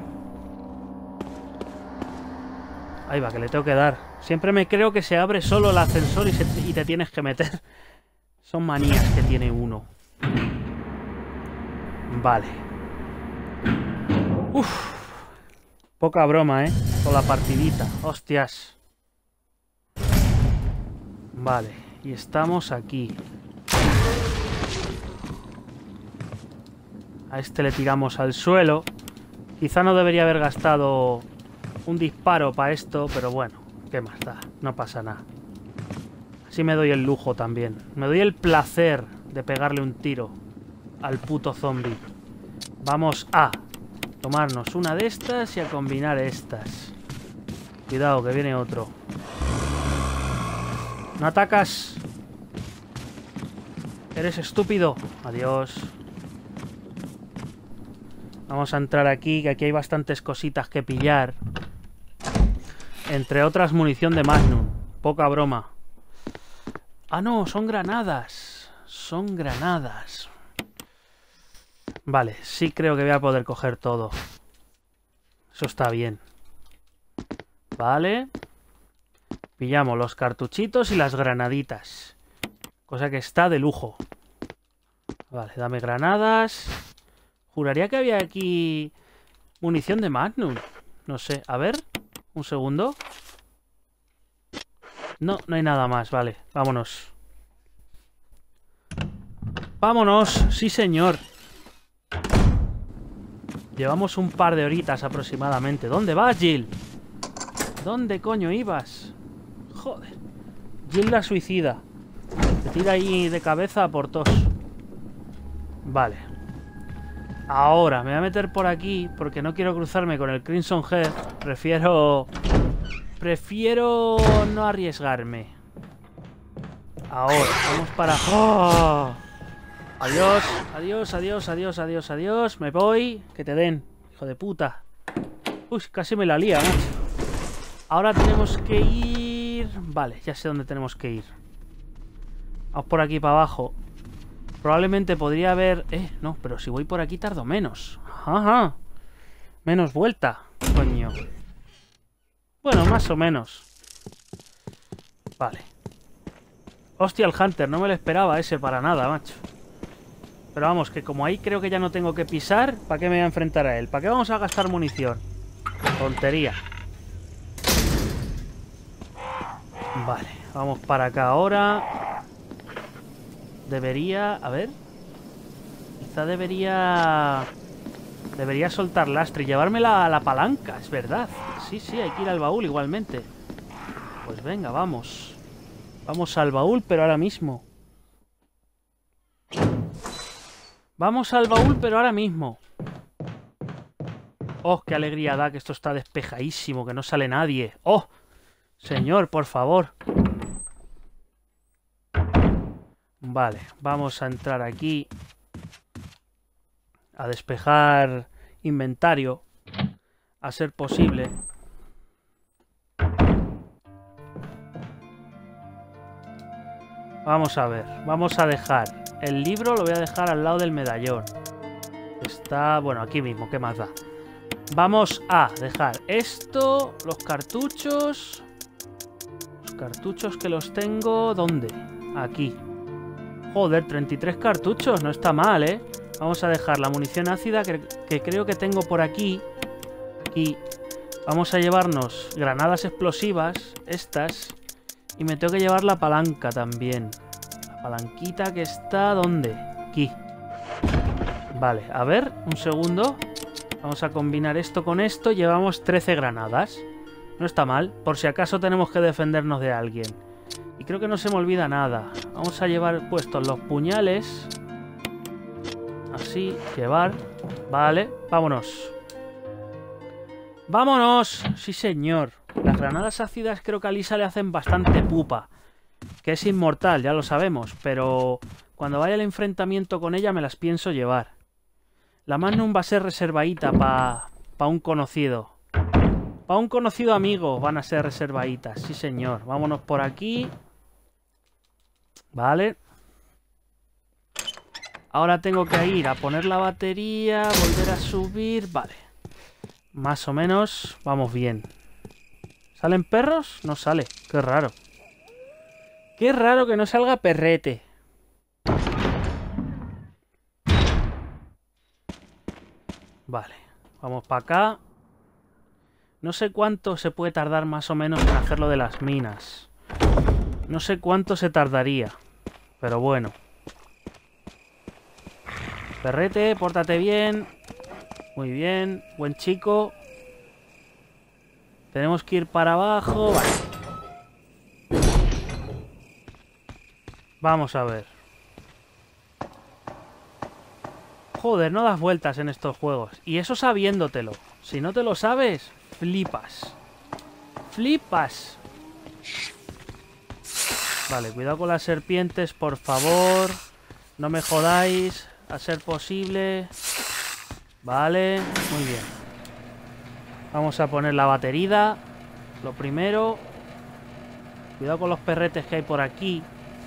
Ahí va, que le tengo que dar. Siempre me creo que se abre solo el ascensor y, se, y te tienes que meter. Son manías que tiene uno. Vale. Uf. Poca broma, ¿eh? Con la partidita. Hostias. Vale. Y estamos aquí. A este le tiramos al suelo. Quizá no debería haber gastado un disparo para esto, pero bueno, ¿qué más da? No pasa nada. Así me doy el lujo también. Me doy el placer de pegarle un tiro al puto zombie. Vamos a tomarnos una de estas y a combinar estas. Cuidado, que viene otro. ¿No atacas? ¿Eres estúpido? Adiós. Vamos a entrar aquí, que aquí hay bastantes cositas que pillar. Entre otras, munición de Magnum. Poca broma. Ah, no, son granadas. Son granadas. Vale, sí creo que voy a poder coger todo. Eso está bien. Vale. Pillamos los cartuchitos y las granaditas. Cosa que está de lujo. Vale, dame granadas. Juraría que había aquí munición de Magnum. No sé, a ver, un segundo. No, no hay nada más, vale, vámonos. ¡Vámonos! ¡Sí, señor! Llevamos un par de horitas aproximadamente. ¿Dónde vas, Jill? ¿Dónde coño ibas? Joder. Jill la suicida. Te tira ahí de cabeza por tos. Vale. Ahora, me voy a meter por aquí porque no quiero cruzarme con el Crimson Head. Prefiero... Prefiero no arriesgarme. Ahora, vamos para... ¡Oh! Adiós, adiós, adiós, adiós, adiós, adiós. Me voy. Que te den, hijo de puta. Uy, casi me la lía, macho. Ahora tenemos que ir... Vale, ya sé dónde tenemos que ir. Vamos por aquí para abajo. Probablemente podría haber... Eh, no, pero si voy por aquí tardo menos. Ajá. Menos vuelta, coño. Bueno, más o menos. Vale. Hostia, el Hunter, no me lo esperaba ese para nada, macho. Pero vamos, que como ahí creo que ya no tengo que pisar, ¿para qué me voy a enfrentar a él? ¿Para qué vamos a gastar munición? Tontería. Vale, vamos para acá ahora. Debería... A ver. Quizá debería... Debería soltar lastre y llevármela a la palanca, es verdad. Sí, sí, hay que ir al baúl igualmente. Pues venga, vamos. Vamos al baúl, pero ahora mismo. Vamos al baúl, pero ahora mismo. Oh, qué alegría da que esto está despejadísimo, que no sale nadie. Oh, señor, por favor. Vale, vamos a entrar aquí. A despejar inventario. A ser posible. Vamos a ver, vamos a dejar el libro, lo voy a dejar al lado del medallón. Está, bueno, aquí mismo, ¿qué más da? Vamos a dejar esto, los cartuchos. Los cartuchos que los tengo, ¿dónde? Aquí. Joder, treinta y tres cartuchos, no está mal, ¿eh? Vamos a dejar la munición ácida que, que creo que tengo por aquí. Y vamos a llevarnos granadas explosivas, estas. Y me tengo que llevar la palanca también. La palanquita que está... ¿Dónde? Aquí. Vale, a ver, un segundo. Vamos a combinar esto con esto. Llevamos trece granadas. No está mal, por si acaso tenemos que defendernos de alguien. Y creo que no se me olvida nada. Vamos a llevar puestos los puñales. Así, llevar. Vale, vámonos. ¡Vámonos! Sí, señor. Las granadas ácidas creo que a Lisa le hacen bastante pupa. Que es inmortal, ya lo sabemos. Pero cuando vaya al enfrentamiento con ella me las pienso llevar. La Magnum va a ser reservadita para pa un conocido. Para un conocido amigo van a ser reservaditas. Sí, señor. Vámonos por aquí. Vale. Ahora tengo que ir a poner la batería, volver a subir. Vale. Más o menos vamos bien. ¿Salen perros? No sale. Qué raro. Qué raro que no salga perrete. Vale. Vamos para acá. No sé cuánto se puede tardar más o menos en hacer lo de las minas. No sé cuánto se tardaría. Pero bueno. Perrete, pórtate bien. Muy bien, buen chico. Tenemos que ir para abajo. Vale. Vamos a ver. Joder, no das vueltas en estos juegos. Y eso sabiéndotelo. Si no te lo sabes, flipas. Flipas. Vale, cuidado con las serpientes, por favor. No me jodáis. A ser posible. Vale, muy bien. Vamos a poner la batería. Lo primero. Cuidado con los perretes que hay por aquí.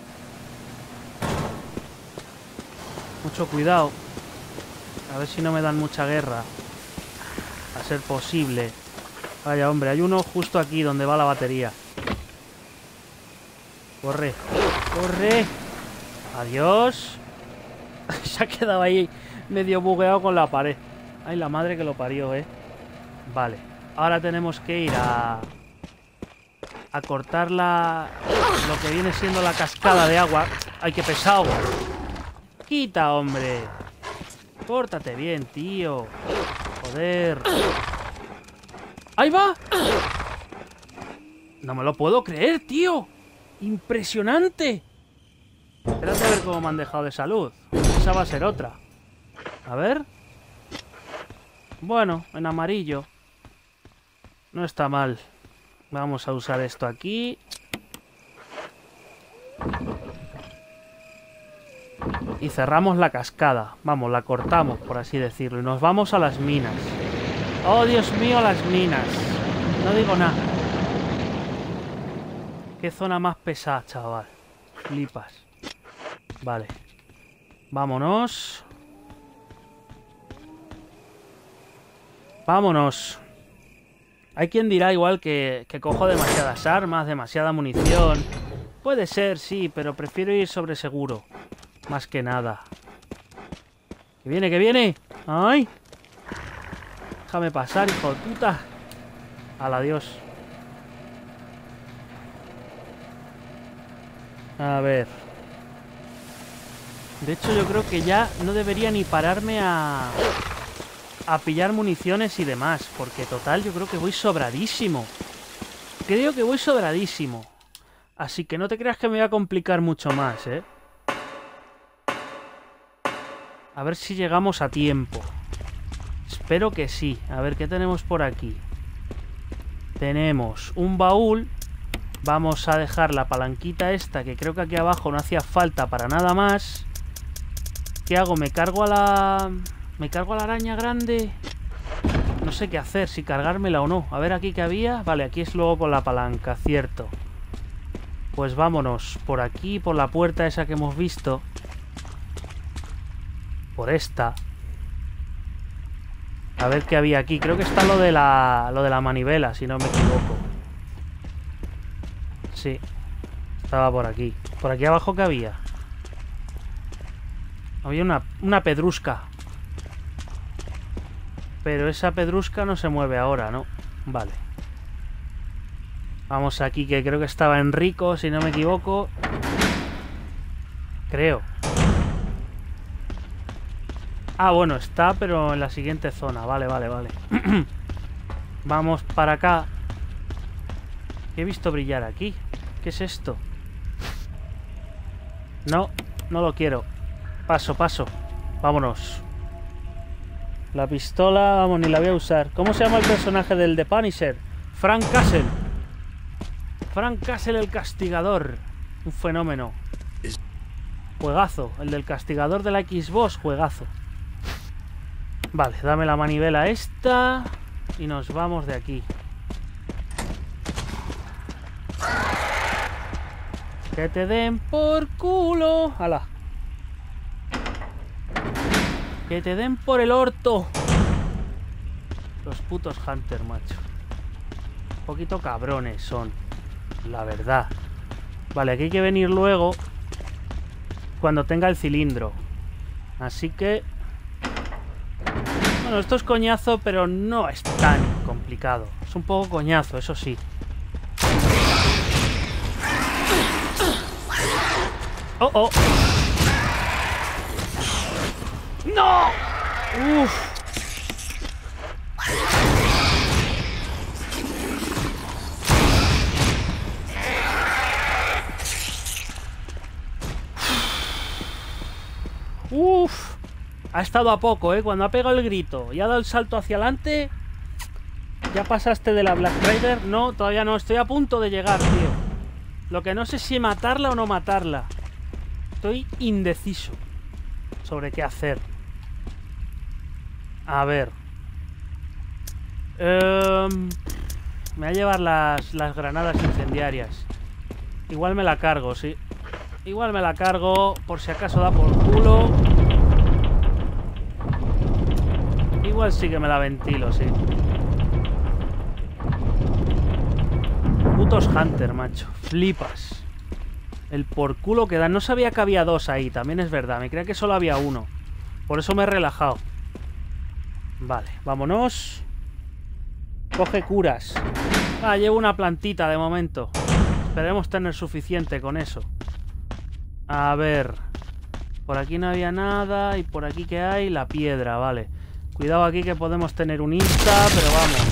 Mucho cuidado. A ver si no me dan mucha guerra. A ser posible. Vaya, hombre, hay uno justo aquí donde va la batería. Corre, corre. Adiós. Se ha quedado ahí medio bugueado con la pared. Ay, la madre que lo parió, eh. Vale. Ahora tenemos que ir a... a cortar la... lo que viene siendo la cascada de agua. Ay, qué pesado. Quita, hombre. Pórtate bien, tío. Joder. ¡Ahí va! No me lo puedo creer, tío. Impresionante. Espérate a ver cómo me han dejado de salud. Esa va a ser otra. A ver. Bueno, en amarillo. No está mal. Vamos a usar esto aquí. Y cerramos la cascada. Vamos, la cortamos, por así decirlo. Y nos vamos a las minas. ¡Oh, Dios mío, las minas! No digo nada. Qué zona más pesada, chaval. Flipas. Vale. Vámonos. Vámonos. Hay quien dirá igual que, que cojo demasiadas armas, demasiada munición. Puede ser, sí, pero prefiero ir sobre seguro. Más que nada. ¡Que viene, que viene! ¡Ay! Déjame pasar, hijo de puta. Al adiós. A ver. De hecho, yo creo que ya no debería ni pararme a... a pillar municiones y demás. Porque total, yo creo que voy sobradísimo. Creo que voy sobradísimo. Así que no te creas que me voy a complicar mucho más, ¿eh? A ver si llegamos a tiempo. Espero que sí. A ver, ¿qué tenemos por aquí? Tenemos un baúl. Vamos a dejar la palanquita esta, que creo que aquí abajo no hacía falta para nada más. ¿Qué hago? ¿Me cargo a la... ¿Me cargo a la araña grande? No sé qué hacer, si cargármela o no. A ver aquí qué había. Vale, aquí es luego por la palanca, cierto. Pues vámonos. Por aquí, por la puerta esa que hemos visto. Por esta. A ver qué había aquí. Creo que está lo de la lo de la manivela, si no me equivoco. Sí. Estaba por aquí. Por aquí abajo, ¿qué había? Había una, una pedrusca. Pero esa pedrusca no se mueve ahora, ¿no? Vale. Vamos aquí, que creo que estaba Enrico, si no me equivoco. Creo. Ah, bueno, está, pero en la siguiente zona. Vale, vale, vale. Vamos para acá. He visto brillar aquí. ¿Qué es esto? No, no lo quiero. Paso, paso. Vámonos. La pistola, vamos, ni la voy a usar. ¿Cómo se llama el personaje del The Punisher? Frank Castle. Frank Castle el castigador. Un fenómeno. Juegazo. El del castigador de la Xbox, juegazo. Vale, dame la manivela esta. Y nos vamos de aquí. Que te den por culo. ¡Hala! Que te den por el orto. Los putos Hunter, macho. Un poquito cabrones son. La verdad. Vale, aquí hay que venir luego. Cuando tenga el cilindro. Así que... Bueno, esto es coñazo, pero no es tan complicado. Es un poco coñazo, eso sí. ¡Oh, oh! ¡No! ¡Uf! ¡Uf! Ha estado a poco, ¿eh? Cuando ha pegado el grito y ha dado el salto hacia adelante... ¿Ya pasaste de la Black Rider? No, todavía no. Estoy a punto de llegar, tío. Lo que no sé si matarla o no matarla. Estoy indeciso sobre qué hacer. A ver. Eh, me voy a llevar las, las granadas incendiarias. Igual me la cargo, sí. Igual me la cargo, por si acaso da por culo. Igual sí que me la ventilo, sí. Putos Hunter, macho. Flipas. El por culo que dan. No sabía que había dos ahí, también es verdad. Me creía que solo había uno. Por eso me he relajado. Vale, vámonos. Coge curas. Ah, llevo una plantita de momento. Esperemos tener suficiente con eso. A ver. Por aquí no había nada. Y por aquí, ¿qué hay? La piedra, vale. Cuidado aquí que podemos tener un insta, pero vamos.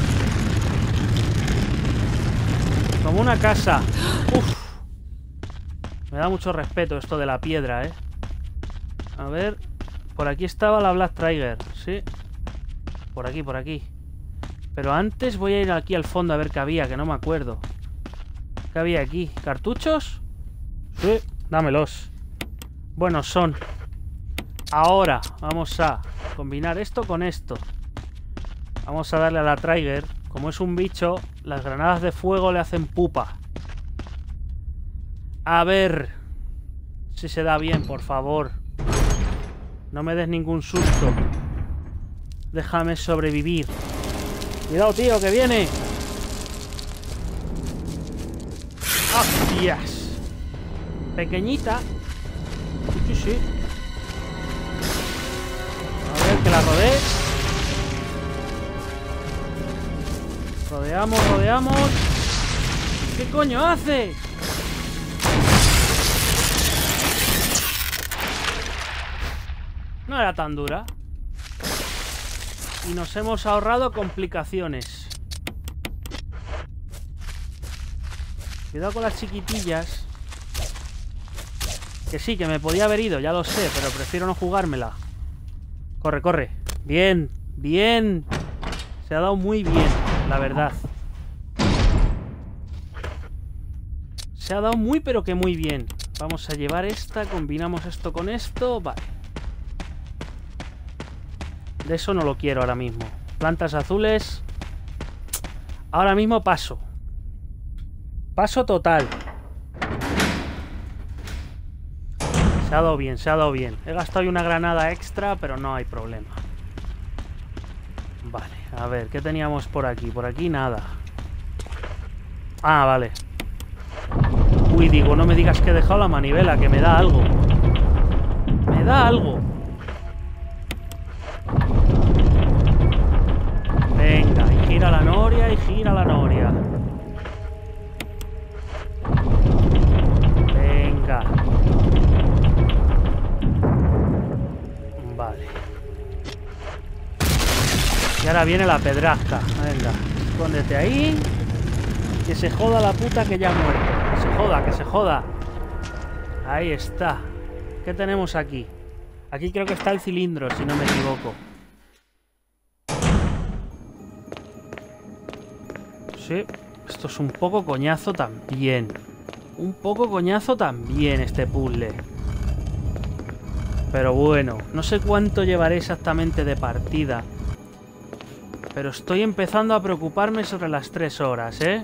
Como una casa. Uf. Me da mucho respeto esto de la piedra, ¿eh? A ver. Por aquí estaba la Black Trigger, ¿sí? Por aquí, por aquí. Pero antes voy a ir aquí al fondo a ver qué había, que no me acuerdo. ¿Qué había aquí? ¿Cartuchos? Sí, dámelos. Buenos son. Ahora vamos a combinar esto con esto. Vamos a darle a la Trigger. Como es un bicho, las granadas de fuego le hacen pupa. A ver si se da bien, por favor. No me des ningún susto. Déjame sobrevivir. Cuidado, tío, que viene. ¡Hostias! Pequeñita. Sí, sí. A ver, que la rodee. Rodeamos, rodeamos. ¿Qué coño hace? No era tan dura. Y nos hemos ahorrado complicaciones. Cuidado con las chiquitillas. Que sí, que me podía haber ido, ya lo sé, pero prefiero no jugármela. Corre, corre. Bien, bien. Se ha dado muy bien, la verdad. Se ha dado muy, pero que muy bien. Vamos a llevar esta, combinamos esto con esto. Vale. De eso no lo quiero ahora mismo. Plantas azules. Ahora mismo paso. Paso total. Se ha dado bien, se ha dado bien. He gastado ahí una granada extra, pero no hay problema. Vale, a ver, ¿qué teníamos por aquí? Por aquí nada. Ah, vale. Uy, digo, no me digas que he dejado la manivela, que me da algo. Me da algo. Venga, y gira la noria, y gira la noria. Venga. Vale. Y ahora viene la pedrasca. Venga, escóndete ahí. Que se joda la puta que ya ha muerto. Que se joda, que se joda. Ahí está. ¿Qué tenemos aquí? Aquí creo que está el cilindro, si no me equivoco. Sí, esto es un poco coñazo también. Un poco coñazo también este puzzle. Pero bueno, no sé cuánto llevaré exactamente de partida. Pero estoy empezando a preocuparme sobre las tres horas, ¿eh?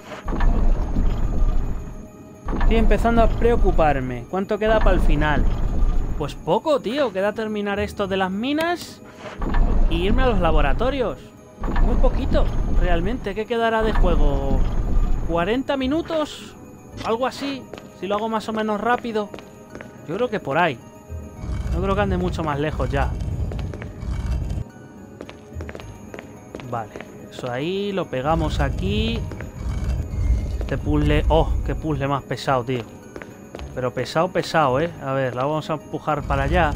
Estoy empezando a preocuparme. ¿Cuánto queda para el final? Pues poco, tío. Queda terminar esto de las minas y irme a los laboratorios. Muy poquito, realmente. ¿Qué quedará de juego? ¿cuarenta minutos? Algo así. Si lo hago más o menos rápido. Yo creo que por ahí. No creo que ande mucho más lejos ya. Vale. Eso ahí. Lo pegamos aquí. Este puzzle... ¡Oh! ¡Qué puzzle más pesado, tío! Pero pesado, pesado, ¿eh? A ver, la vamos a empujar para allá.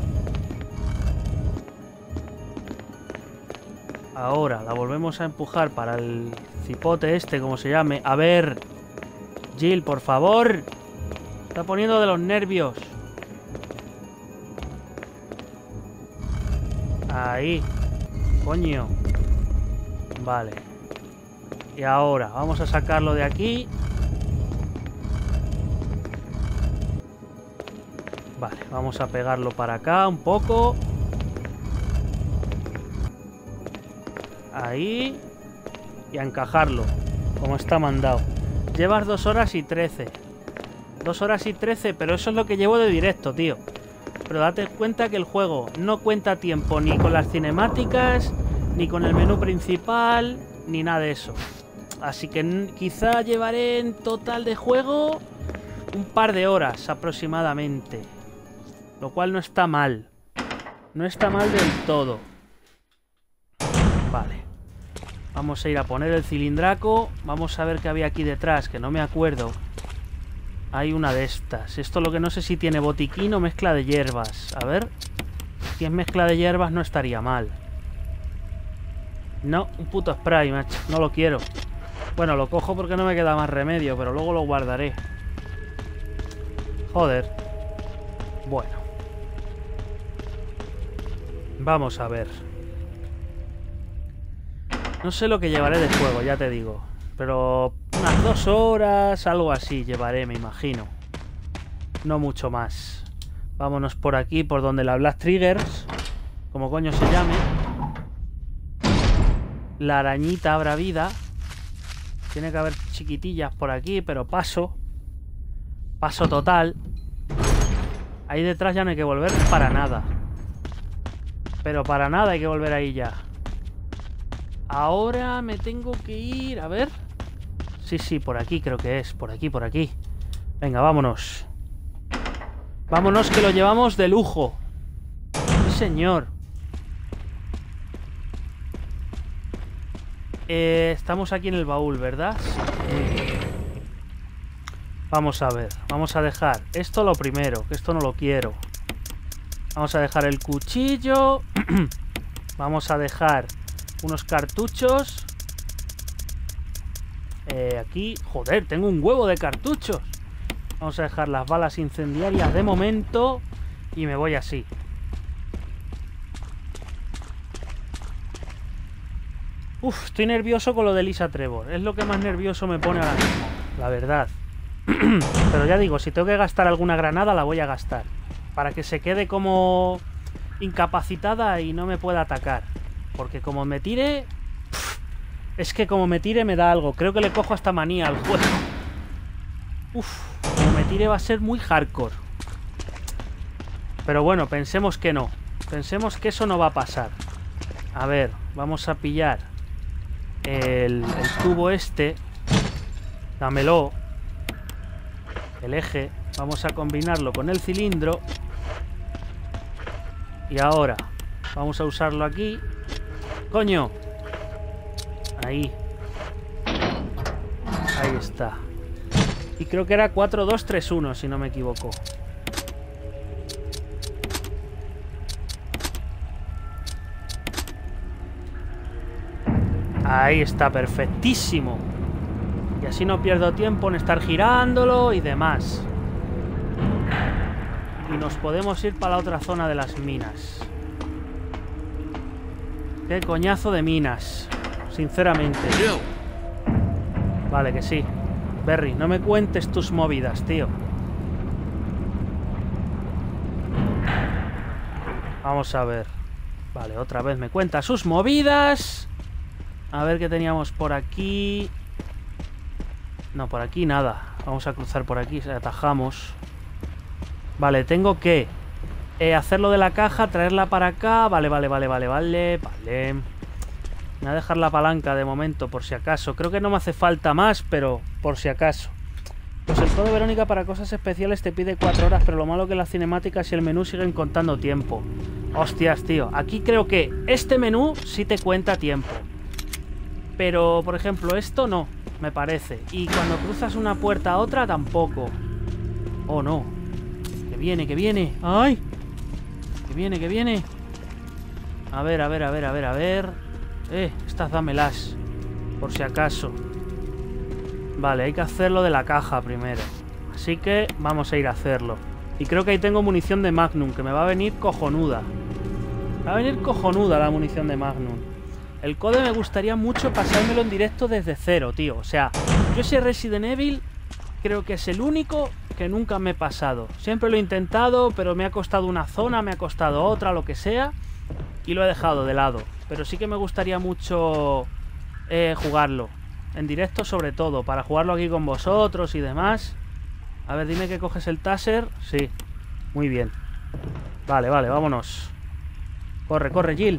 Ahora la volvemos a empujar para el cipote este, como se llame. A ver, Jill, por favor. Está poniendo de los nervios. Ahí. Coño. Vale. Y ahora vamos a sacarlo de aquí. Vale, vamos a pegarlo para acá un poco. Ahí. Y a encajarlo, como está mandado. Llevas dos horas y trece. Dos horas y trece, pero eso es lo que llevo de directo, tío. Pero date cuenta que el juego no cuenta tiempo ni con las cinemáticas, ni con el menú principal, ni nada de eso. Así que quizá llevaré en total de juego un par de horas aproximadamente. Lo cual no está mal. No está mal del todo. Vale. Vamos a ir a poner el cilindraco. Vamos a ver qué había aquí detrás, que no me acuerdo. Hay una de estas. Esto lo que no sé si tiene botiquín o mezcla de hierbas. A ver. Si es mezcla de hierbas no estaría mal. No, un puto spray, macho. No lo quiero. Bueno, lo cojo porque no me queda más remedio, pero luego lo guardaré. Joder. Bueno. Vamos a ver. No sé lo que llevaré de fuego, ya te digo. Pero unas dos horas, algo así llevaré, me imagino. No mucho más. Vámonos por aquí, por donde la Black Triggers, como coño se llame. La arañita habrá vida. Tiene que haber chiquitillas por aquí, pero paso. Paso total. Ahí detrás ya no hay que volver para nada. Pero para nada hay que volver ahí ya. Ahora me tengo que ir... A ver... Sí, sí, por aquí creo que es. Por aquí, por aquí. Venga, vámonos. Vámonos que lo llevamos de lujo. Sí, señor. Eh, estamos aquí en el baúl, ¿verdad? Eh, vamos a ver. Vamos a dejar esto lo primero, que esto no lo quiero. Vamos a dejar el cuchillo. Vamos a dejar unos cartuchos. Eh, aquí, joder, tengo un huevo de cartuchos. Vamos a dejar las balas incendiarias de momento. Y me voy así. Uf, estoy nervioso con lo de Lisa Trevor. Es lo que más nervioso me pone ahora mismo, la verdad. Pero ya digo, si tengo que gastar alguna granada, la voy a gastar. Para que se quede como incapacitada y no me pueda atacar. Porque como me tire... Pff, es que como me tire me da algo. Creo que le cojo hasta manía al juego. Uf, como me tire va a ser muy hardcore. Pero bueno, pensemos que no. Pensemos que eso no va a pasar. A ver, vamos a pillar el, el tubo este. Dámelo. El eje. Vamos a combinarlo con el cilindro. Y ahora vamos a usarlo aquí. ¡Coño! Ahí. Ahí está. Y creo que era cuatro dos tres uno, si no me equivoco. Ahí está, perfectísimo. Y así no pierdo tiempo en estar girándolo y demás. Y nos podemos ir para la otra zona de las minas. Qué coñazo de minas, sinceramente. Vale, que sí. Berry, no me cuentes tus movidas, tío. Vamos a ver. Vale, otra vez me cuenta sus movidas. A ver qué teníamos por aquí. No, por aquí nada. Vamos a cruzar por aquí, atajamos. Vale, tengo que eh, hacerlo de la caja, traerla para acá. Vale, vale, vale, vale, vale. Vale. Me voy a dejar la palanca de momento, por si acaso. Creo que no me hace falta más, pero por si acaso. Pues el código Verónica para cosas especiales te pide cuatro horas, pero lo malo que las cinemáticas y el menú siguen contando tiempo. Hostias, tío. Aquí creo que este menú sí te cuenta tiempo. Pero, por ejemplo, esto no, me parece. Y cuando cruzas una puerta a otra, tampoco. Oh, no. Que viene, que viene. ¡Ay! Que viene, que viene. A ver, a ver, a ver, a ver, a ver. Eh, estas dámelas. Por si acaso. Vale, hay que hacerlo de la caja primero. Así que vamos a ir a hacerlo. Y creo que ahí tengo munición de Magnum, que me va a venir cojonuda. Va a venir cojonuda la munición de Magnum. El Code me gustaría mucho pasármelo en directo desde cero, tío. O sea, yo ese Resident Evil creo que es el único que nunca me he pasado. Siempre lo he intentado, pero me ha costado una zona, me ha costado otra, lo que sea. Y lo he dejado de lado. Pero sí que me gustaría mucho eh, jugarlo. En directo sobre todo, para jugarlo aquí con vosotros y demás. A ver, dime que coges el taser. Sí, muy bien. Vale, vale, vámonos. Corre, corre, Jill.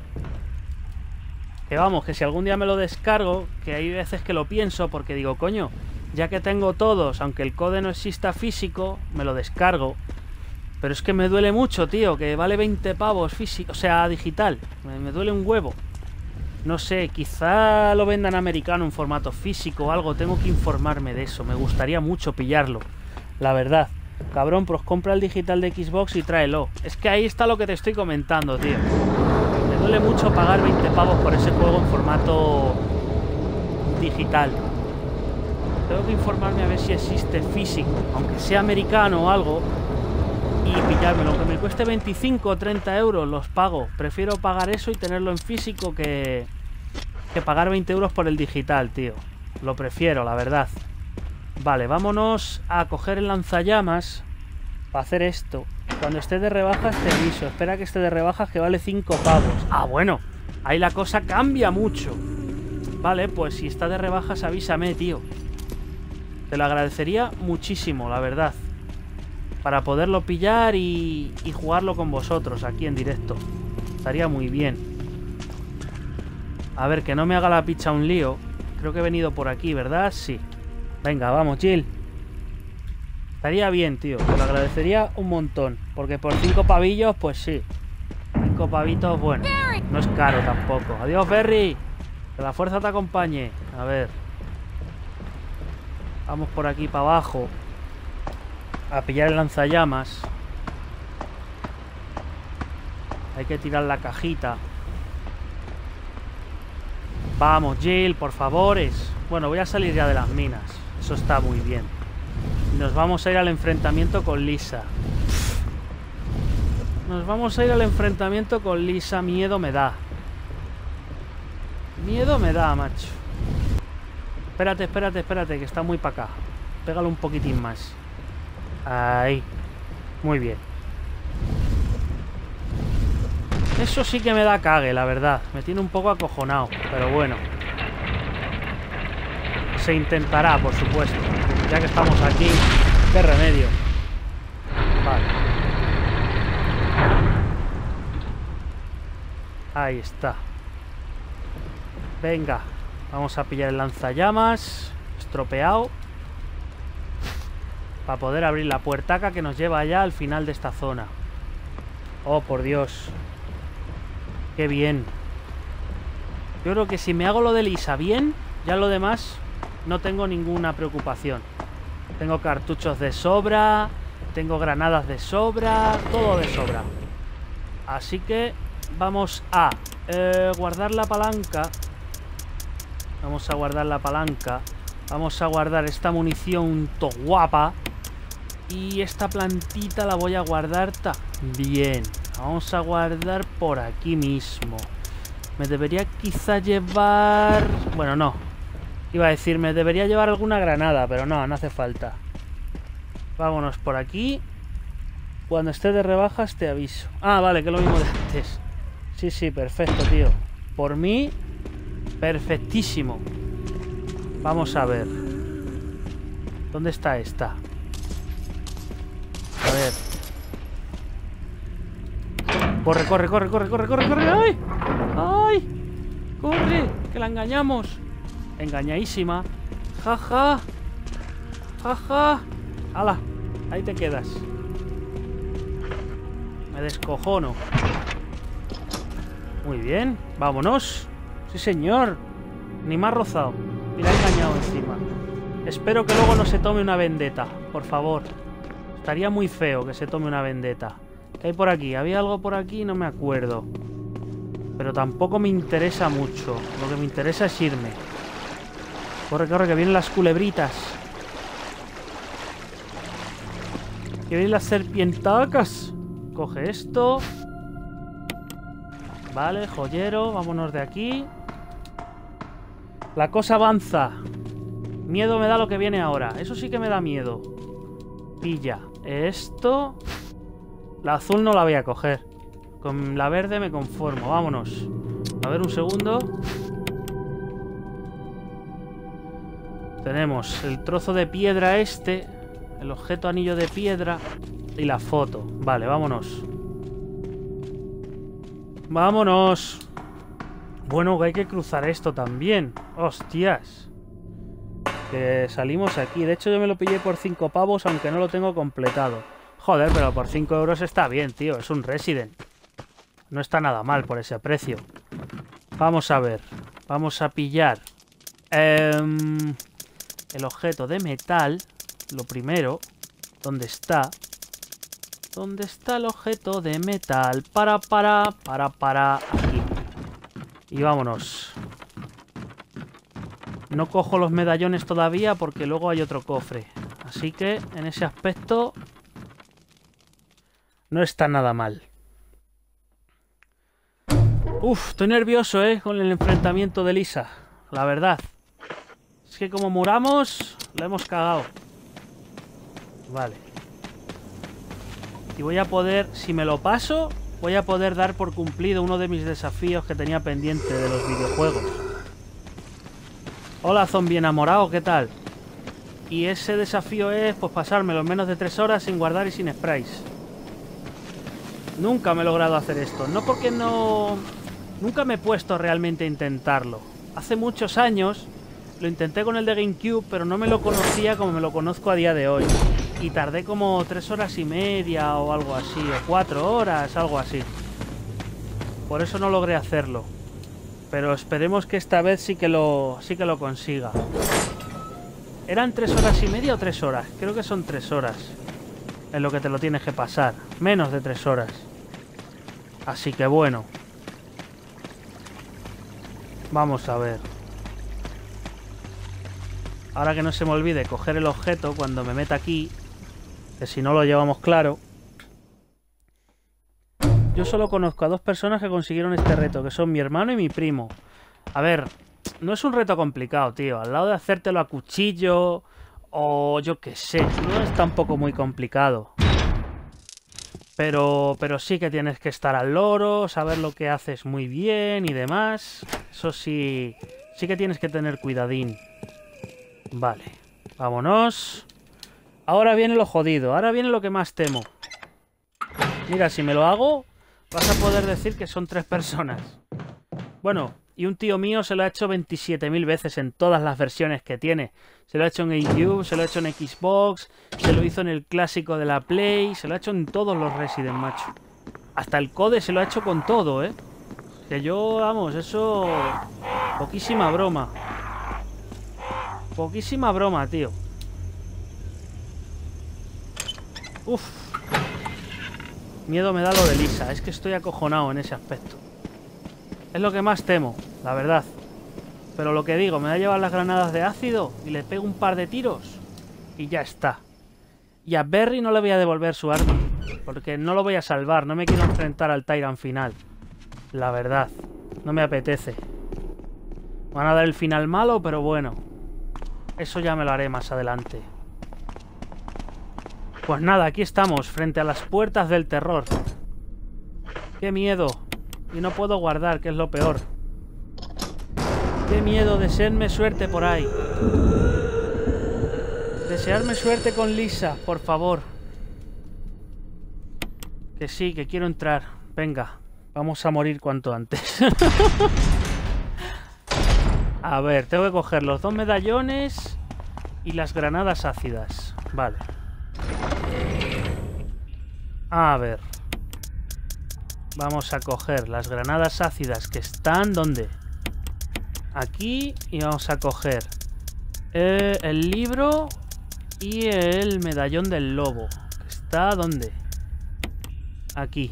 Que vamos, que si algún día me lo descargo, que hay veces que lo pienso porque digo, coño, ya que tengo todos, aunque el Code no exista físico, me lo descargo. Pero es que me duele mucho, tío, que vale veinte pavos físico, o sea, digital. Me, me duele un huevo. No sé, quizá lo vendan americano en formato físico o algo. Tengo que informarme de eso. Me gustaría mucho pillarlo, la verdad. Cabrón, pues compra el digital de Xbox y tráelo. Es que ahí está lo que te estoy comentando, tío. Me duele mucho pagar veinte pavos por ese juego en formato digital. Tengo que informarme a ver si existe físico, aunque sea americano o algo, y pillármelo. Aunque me cueste veinticinco o treinta euros, los pago. Prefiero pagar eso y tenerlo en físico que, que pagar veinte euros por el digital, tío. Lo prefiero, la verdad. Vale, vámonos a coger el lanzallamas para hacer esto. Cuando esté de rebajas te aviso. Espera que esté de rebajas, que vale cinco pavos. Ah, bueno, ahí la cosa cambia mucho. Vale, pues si está de rebajas avísame, tío. Te lo agradecería muchísimo, la verdad. Para poderlo pillar y, y jugarlo con vosotros aquí en directo. Estaría muy bien. A ver, que no me haga la picha un lío. Creo que he venido por aquí, ¿verdad? Sí. Venga, vamos, Jill. Estaría bien, tío. Te lo agradecería un montón. Porque por cinco pavillos, pues sí. Cinco pavitos, bueno. No es caro tampoco. Adiós, Ferry. Que la fuerza te acompañe. A ver. Vamos por aquí para abajo. A pillar el lanzallamas. Hay que tirar la cajita. Vamos, Jill, por favores. Bueno, voy a salir ya de las minas. Eso está muy bien. Nos vamos a ir al enfrentamiento con Lisa. Nos vamos a ir al enfrentamiento con Lisa. Miedo me da. Miedo me da, macho. Espérate, espérate, espérate, que está muy para acá. Pégalo un poquitín más. Ahí. Muy bien. Eso sí que me da cague, la verdad. Me tiene un poco acojonado, pero bueno. Se intentará, por supuesto. Ya que estamos aquí, qué remedio. Vale. Ahí está. Venga. Vamos a pillar el lanzallamas. Estropeado. Para poder abrir la puertaca que nos lleva allá al final de esta zona. Oh, por Dios. Qué bien. Yo creo que si me hago lo de Lisa bien, ya lo demás no tengo ninguna preocupación. Tengo cartuchos de sobra, tengo granadas de sobra, todo de sobra. Así que vamos a eh, guardar la palanca. Vamos a guardar la palanca. Vamos a guardar esta munición to guapa. Y esta plantita la voy a guardar también. Vamos a guardar por aquí mismo. Me debería quizá llevar... Bueno, no. Iba a decir, me debería llevar alguna granada, pero no, no hace falta. Vámonos por aquí. Cuando esté de rebajas te aviso. Ah, vale, que es lo mismo de antes. Sí, sí, perfecto, tío. Por mí, perfectísimo. Vamos a ver. ¿Dónde está esta? A ver. Corre, corre, corre, corre, corre, corre, corre. ¡Ay! ¡Ay! ¡Corre! ¡Que la engañamos! Engañadísima. ¡Jaja! ¡Jaja! ¡Hala! Ahí te quedas. Me descojono. Muy bien. Vámonos. Sí, señor. Ni me ha rozado. Y la he engañado encima. Espero que luego no se tome una vendetta. Por favor. Estaría muy feo que se tome una vendetta. ¿Qué hay por aquí? ¿Había algo por aquí? No me acuerdo. Pero tampoco me interesa mucho. Lo que me interesa es irme. Corre, corre, que vienen las culebritas. Que vienen las serpientacas. Coge esto. Vale, joyero. Vámonos de aquí. La cosa avanza. Miedo me da lo que viene ahora. Eso sí que me da miedo. Pilla esto. La azul no la voy a coger. Con la verde me conformo. Vámonos. A ver un segundo. Tenemos el trozo de piedra este. El objeto anillo de piedra. Y la foto. Vale, vámonos. Vámonos. Bueno, que hay que cruzar esto también. Hostias. Que salimos aquí. De hecho yo me lo pillé por cinco pavos, aunque no lo tengo completado. Joder, pero por cinco euros está bien, tío. Es un Resident. No está nada mal por ese precio. Vamos a ver. Vamos a pillar eh, el objeto de metal. Lo primero. ¿Dónde está? ¿Dónde está el objeto de metal? Para, para, para, para. Aquí. Y vámonos. No cojo los medallones todavía porque luego hay otro cofre. Así que en ese aspecto no está nada mal. Uf, estoy nervioso, ¿eh? Con el enfrentamiento de Lisa. La verdad. Es que como muramos, la hemos cagado. Vale. Y voy a poder, si me lo paso, voy a poder dar por cumplido uno de mis desafíos que tenía pendiente de los videojuegos. Hola, zombie enamorado, ¿qué tal? Y ese desafío es, pues, pasármelo en menos de tres horas sin guardar y sin sprays. Nunca me he logrado hacer esto. No porque no... Nunca me he puesto realmente a intentarlo. Hace muchos años lo intenté con el de GameCube, pero no me lo conocía como me lo conozco a día de hoy. Y tardé como tres horas y media o algo así, o cuatro horas, algo así. Por eso no logré hacerlo. Pero esperemos que esta vez sí que lo, sí que lo consiga. ¿Eran tres horas y media o tres horas? Creo que son tres horas en lo que te lo tienes que pasar. Menos de tres horas. Así que bueno. Vamos a ver. Ahora que no se me olvide coger el objeto cuando me meta aquí, que si no lo llevamos claro. Yo solo conozco a dos personas que consiguieron este reto, que son mi hermano y mi primo. A ver, no es un reto complicado, tío. Al lado de hacértelo a cuchillo o yo qué sé, no es tampoco muy complicado. Pero, pero sí que tienes que estar al loro, saber lo que haces muy bien y demás. Eso sí, sí que tienes que tener cuidadín. Vale, vámonos. Ahora viene lo jodido, ahora viene lo que más temo. Mira, si me lo hago, vas a poder decir que son tres personas. Bueno, y un tío mío se lo ha hecho veintisiete mil veces en todas las versiones que tiene. Se lo ha hecho en GameCube, se lo ha hecho en Xbox, se lo hizo en el clásico de la Play, se lo ha hecho en todos los Resident, macho. Hasta el Code se lo ha hecho con todo, ¿eh? Que yo, vamos, eso... Poquísima broma. Poquísima broma, tío. Uf. Miedo me da lo de Lisa. Es que estoy acojonado en ese aspecto. Es lo que más temo, la verdad. Pero lo que digo, me da a llevar las granadas de ácido y le pego un par de tiros y ya está. Y a Berry no le voy a devolver su arma, porque no lo voy a salvar. No me quiero enfrentar al Tyrant final. La verdad, no me apetece. Van a dar el final malo, pero bueno. Eso ya me lo haré más adelante. Pues nada, aquí estamos, frente a las puertas del terror. ¡Qué miedo! Y no puedo guardar, que es lo peor. ¡Qué miedo! Deseadme suerte por ahí. Deseadme suerte con Lisa, por favor. Que sí, que quiero entrar. Venga, vamos a morir cuanto antes. A ver, tengo que coger los dos medallones y las granadas ácidas. Vale. A ver. Vamos a coger las granadas ácidas que están... ¿Dónde? Aquí. Y vamos a coger eh, el libro y el medallón del lobo. Que está... ¿Dónde? Aquí.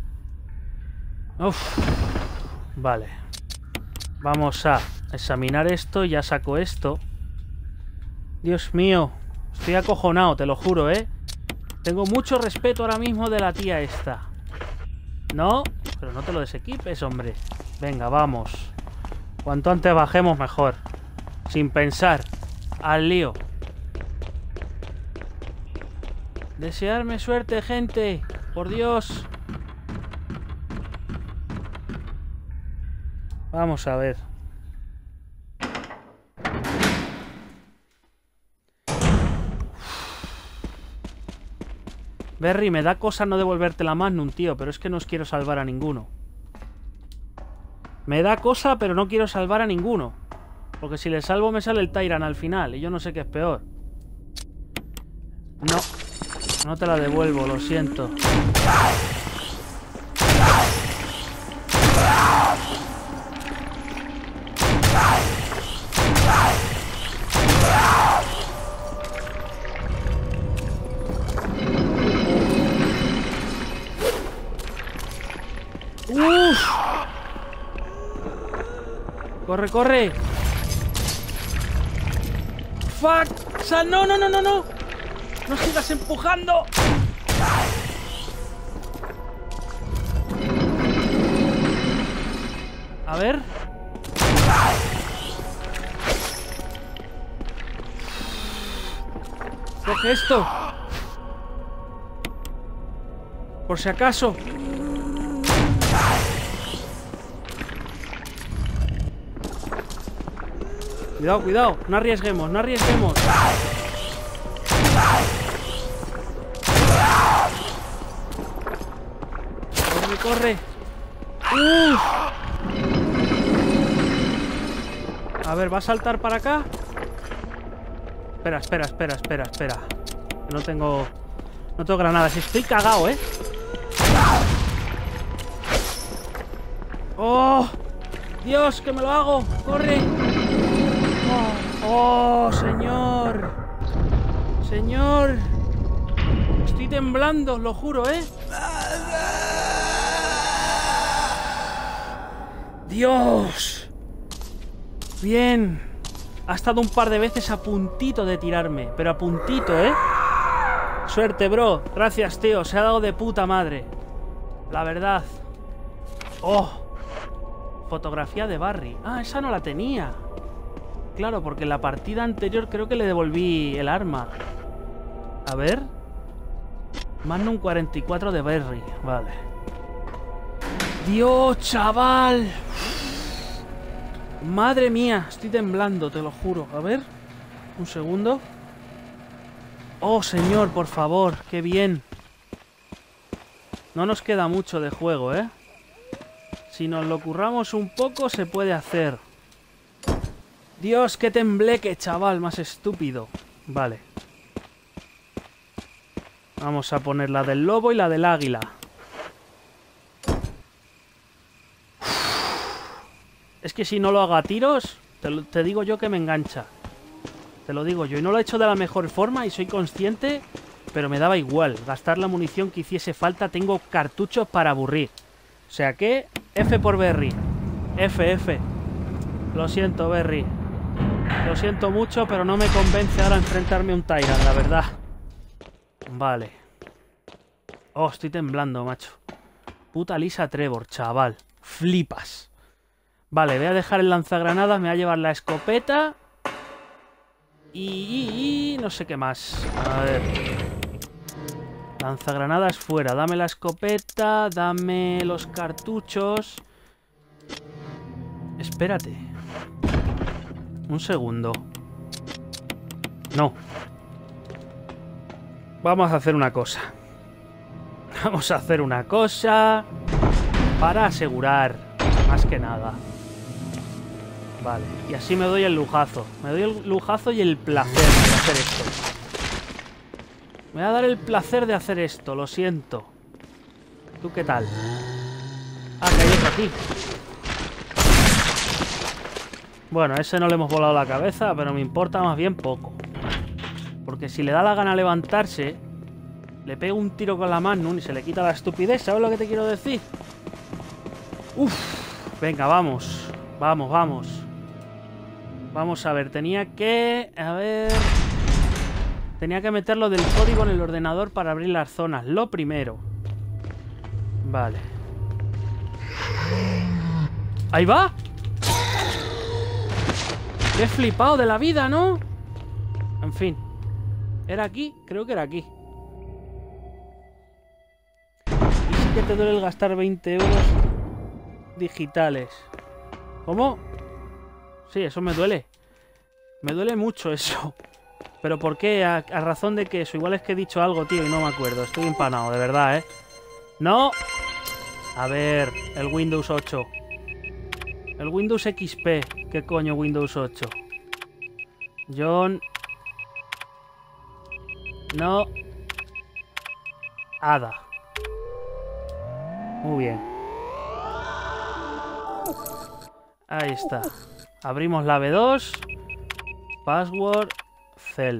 Uf. Vale. Vamos a examinar esto. Ya saco esto. Dios mío. Estoy acojonado, te lo juro, ¿eh? Tengo mucho respeto ahora mismo de la tía esta. ¿No? Pero no te lo desequipes, hombre. Venga, vamos. Cuanto antes bajemos, mejor. Sin pensar. Al lío. Desearme suerte, gente. Por Dios. Vamos a ver. Berry, me da cosa no devolverte la Magnum, tío, pero es que no os quiero salvar a ninguno. Me da cosa, pero no quiero salvar a ninguno. Porque si le salvo me sale el Tyrant al final, y yo no sé qué es peor. No. No te la devuelvo, lo siento. ¡Uf! ¡Corre, corre! ¡Fuck! ¡Sal! ¡No, no, no, no, no! ¡No sigas empujando! A ver. Coge esto. Por si acaso. Cuidado, cuidado. No arriesguemos, no arriesguemos. Corre, corre. ¡Uf! A ver, ¿va a saltar para acá? Espera, espera, espera, espera, espera. No tengo... No tengo granadas. Estoy cagado, ¿eh? ¡Oh! ¡Dios, que me lo hago! ¡Corre! ¡Oh, oh señor! ¡Señor! Estoy temblando, lo juro, ¿eh? ¡Dios! Bien. Ha estado un par de veces a puntito de tirarme. Pero a puntito, ¿eh? Suerte, bro. Gracias, tío. Se ha dado de puta madre. La verdad. ¡Oh! Fotografía de Barry. Ah, esa no la tenía. Claro, porque en la partida anterior creo que le devolví el arma. A ver. Magnum cuarenta y cuatro de Barry. Vale. Dios, chaval. Madre mía, estoy temblando, te lo juro. A ver, un segundo. Oh, señor, por favor, qué bien. No nos queda mucho de juego, ¿eh? Si nos lo curramos un poco, se puede hacer. Dios, qué tembleque, chaval, más estúpido. Vale. Vamos a poner la del lobo y la del águila. Es que si no lo hago a tiros, te, lo, te digo yo que me engancha. Te lo digo yo. Y no lo he hecho de la mejor forma y soy consciente, pero me daba igual. Gastar la munición que hiciese falta. Tengo cartuchos para aburrir. O sea que, F por Barry. F, F. Lo siento, Barry. Lo siento mucho, pero no me convence ahora enfrentarme a un Tyrant, la verdad. Vale. Oh, estoy temblando, macho. Puta Lisa Trevor, chaval. Flipas. Vale, voy a dejar el lanzagranadas, me voy a llevar la escopeta. Y, y, y no sé qué más. A ver. Lanzagranadas fuera. Dame la escopeta, dame los cartuchos. Espérate. Un segundo. No. Vamos a hacer una cosa. Vamos a hacer una cosa para asegurar, más que nada. Vale, y así me doy el lujazo. Me doy el lujazo y el placer de hacer esto. Me voy a dar el placer de hacer esto, lo siento. ¿Tú qué tal? Ah, que hay otro aquí. Bueno, a ese no le hemos volado la cabeza, pero me importa más bien poco. Porque si le da la gana levantarse, le pego un tiro con la Magnum y se le quita la estupidez. ¿Sabes lo que te quiero decir? Uf, venga, vamos. Vamos, vamos. Vamos a ver, tenía que... A ver... Tenía que meterlo del código en el ordenador para abrir las zonas. Lo primero. Vale. ¡Ahí va! ¡Qué flipado de la vida!, ¿no? En fin. ¿Era aquí? Creo que era aquí. Y sí que te duele el gastar veinte euros digitales. ¿Cómo? Sí, eso me duele. Me duele mucho eso. ¿Pero por qué? ¿A, a razón de que eso? Igual es que he dicho algo, tío, y no me acuerdo. Estoy empanado, de verdad, ¿eh? ¡No! A ver, el Windows ocho. El Windows X P. ¿Qué coño Windows ocho? John... No. Ada. Muy bien. Ahí está. Abrimos la B dos. Password. Cell.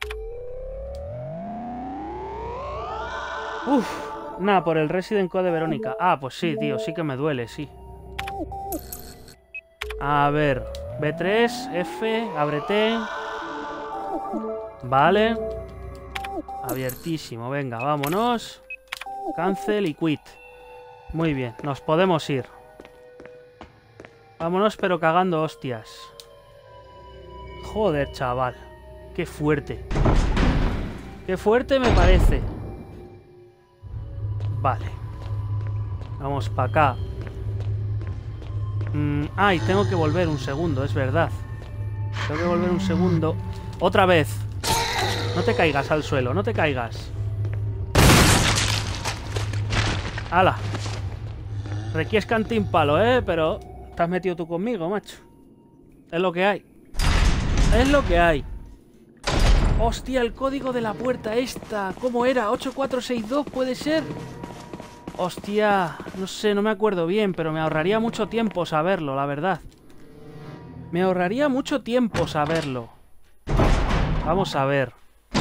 Uf. Nada, por el Resident Code de Verónica. Ah, pues sí, tío. Sí que me duele, sí. A ver. B tres. F. Ábrete. Vale. Abiertísimo. Venga, vámonos. Cancel y quit. Muy bien. Nos podemos ir. Vámonos, pero cagando hostias. Joder, chaval. Qué fuerte. Qué fuerte me parece. Vale. Vamos para acá. Mm, ay, tengo que volver un segundo, es verdad. Tengo que volver un segundo. Otra vez. No te caigas al suelo, no te caigas. ¡Hala! Requieres cantín palo, ¿eh? Pero te has metido tú conmigo, macho. Es lo que hay. Es lo que hay. Hostia, el código de la puerta esta. ¿Cómo era? ¿ocho cuatro seis dos puede ser? Hostia, no sé, no me acuerdo bien, pero me ahorraría mucho tiempo saberlo, la verdad. Me ahorraría mucho tiempo saberlo. Vamos a ver.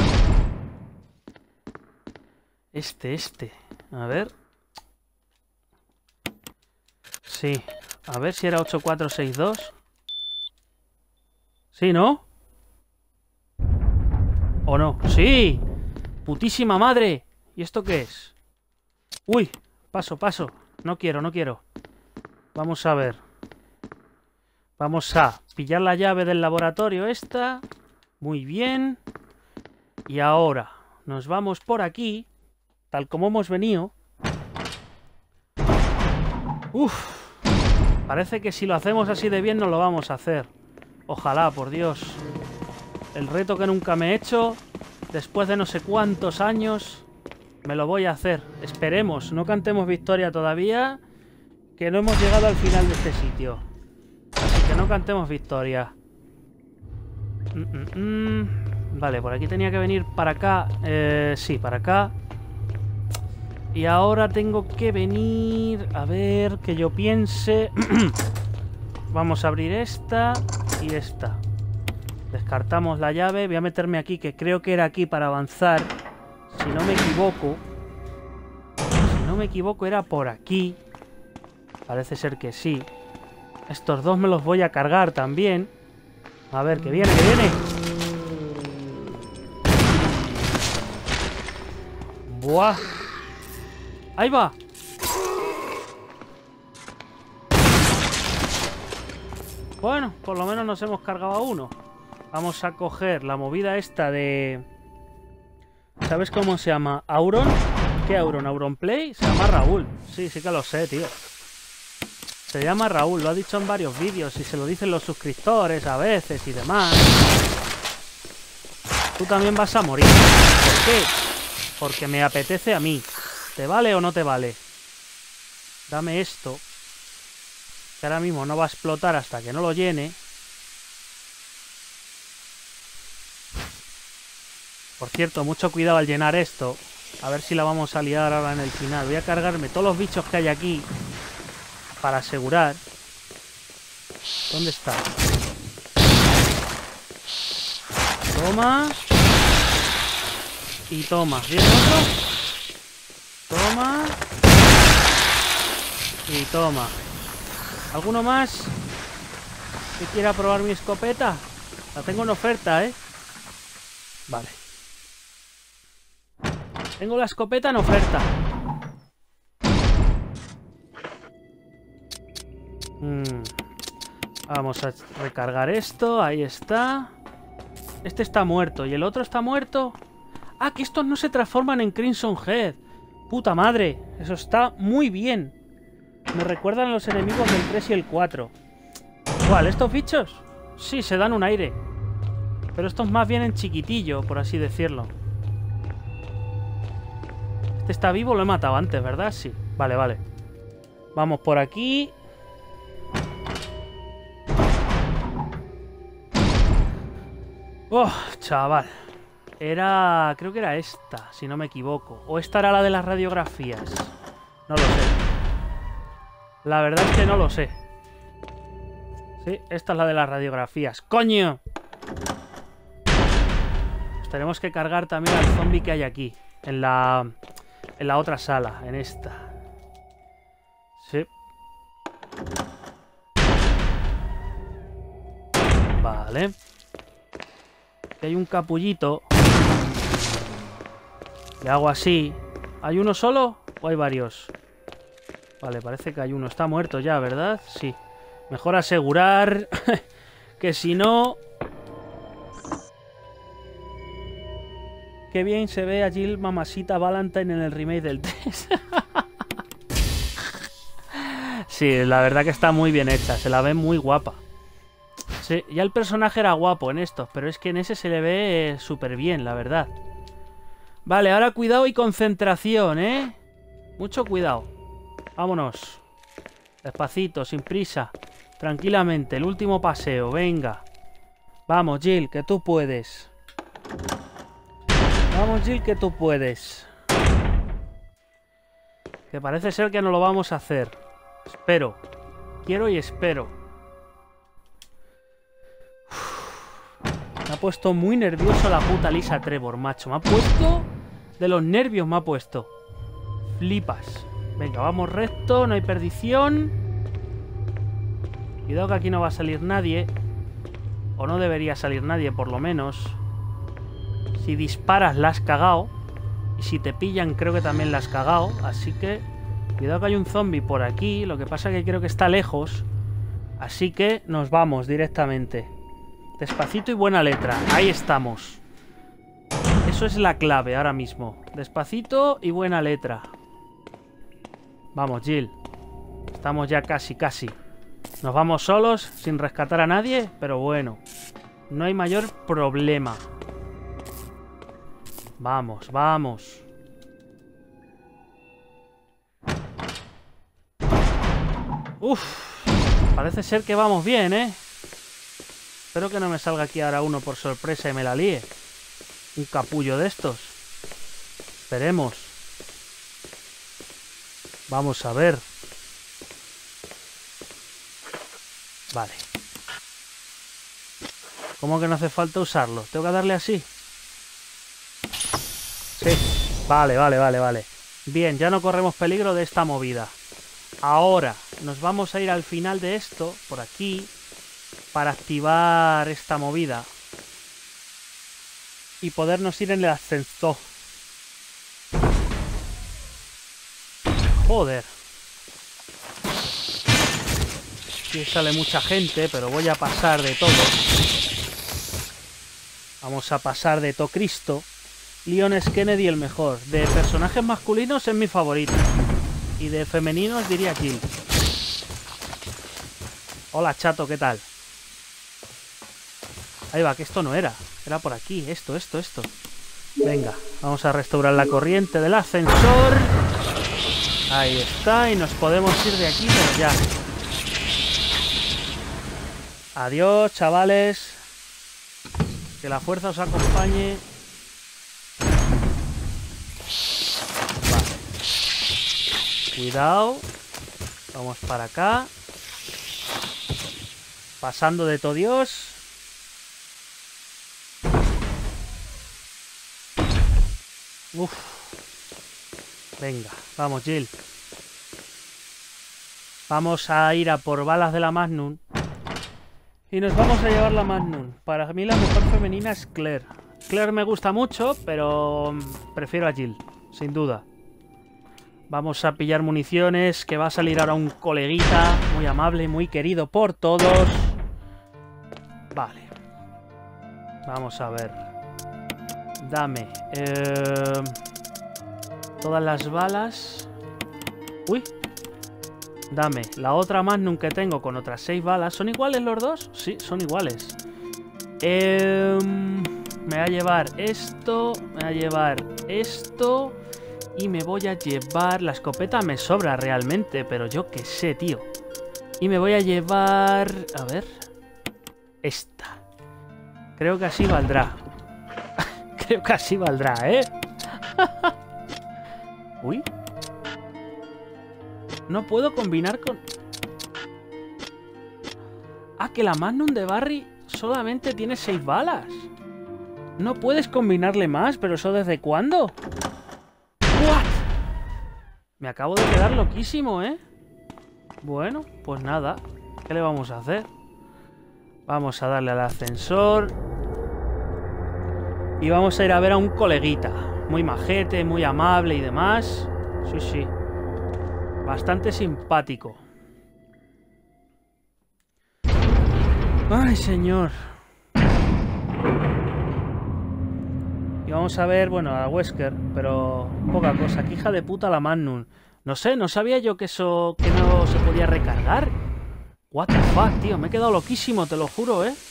Este, este. A ver. Sí. A ver si era ocho cuatro seis dos. ¿Sí, no? ¿O no? ¡Sí! ¡Putísima madre! ¿Y esto qué es? ¡Uy! Paso, paso. No quiero, no quiero. Vamos a ver. Vamos a pillar la llave del laboratorio esta. Muy bien. Y ahora nos vamos por aquí. Tal como hemos venido. Uf. Parece que si lo hacemos así de bien no lo vamos a hacer. Ojalá, por Dios. El reto que nunca me he hecho. Después de no sé cuántos años. Me lo voy a hacer. Esperemos. No cantemos victoria todavía. Que no hemos llegado al final de este sitio. Así que no cantemos victoria. Mm, mm, mm. Vale, por aquí tenía que venir para acá. Eh, sí, para acá. Y ahora tengo que venir... A ver, que yo piense... Vamos a abrir esta y esta. Descartamos la llave. Voy a meterme aquí, que creo que era aquí para avanzar. Si no me equivoco. Si no me equivoco era por aquí. Parece ser que sí. Estos dos me los voy a cargar también. A ver, que viene, que viene. Buah. Ahí va. Bueno, por lo menos nos hemos cargado a uno. Vamos a coger la movida esta de... ¿Sabes cómo se llama? ¿Auron? ¿Qué Auron? ¿Auronplay? Se llama Raúl. Sí, sí que lo sé, tío. Se llama Raúl, lo ha dicho en varios vídeos y se lo dicen los suscriptores a veces y demás. Tú también vas a morir. ¿Por qué? Porque me apetece a mí. ¿Te vale o no te vale? Dame esto. Que ahora mismo no va a explotar hasta que no lo llene. Por cierto, mucho cuidado al llenar esto. A ver si la vamos a liar ahora en el final. Voy a cargarme todos los bichos que hay aquí. Para asegurar. ¿Dónde está? Toma. Y toma. ¿Viene otro? Toma. Y toma. ¿Alguno más que quiera probar mi escopeta? La tengo en oferta, ¿eh? Vale. Tengo la escopeta en oferta. Mm. Vamos a recargar esto. Ahí está. Este está muerto. ¿Y el otro está muerto? Ah, que estos no se transforman en Crimson Head. Puta madre. Eso está muy bien. Me recuerdan a los enemigos del tres y el cuatro. ¿Cuál? ¿Estos bichos? Sí, se dan un aire. Pero estos más bien en chiquitillo, por así decirlo. Este está vivo, lo he matado antes, ¿verdad? Sí. Vale, vale. Vamos por aquí. Oh, chaval. Era... creo que era esta, si no me equivoco. O esta era la de las radiografías. No lo sé. La verdad es que no lo sé. Sí, esta es la de las radiografías. ¡Coño! Pues tenemos que cargar también al zombie que hay aquí. En la... en la otra sala, en esta. Sí. Vale. Aquí hay un capullito. Le hago así. ¿Hay uno solo o hay varios? Vale, parece que hay uno. Está muerto ya, ¿verdad? Sí. Mejor asegurar que si no... Qué bien se ve a Jill Mamacita Valentine en el remake del tres. Sí, la verdad que está muy bien hecha. Se la ve muy guapa. Sí, ya el personaje era guapo en estos, pero es que en ese se le ve eh, súper bien, la verdad. Vale, ahora cuidado y concentración, ¿eh? Mucho cuidado. Vámonos. Despacito, sin prisa. Tranquilamente, el último paseo, venga. Vamos, Jill, que tú puedes. Vamos, Jill, que tú puedes. Que parece ser que no lo vamos a hacer. Espero. Quiero y espero. Me ha puesto muy nervioso la puta Lisa Trevor, macho. Me ha puesto... De los nervios me ha puesto. Flipas. Venga, vamos recto, no hay perdición. Cuidado que aquí no va a salir nadie. O no debería salir nadie, por lo menos. Si disparas, la has cagao. Y si te pillan, creo que también la has cagao. Así que... Cuidado que hay un zombie por aquí. Lo que pasa es que creo que está lejos. Así que nos vamos directamente. Despacito y buena letra. Ahí estamos. Eso es la clave ahora mismo. Despacito y buena letra. Vamos, Jill. Estamos ya casi, casi. Nos vamos solos, sin rescatar a nadie, pero bueno. No hay mayor problema. Vamos, vamos. Uf. Parece ser que vamos bien, ¿eh? Espero que no me salga aquí ahora uno por sorpresa y me la líe. Un capullo de estos. Esperemos. Vamos a ver. Vale. ¿Cómo que no hace falta usarlo? ¿Tengo que darle así? Sí. Vale, vale, vale, vale. Bien, ya no corremos peligro de esta movida. Ahora nos vamos a ir al final de esto, por aquí, para activar esta movida. Y podernos ir en el ascensor. Joder. Aquí sale mucha gente, pero voy a pasar de todo. Vamos a pasar de todo Cristo. Leon S. Kennedy el mejor. De personajes masculinos es mi favorito. Y de femeninos diría Jill. Hola, chato, ¿qué tal? Ahí va, que esto no era. Era por aquí, esto, esto, esto. Venga, vamos a restaurar la corriente del ascensor. Ahí está, y nos podemos ir de aquí, pero ya. Adiós, chavales. Que la fuerza os acompañe. Vale. Cuidado. Vamos para acá. Pasando de todo Dios. Uf. Venga, vamos, Jill. Vamos a ir a por balas de la Magnum. Y nos vamos a llevar la Magnum. Para mí la mejor femenina es Claire. Claire me gusta mucho, pero prefiero a Jill, sin duda. Vamos a pillar municiones, que va a salir ahora un coleguita muy amable, muy querido por todos. Vale. Vamos a ver. Dame. Eh, todas las balas. Uy. Dame. La otra Magnum que tengo con otras seis balas. ¿Son iguales los dos? Sí, son iguales. Eh, me voy a llevar esto. Me voy a llevar esto. Y me voy a llevar... La escopeta me sobra realmente, pero yo qué sé, tío. Y me voy a llevar... A ver... Esta. Creo que así valdrá. Creo que así valdrá, ¿eh? Uy. No puedo combinar con... Ah, que la Magnum de Barry solamente tiene seis balas. No puedes combinarle más, pero ¿eso desde cuándo? ¿What? Me acabo de quedar loquísimo, ¿eh? Bueno, pues nada. ¿Qué le vamos a hacer? Vamos a darle al ascensor. Y vamos a ir a ver a un coleguita. Muy majete, muy amable y demás. Sí, sí. Bastante simpático. Ay, señor. Y vamos a ver, bueno, a Wesker, pero poca cosa. Qué hija de puta la Magnum. No sé, no sabía yo que eso, que no se podía recargar. What the fuck, tío, me he quedado loquísimo, te lo juro, ¿eh?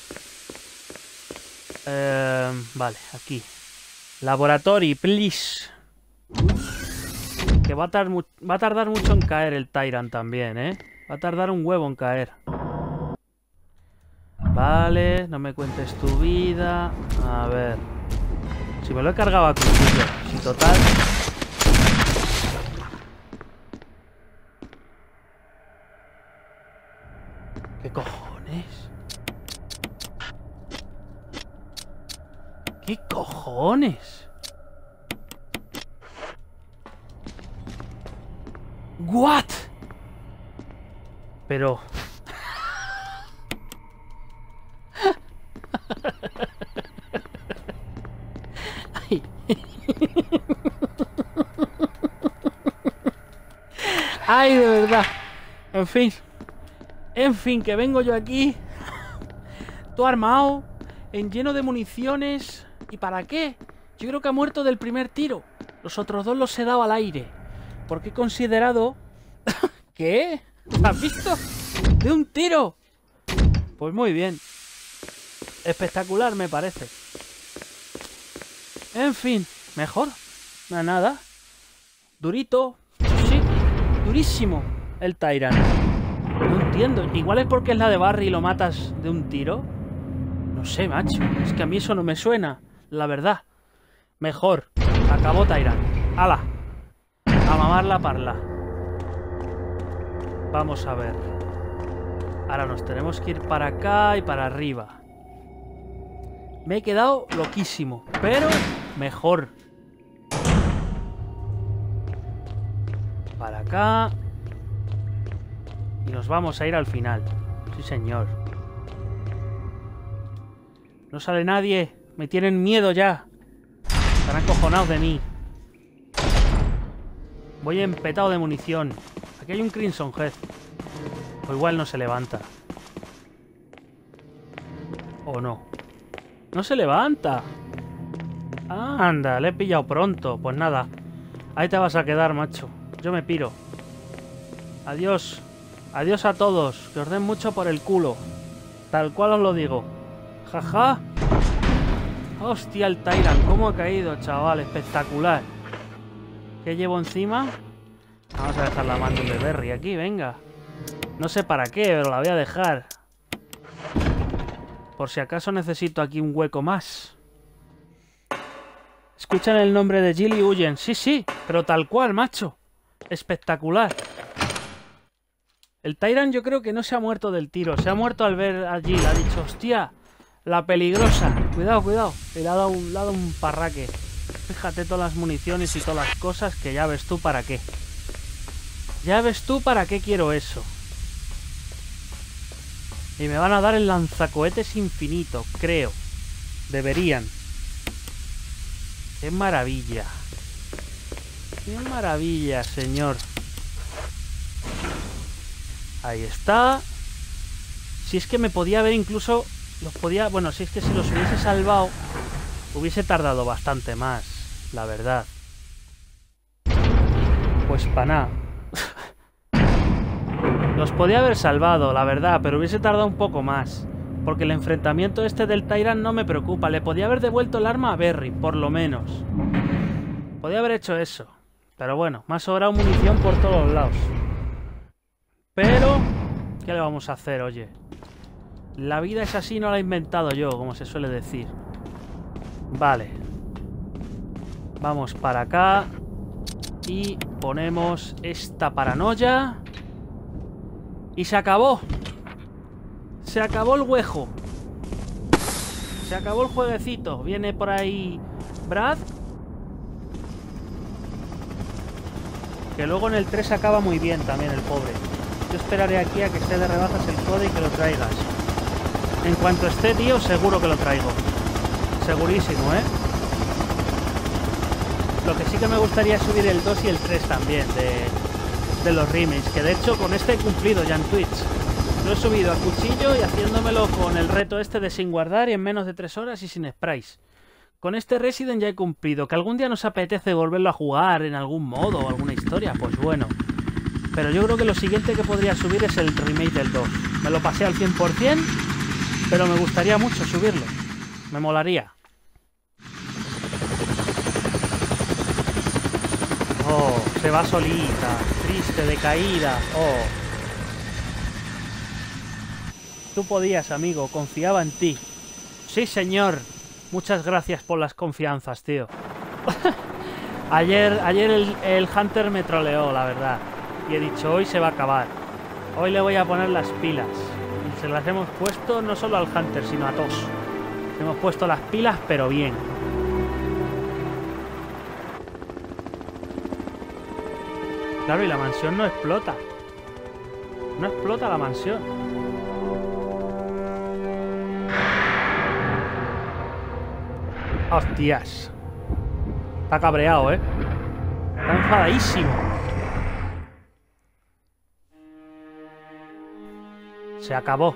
Eh, vale, aquí. Laboratory, please. Que va a, tar va a tardar mucho en caer el Tyrant también, ¿eh? Va a tardar un huevo en caer. Vale, no me cuentes tu vida. A ver. Si me lo he cargado a cuchillo. Si total... ¿Qué cojones? ¿Qué cojones? ¿What? Pero... Ay. Ay, de verdad. En fin. En fin, que vengo yo aquí. Todo armado. En lleno de municiones. ¿Y para qué? Yo creo que ha muerto del primer tiro. Los otros dos los he dado al aire. Porque he considerado... ¿Qué? ¿Has visto? ¡De un tiro! Pues muy bien. Espectacular me parece. En fin, mejor. No, nada. Durito. Sí, durísimo el Tyrant. No entiendo. Igual es porque es la de Barry y lo matas de un tiro. No sé, macho. Es que a mí eso no me suena. La verdad. Mejor. Acabó Tyrant. ¡Hala! A mamar la parla. Vamos a ver. Ahora nos tenemos que ir para acá y para arriba. Me he quedado loquísimo. Pero mejor. Para acá. Y nos vamos a ir al final. Sí, señor. No sale nadie. Me tienen miedo ya. Están acojonados de mí. Voy empetado de munición. Aquí hay un Crimson Head. O igual no se levanta. ¿O no? ¡No se levanta! Ah, anda, le he pillado pronto. Pues nada. Ahí te vas a quedar, macho. Yo me piro. Adiós. Adiós a todos. Que os den mucho por el culo. Tal cual os lo digo. Jaja. Hostia, el Tyrant. ¿Cómo ha caído, chaval? Espectacular. ¿Qué llevo encima? Vamos a dejar la Magnum de Barry aquí, venga. No sé para qué, pero la voy a dejar. Por si acaso necesito aquí un hueco más. Escuchan el nombre de Jill y huyen. Sí, sí, pero tal cual, macho. Espectacular. El Tyrant yo creo que no se ha muerto del tiro. Se ha muerto al ver a Jill. Ha dicho, hostia, la peligrosa. Cuidado, cuidado. Le ha dado un, le ha dado un parraque. Fíjate todas las municiones y todas las cosas que ya ves tú para qué. Ya ves tú para qué quiero eso. Y me van a dar el lanzacohetes infinito, creo. Deberían. ¡Qué maravilla! ¡Qué maravilla, señor! Ahí está. Si es que me podía haber incluso... Los podía... Bueno, si es que si los hubiese salvado... Hubiese tardado bastante más, la verdad. Pues para nada. Los podía haber salvado, la verdad, pero hubiese tardado un poco más. Porque el enfrentamiento este del Tyrant no me preocupa. Le podía haber devuelto el arma a Barry, por lo menos. Podía haber hecho eso. Pero bueno, me ha sobrado munición por todos lados. Pero... ¿qué le vamos a hacer, oye? La vida es así, no la he inventado yo, como se suele decir. Vale. Vamos para acá. Y ponemos esta paranoia. Y se acabó. Se acabó el huejo. Se acabó el jueguecito. Viene por ahí Brad. Que luego en el tres acaba muy bien también el pobre. Yo esperaré aquí a que esté de rebajas el code y que lo traigas. En cuanto esté, tío, seguro que lo traigo. Segurísimo, ¿eh? Lo que sí que me gustaría es subir el dos y el tres también de, de los remakes. Que de hecho con este he cumplido ya en Twitch. Lo he subido a cuchillo y haciéndomelo con el reto este de sin guardar y en menos de tres horas y sin sprays. Con este Resident ya he cumplido. Que algún día nos apetece volverlo a jugar en algún modo o alguna historia, pues bueno. Pero yo creo que lo siguiente que podría subir es el remake del dos. Me lo pasé al cien por cien, pero me gustaría mucho subirlo. Me molaría. Oh, se va solita. Triste, decaída. Oh. Tú podías, amigo. Confiaba en ti. Sí, señor. Muchas gracias por las confianzas, tío. ayer ayer el, el Hunter me troleó, la verdad. Y he dicho, hoy se va a acabar. Hoy le voy a poner las pilas. Y se las hemos puesto no solo al Hunter, sino a todos. Hemos puesto las pilas, pero bien. Claro, y la mansión no explota. No explota la mansión. Hostias. Está cabreado, ¿eh? Está enfadadísimo. Se acabó.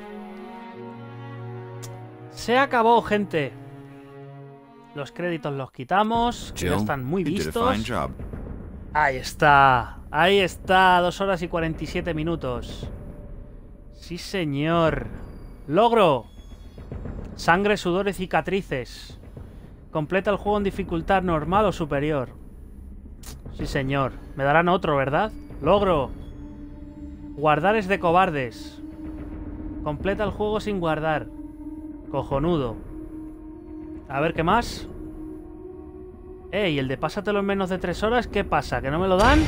Se acabó, gente. Los créditos los quitamos. Ya están muy vistos. Ahí está. Ahí está. Dos horas y cuarenta y siete minutos. Sí, señor. Logro. Sangre, sudor y cicatrices. Completa el juego en dificultad normal o superior. Sí, señor. Me darán otro, ¿verdad? Logro. Guardar es de cobardes. Completa el juego sin guardar. Cojonudo. A ver, ¿qué más? Ey, el de pásatelo en menos de tres horas, ¿qué pasa? ¿Que no me lo dan?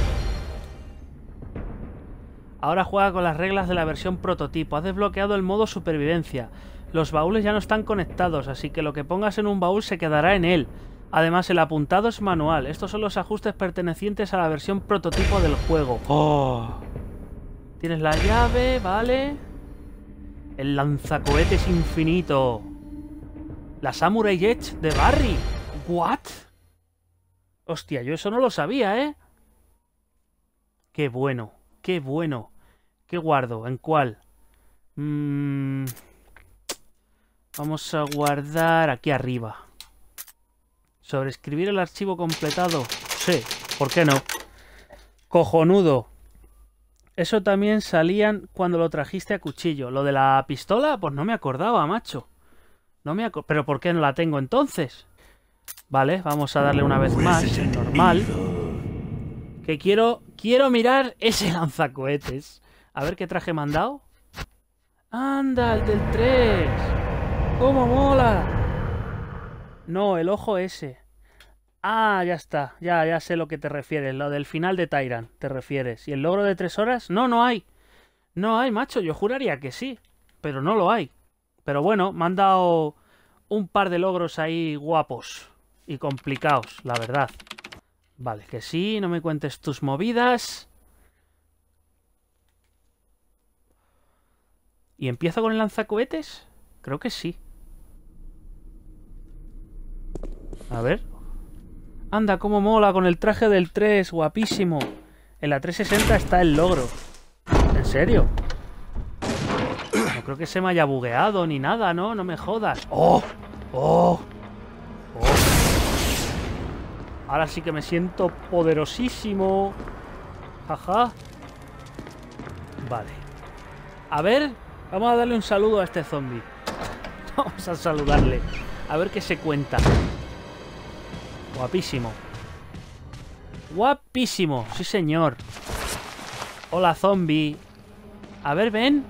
Ahora juega con las reglas de la versión prototipo. Has desbloqueado el modo supervivencia. Los baúles ya no están conectados, así que lo que pongas en un baúl se quedará en él. Además, el apuntado es manual. Estos son los ajustes pertenecientes a la versión prototipo del juego. ¡Oh! Tienes la llave, ¿vale? El lanzacohetes infinito. La Samurai Edge de Barry. ¿What? Hostia, yo eso no lo sabía, ¿eh? Qué bueno, qué bueno. ¿Qué guardo? ¿En cuál? Mmm... Vamos a guardar aquí arriba. ¿Sobreescribir el archivo completado? Sí, ¿por qué no? Cojonudo. Eso también salían cuando lo trajiste a cuchillo. ¿Lo de la pistola? Pues no me acordaba, macho. No me aco- ¿Pero por qué no la tengo entonces? Vale, vamos a darle una vez más. Normal. Que quiero... Quiero mirar ese lanzacohetes. A ver qué traje me han dado. ¡Anda, el del tres! ¡Cómo mola! No, el ojo ese. Ah, ya está. Ya, ya sé lo que te refieres. Lo del final de Tyrant te refieres. ¿Y el logro de tres horas? No, no hay. No hay, macho. Yo juraría que sí. Pero no lo hay. Pero bueno, me han dado un par de logros ahí guapos. Y complicados, la verdad. Vale, que sí. No me cuentes tus movidas. ¿Y empiezo con el lanzacohetes? Creo que sí. A ver. Anda, cómo mola con el traje del tres, guapísimo. En la trescientos sesenta está el logro. ¿En serio? No creo que se me haya bugueado ni nada, ¿no? No me jodas. ¡Oh! ¡Oh! ¡Oh! Ahora sí que me siento poderosísimo. Jaja. Vale. A ver, vamos a darle un saludo a este zombie. Vamos a saludarle. A ver qué se cuenta. Guapísimo. Guapísimo, sí señor. Hola, zombie. A ver, ven.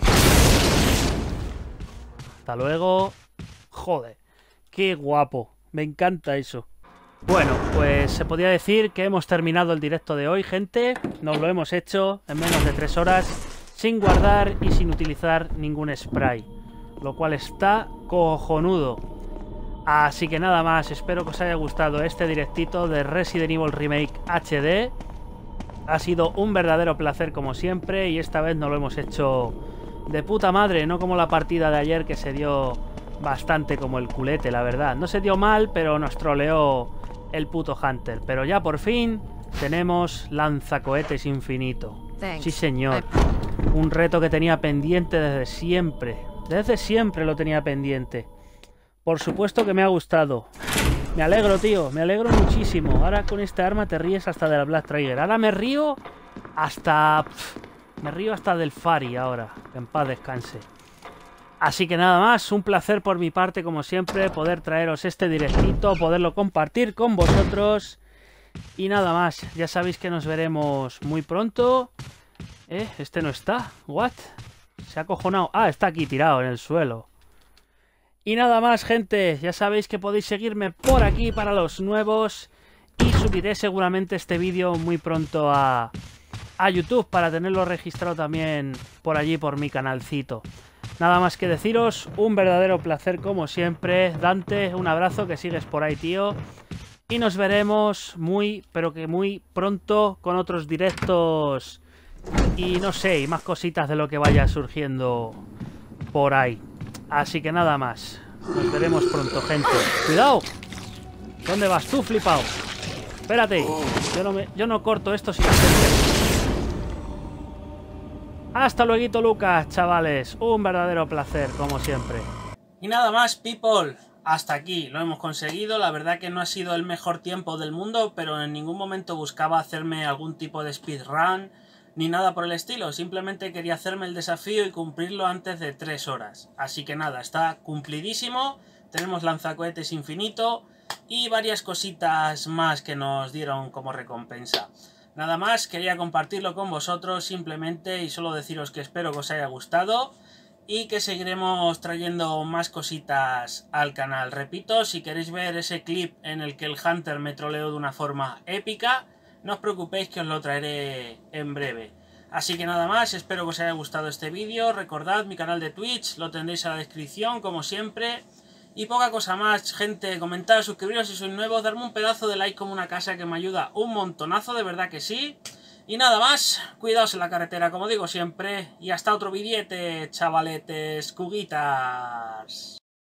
Hasta luego. Joder, qué guapo. Me encanta eso. Bueno, pues se podría decir que hemos terminado el directo de hoy, gente. Nos lo hemos hecho en menos de tres horas, sin guardar y sin utilizar ningún spray. Lo cual está cojonudo. Así que nada más, espero que os haya gustado este directito de Resident Evil Remake H D. Ha sido un verdadero placer como siempre y esta vez nos lo hemos hecho de puta madre, no como la partida de ayer que se dio bastante como el culete, la verdad. No se dio mal, pero nos troleó el puto Hunter. Pero ya por fin tenemos lanzacohetes infinito. Sí señor, un reto que tenía pendiente desde siempre. Desde siempre lo tenía pendiente. Por supuesto que me ha gustado. Me alegro, tío, me alegro muchísimo. Ahora con esta arma te ríes hasta de la Black Trigger. Ahora me río hasta... Pff, me río hasta del Fari ahora. Que en paz descanse. Así que nada más, un placer por mi parte, como siempre, poder traeros este directito, poderlo compartir con vosotros. Y nada más, ya sabéis que nos veremos muy pronto. ¿Eh? Este no está. ¿What? Se ha acojonado. Ah, está aquí tirado en el suelo. Y nada más, gente, ya sabéis que podéis seguirme por aquí para los nuevos y subiré seguramente este vídeo muy pronto a, a YouTube para tenerlo registrado también por allí, por mi canalcito. Nada más que deciros, un verdadero placer como siempre. Dante, un abrazo, que sigues por ahí, tío. Y nos veremos muy, pero que muy pronto con otros directos y no sé, y más cositas de lo que vaya surgiendo por ahí. Así que nada más. Nos veremos pronto, gente. ¡Cuidado! ¿Dónde vas tú, flipado? Espérate. Yo no, me, yo no corto esto sin hacerte. Hasta luego, Lucas, chavales. Un verdadero placer, como siempre. Y nada más, people. Hasta aquí. Lo hemos conseguido. La verdad que no ha sido el mejor tiempo del mundo, pero en ningún momento buscaba hacerme algún tipo de speedrun ni nada por el estilo, simplemente quería hacerme el desafío y cumplirlo antes de tres horas. Así que nada, está cumplidísimo, tenemos lanzacohetes infinito y varias cositas más que nos dieron como recompensa. Nada más, quería compartirlo con vosotros simplemente y solo deciros que espero que os haya gustado y que seguiremos trayendo más cositas al canal. Repito, si queréis ver ese clip en el que el Hunter me troleó de una forma épica, no os preocupéis que os lo traeré en breve. Así que nada más, espero que os haya gustado este vídeo. Recordad mi canal de Twitch, lo tendréis en la descripción como siempre. Y poca cosa más, gente, comentad, suscribiros si sois nuevos, darme un pedazo de like como una casa que me ayuda un montonazo, de verdad que sí. Y nada más, cuidaos en la carretera como digo siempre. Y hasta otro billete, chavaletes, cuguitas.